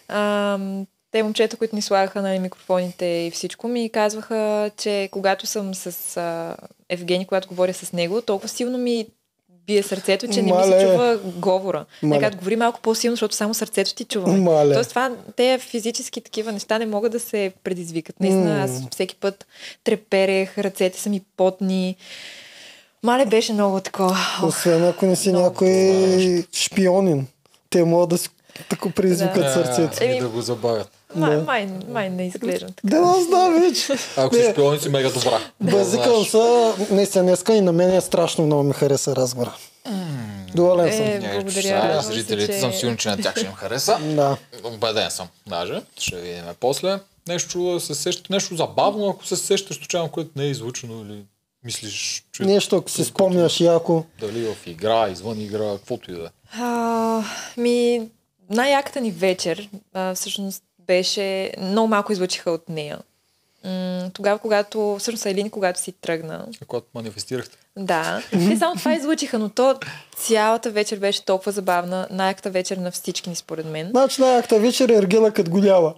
ам, те момчета, които ни слагаха на микрофоните и всичко, ми казваха, че когато съм с а, Евгений, когато говоря с него, толкова силно ми бие сърцето, че не ми се
Мале.
чува говора.
Мале.
Когато говори малко по-силно, защото само сърцето ти чува.
Мале.
Тоест това, те физически такива неща не могат да се предизвикат. Наистина, аз всеки път треперех, ръцете са ми потни. Мале беше много такова. Ох,
Освен ако не си
много
някой шпионин. Те могат да си тако предизвикат
Да.
сърцето.
И
Еми,
да го забавят.
май, май, май не изглеждам така.
Да, аз знам вече.
Ако си
Не.
шпиони си мега добра.
Базикам
Знаеш.
са, наистина днеска и на мен е страшно много ми хареса разговора. Доволен съм.
Е,
Не,
благодаря.
сега
Радвам се,
зрителите
че-
съм сигурен, че на тях ще им хареса.
Да.
Убеден съм, даже. Ще видим после. Нещо да се сеща, нещо забавно, ако се сещаш случайно, което не е излучено или мислиш, че
Нещо, ако си спомняш яко.
дали в игра, извън игра, каквото и да е.
А, ми, най-яката ни вечер а, всъщност беше... Много малко излучиха от нея. М, тогава, когато... Всъщност Айлин, когато си тръгна.
Когато манифестирахте.
Да. Не само това излучиха, но то цялата вечер беше толкова забавна. Най-яката вечер на всички ни, според мен.
Значи най-акта вечер е Ергена като го няма.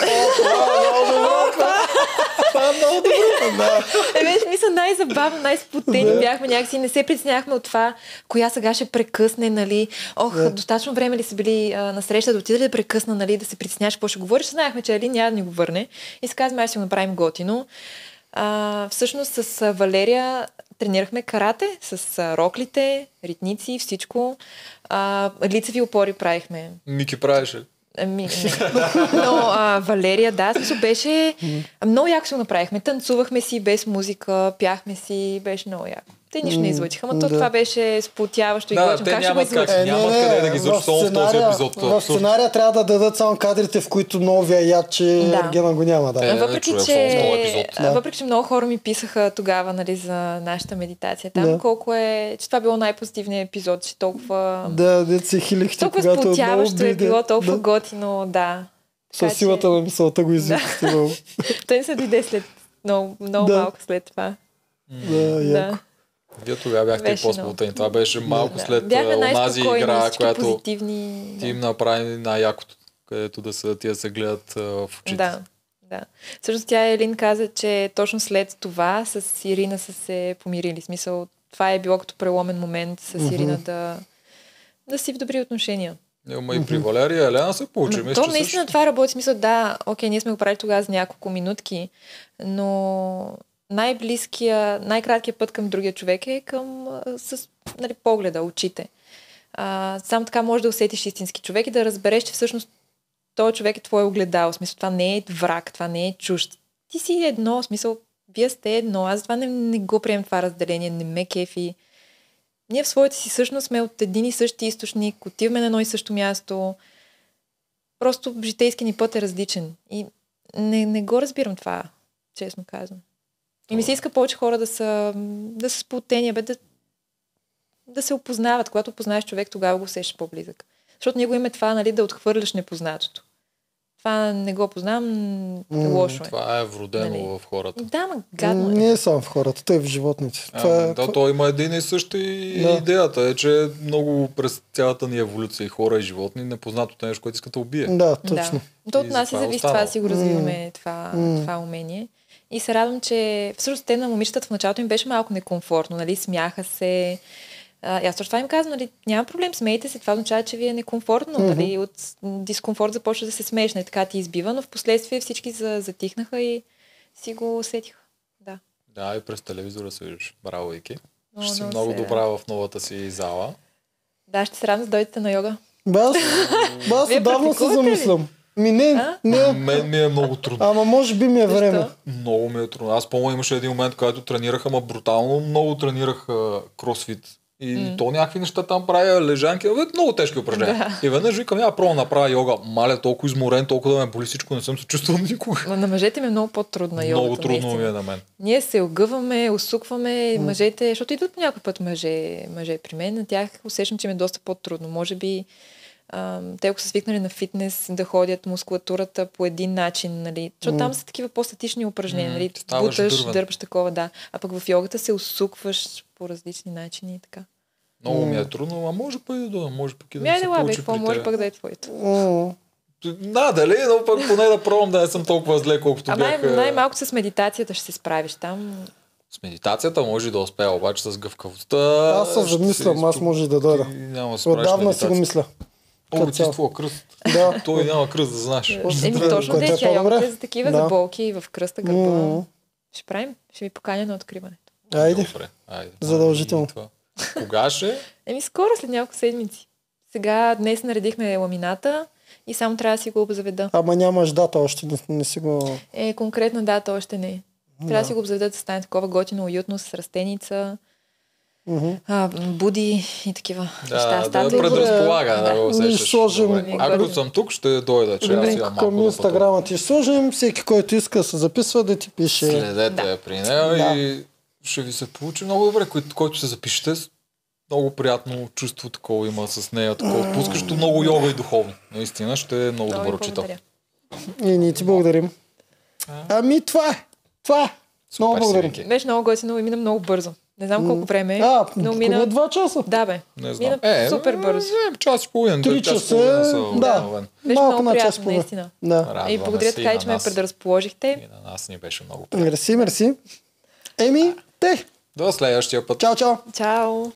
Това е много добро. Да.
Е, беше, мисля, най-забавно, най-спотени
Да.
бяхме някакси. Не се притесняхме от това, коя сега ще прекъсне, нали. Ох,
Да.
достатъчно време ли са били а, на среща да отида ли да прекъсна, нали, да се притесняваш какво ще говориш. Знаехме, че Али няма да ни го върне. И се казваме, аз ще го направим готино. А, всъщност с а, Валерия тренирахме карате, с а, роклите, ритници, всичко. А, лицеви опори правихме.
Мики правеше.
Ами, не. Но а, Валерия, да, смисъл беше... Много яко се го направихме. Танцувахме си без музика, пяхме си, беше много яко. Те нищо не излъчиха, но то
да.
това беше сплотяващо и
Да,
готино.
те
Как ще го
нямат как.
излъчим?
Няма къде да ги излъчат
в
само в този
сценария-
епизод.
В
Абсурд.
сценария трябва да дадат само кадрите, в които новия яд, че
Да.
Ергена го няма. Да.
Е,
Въпреки,
човек,
че,
в този епизод.
а, въпреки, че много хора ми писаха тогава, нали, за нашата медитация там,
Да.
колко е, че това било най-позитивният епизод, че толкова,
Да, дете се хилихте,
толкова
когато много
сплотяващо е
биде.
било, толкова
Да.
готино, да. Така
Със
че-
силата на мисълта го извикахте много.
Той не се дойде след много, много
Да.
малко след това.
Да, яко.
Да.
Вие тогава бяхте
Беше
по-сплутени. Това беше малко
Да.
след
Бяхме
а, онази
най-спокойни,
игра,
всички
която
позитивни.
ти им направи най-якото, където да се, тия се гледат а, в очите.
Да, да. Всъщност тя Елин каза, че точно след това с Ирина са се помирили. В смисъл, това е било като преломен момент с Ирина да, да си в добри отношения.
Ама и при Валерия Елена се получи.
Но
Мисля,
то
че
наистина
също.
това работи. В смисъл, да, окей, ние сме го правили тогава за няколко минутки, но най-близкия, най-краткият път към другия човек е към а, с нали, погледа, очите. А, само така можеш да усетиш истински човек и да разбереш, че всъщност този човек е твой огледал. В смисъл, това не е враг, това не е чужд. Ти си едно, в смисъл, вие сте едно. Аз затова не, не го приемам това разделение, не ме кефи. ние в своята си същност сме от един и същи източник, отиваме на едно и също място. Просто житейски ни път е различен. И не, не го разбирам това, честно казвам. И ми се иска повече хора да са, да са сплотени, бе, да, да се опознават. Когато познаеш човек, тогава го усещаш по-близък. Защото ние го имаме това, нали, да отхвърляш непознатото. Това не го познавам, mm, лошо е.
Това е вродено
нали?
В хората.
Да, ма гадно е.
Не е само в хората, той е в животните.
А,
това е,
да,
това...
то има един и същи
Да.
идеята е, че много през цялата ни еволюция и хора и животни непознатото нещо, което иска да убие.
Да, точно.
Да. То от
И
нас и
затова е
зависи
останало.
това, си го развиваме това,
Mm.
това умение. И се радвам, че всъщност те на момичетата в началото им беше малко некомфортно, нали, смяха се. А, аз точно това им казвам, нали, няма проблем, смейте се, това означава, че ви е некомфортно,
Mm-hmm.
нали, от дискомфорт започва да се смееш, нали, така ти избива, но в последствие всички за, затихнаха и си го усетиха. Да.
Да, и през телевизора се виждаш. Браво, Ики.
О,
Ще си
много
много
се
добра в новата си зала.
Да, ще се радвам да дойдете на йога.
Бе, аз, бе, аз
Вие
отдавна се
практикувате ли?
замислям. Ми не,
А?
не.
Мен ми е много трудно.
Ама може би ми е време.
Защо?
Много ми е трудно. Аз помня, имаше един момент, когато тренирах, ама брутално много тренирах а, кросфит. И
М.
то някакви неща там правя, лежанки, бе, много тежки упражнения. И веднъж викам, я пробвам да направя йога. Маля, толкова изморен, толкова да ме боли всичко, не съм се чувствал никога.
Но на мъжете ми е много по-трудна йогата.
Много трудно
наистина.
ми е на мен.
Ние се огъваме, усукваме мъжете, защото идват по някой път мъже, мъже при мен. На тях усещам, че ми е доста по-трудно. Може би а, те, ако са свикнали на фитнес, да ходят мускулатурата по един начин, нали? Защото там са такива по-статични упражнения,
М,
нали?
ставаш
Буташ,
дървен.
дърпаш такова, да. А пък в йогата се усукваш по различни начини и така.
Много ми е трудно, а може пък и да дойда, може пък и да
Ми
ми
айде
се
лабе,
получи
какво
при
може
теб.
пък да е твоето?
М.
Да, дали, но пък поне да пробвам да не съм толкова зле, колкото
А най-
бях. а,
най-малко с медитацията ще се справиш там.
С медитацията може да успея, обаче с гъвкавостта.
Аз се
ще
замислям,
си
аз
изтуп-
може да дойда.
Ти няма да справиш
Отдавна си го
медитация.
мисля.
Много
Като цяло.
чувства кръст.
Да.
Той няма кръст, да знаеш.
Еми
да,
точно
което
да
е
е, тя
по-добре.
йогата е за такива
Да.
заболки в кръста, гърба.
М.
Ще правим, ще ви поканя на откриването.
Айде.
Добре, айде.
Задължително.
И това. Кога ще?
Еми скоро, след няколко седмици. Сега, днес наредихме ламината и само трябва да си го обзаведа.
Ама нямаш дата още, не, не си го...
Е, конкретна дата още не. Трябва да,
Да.
си го обзаведа да стане такова готино, уютно, с растеница,
Мгм.
а, буди и такива неща.
Да, да
Стават
да
ли?
предразполага, да,
Да.
го
Ние
усещаш.
сложим-
Добре. Ако съм тук, ще дойда, че аз
Линк
имам малко
към
да пътувам.
инстаграма ти ще сложим, всеки, който иска да се записва, да ти пише.
Следете
Да.
я при нея
Да.
и ще ви се получи много добре. Кой, който се запишете, с много приятно чувство такова има с нея, такова отпускащо, много йога и духовно. Наистина ще е много
Много
добър
ви
учител.
благодаря.
И ние ти благодарим. Ами това е. Това е. Много
Супер си,
благодарим.
Вики.
Беше много готино и мина много бързо. Не знам колко време е,
А,
но
поне
мина...
два часа.
Да, бе.
Не знам.
Мина
Е,
супер бързо.
е, час и половина.
Три
час и
часа,
половина са
да.
обикновен.
Беше
Малко
много
на час
приятно,
половина.
наистина.
Да.
Радваме
И благодаря
се
така,
и
че
на
ме
нас.
предразположихте.
И на нас ни беше много приятно.
Мерси, мерси. Еми, те.
До следващия път.
Чао, чао.
Чао!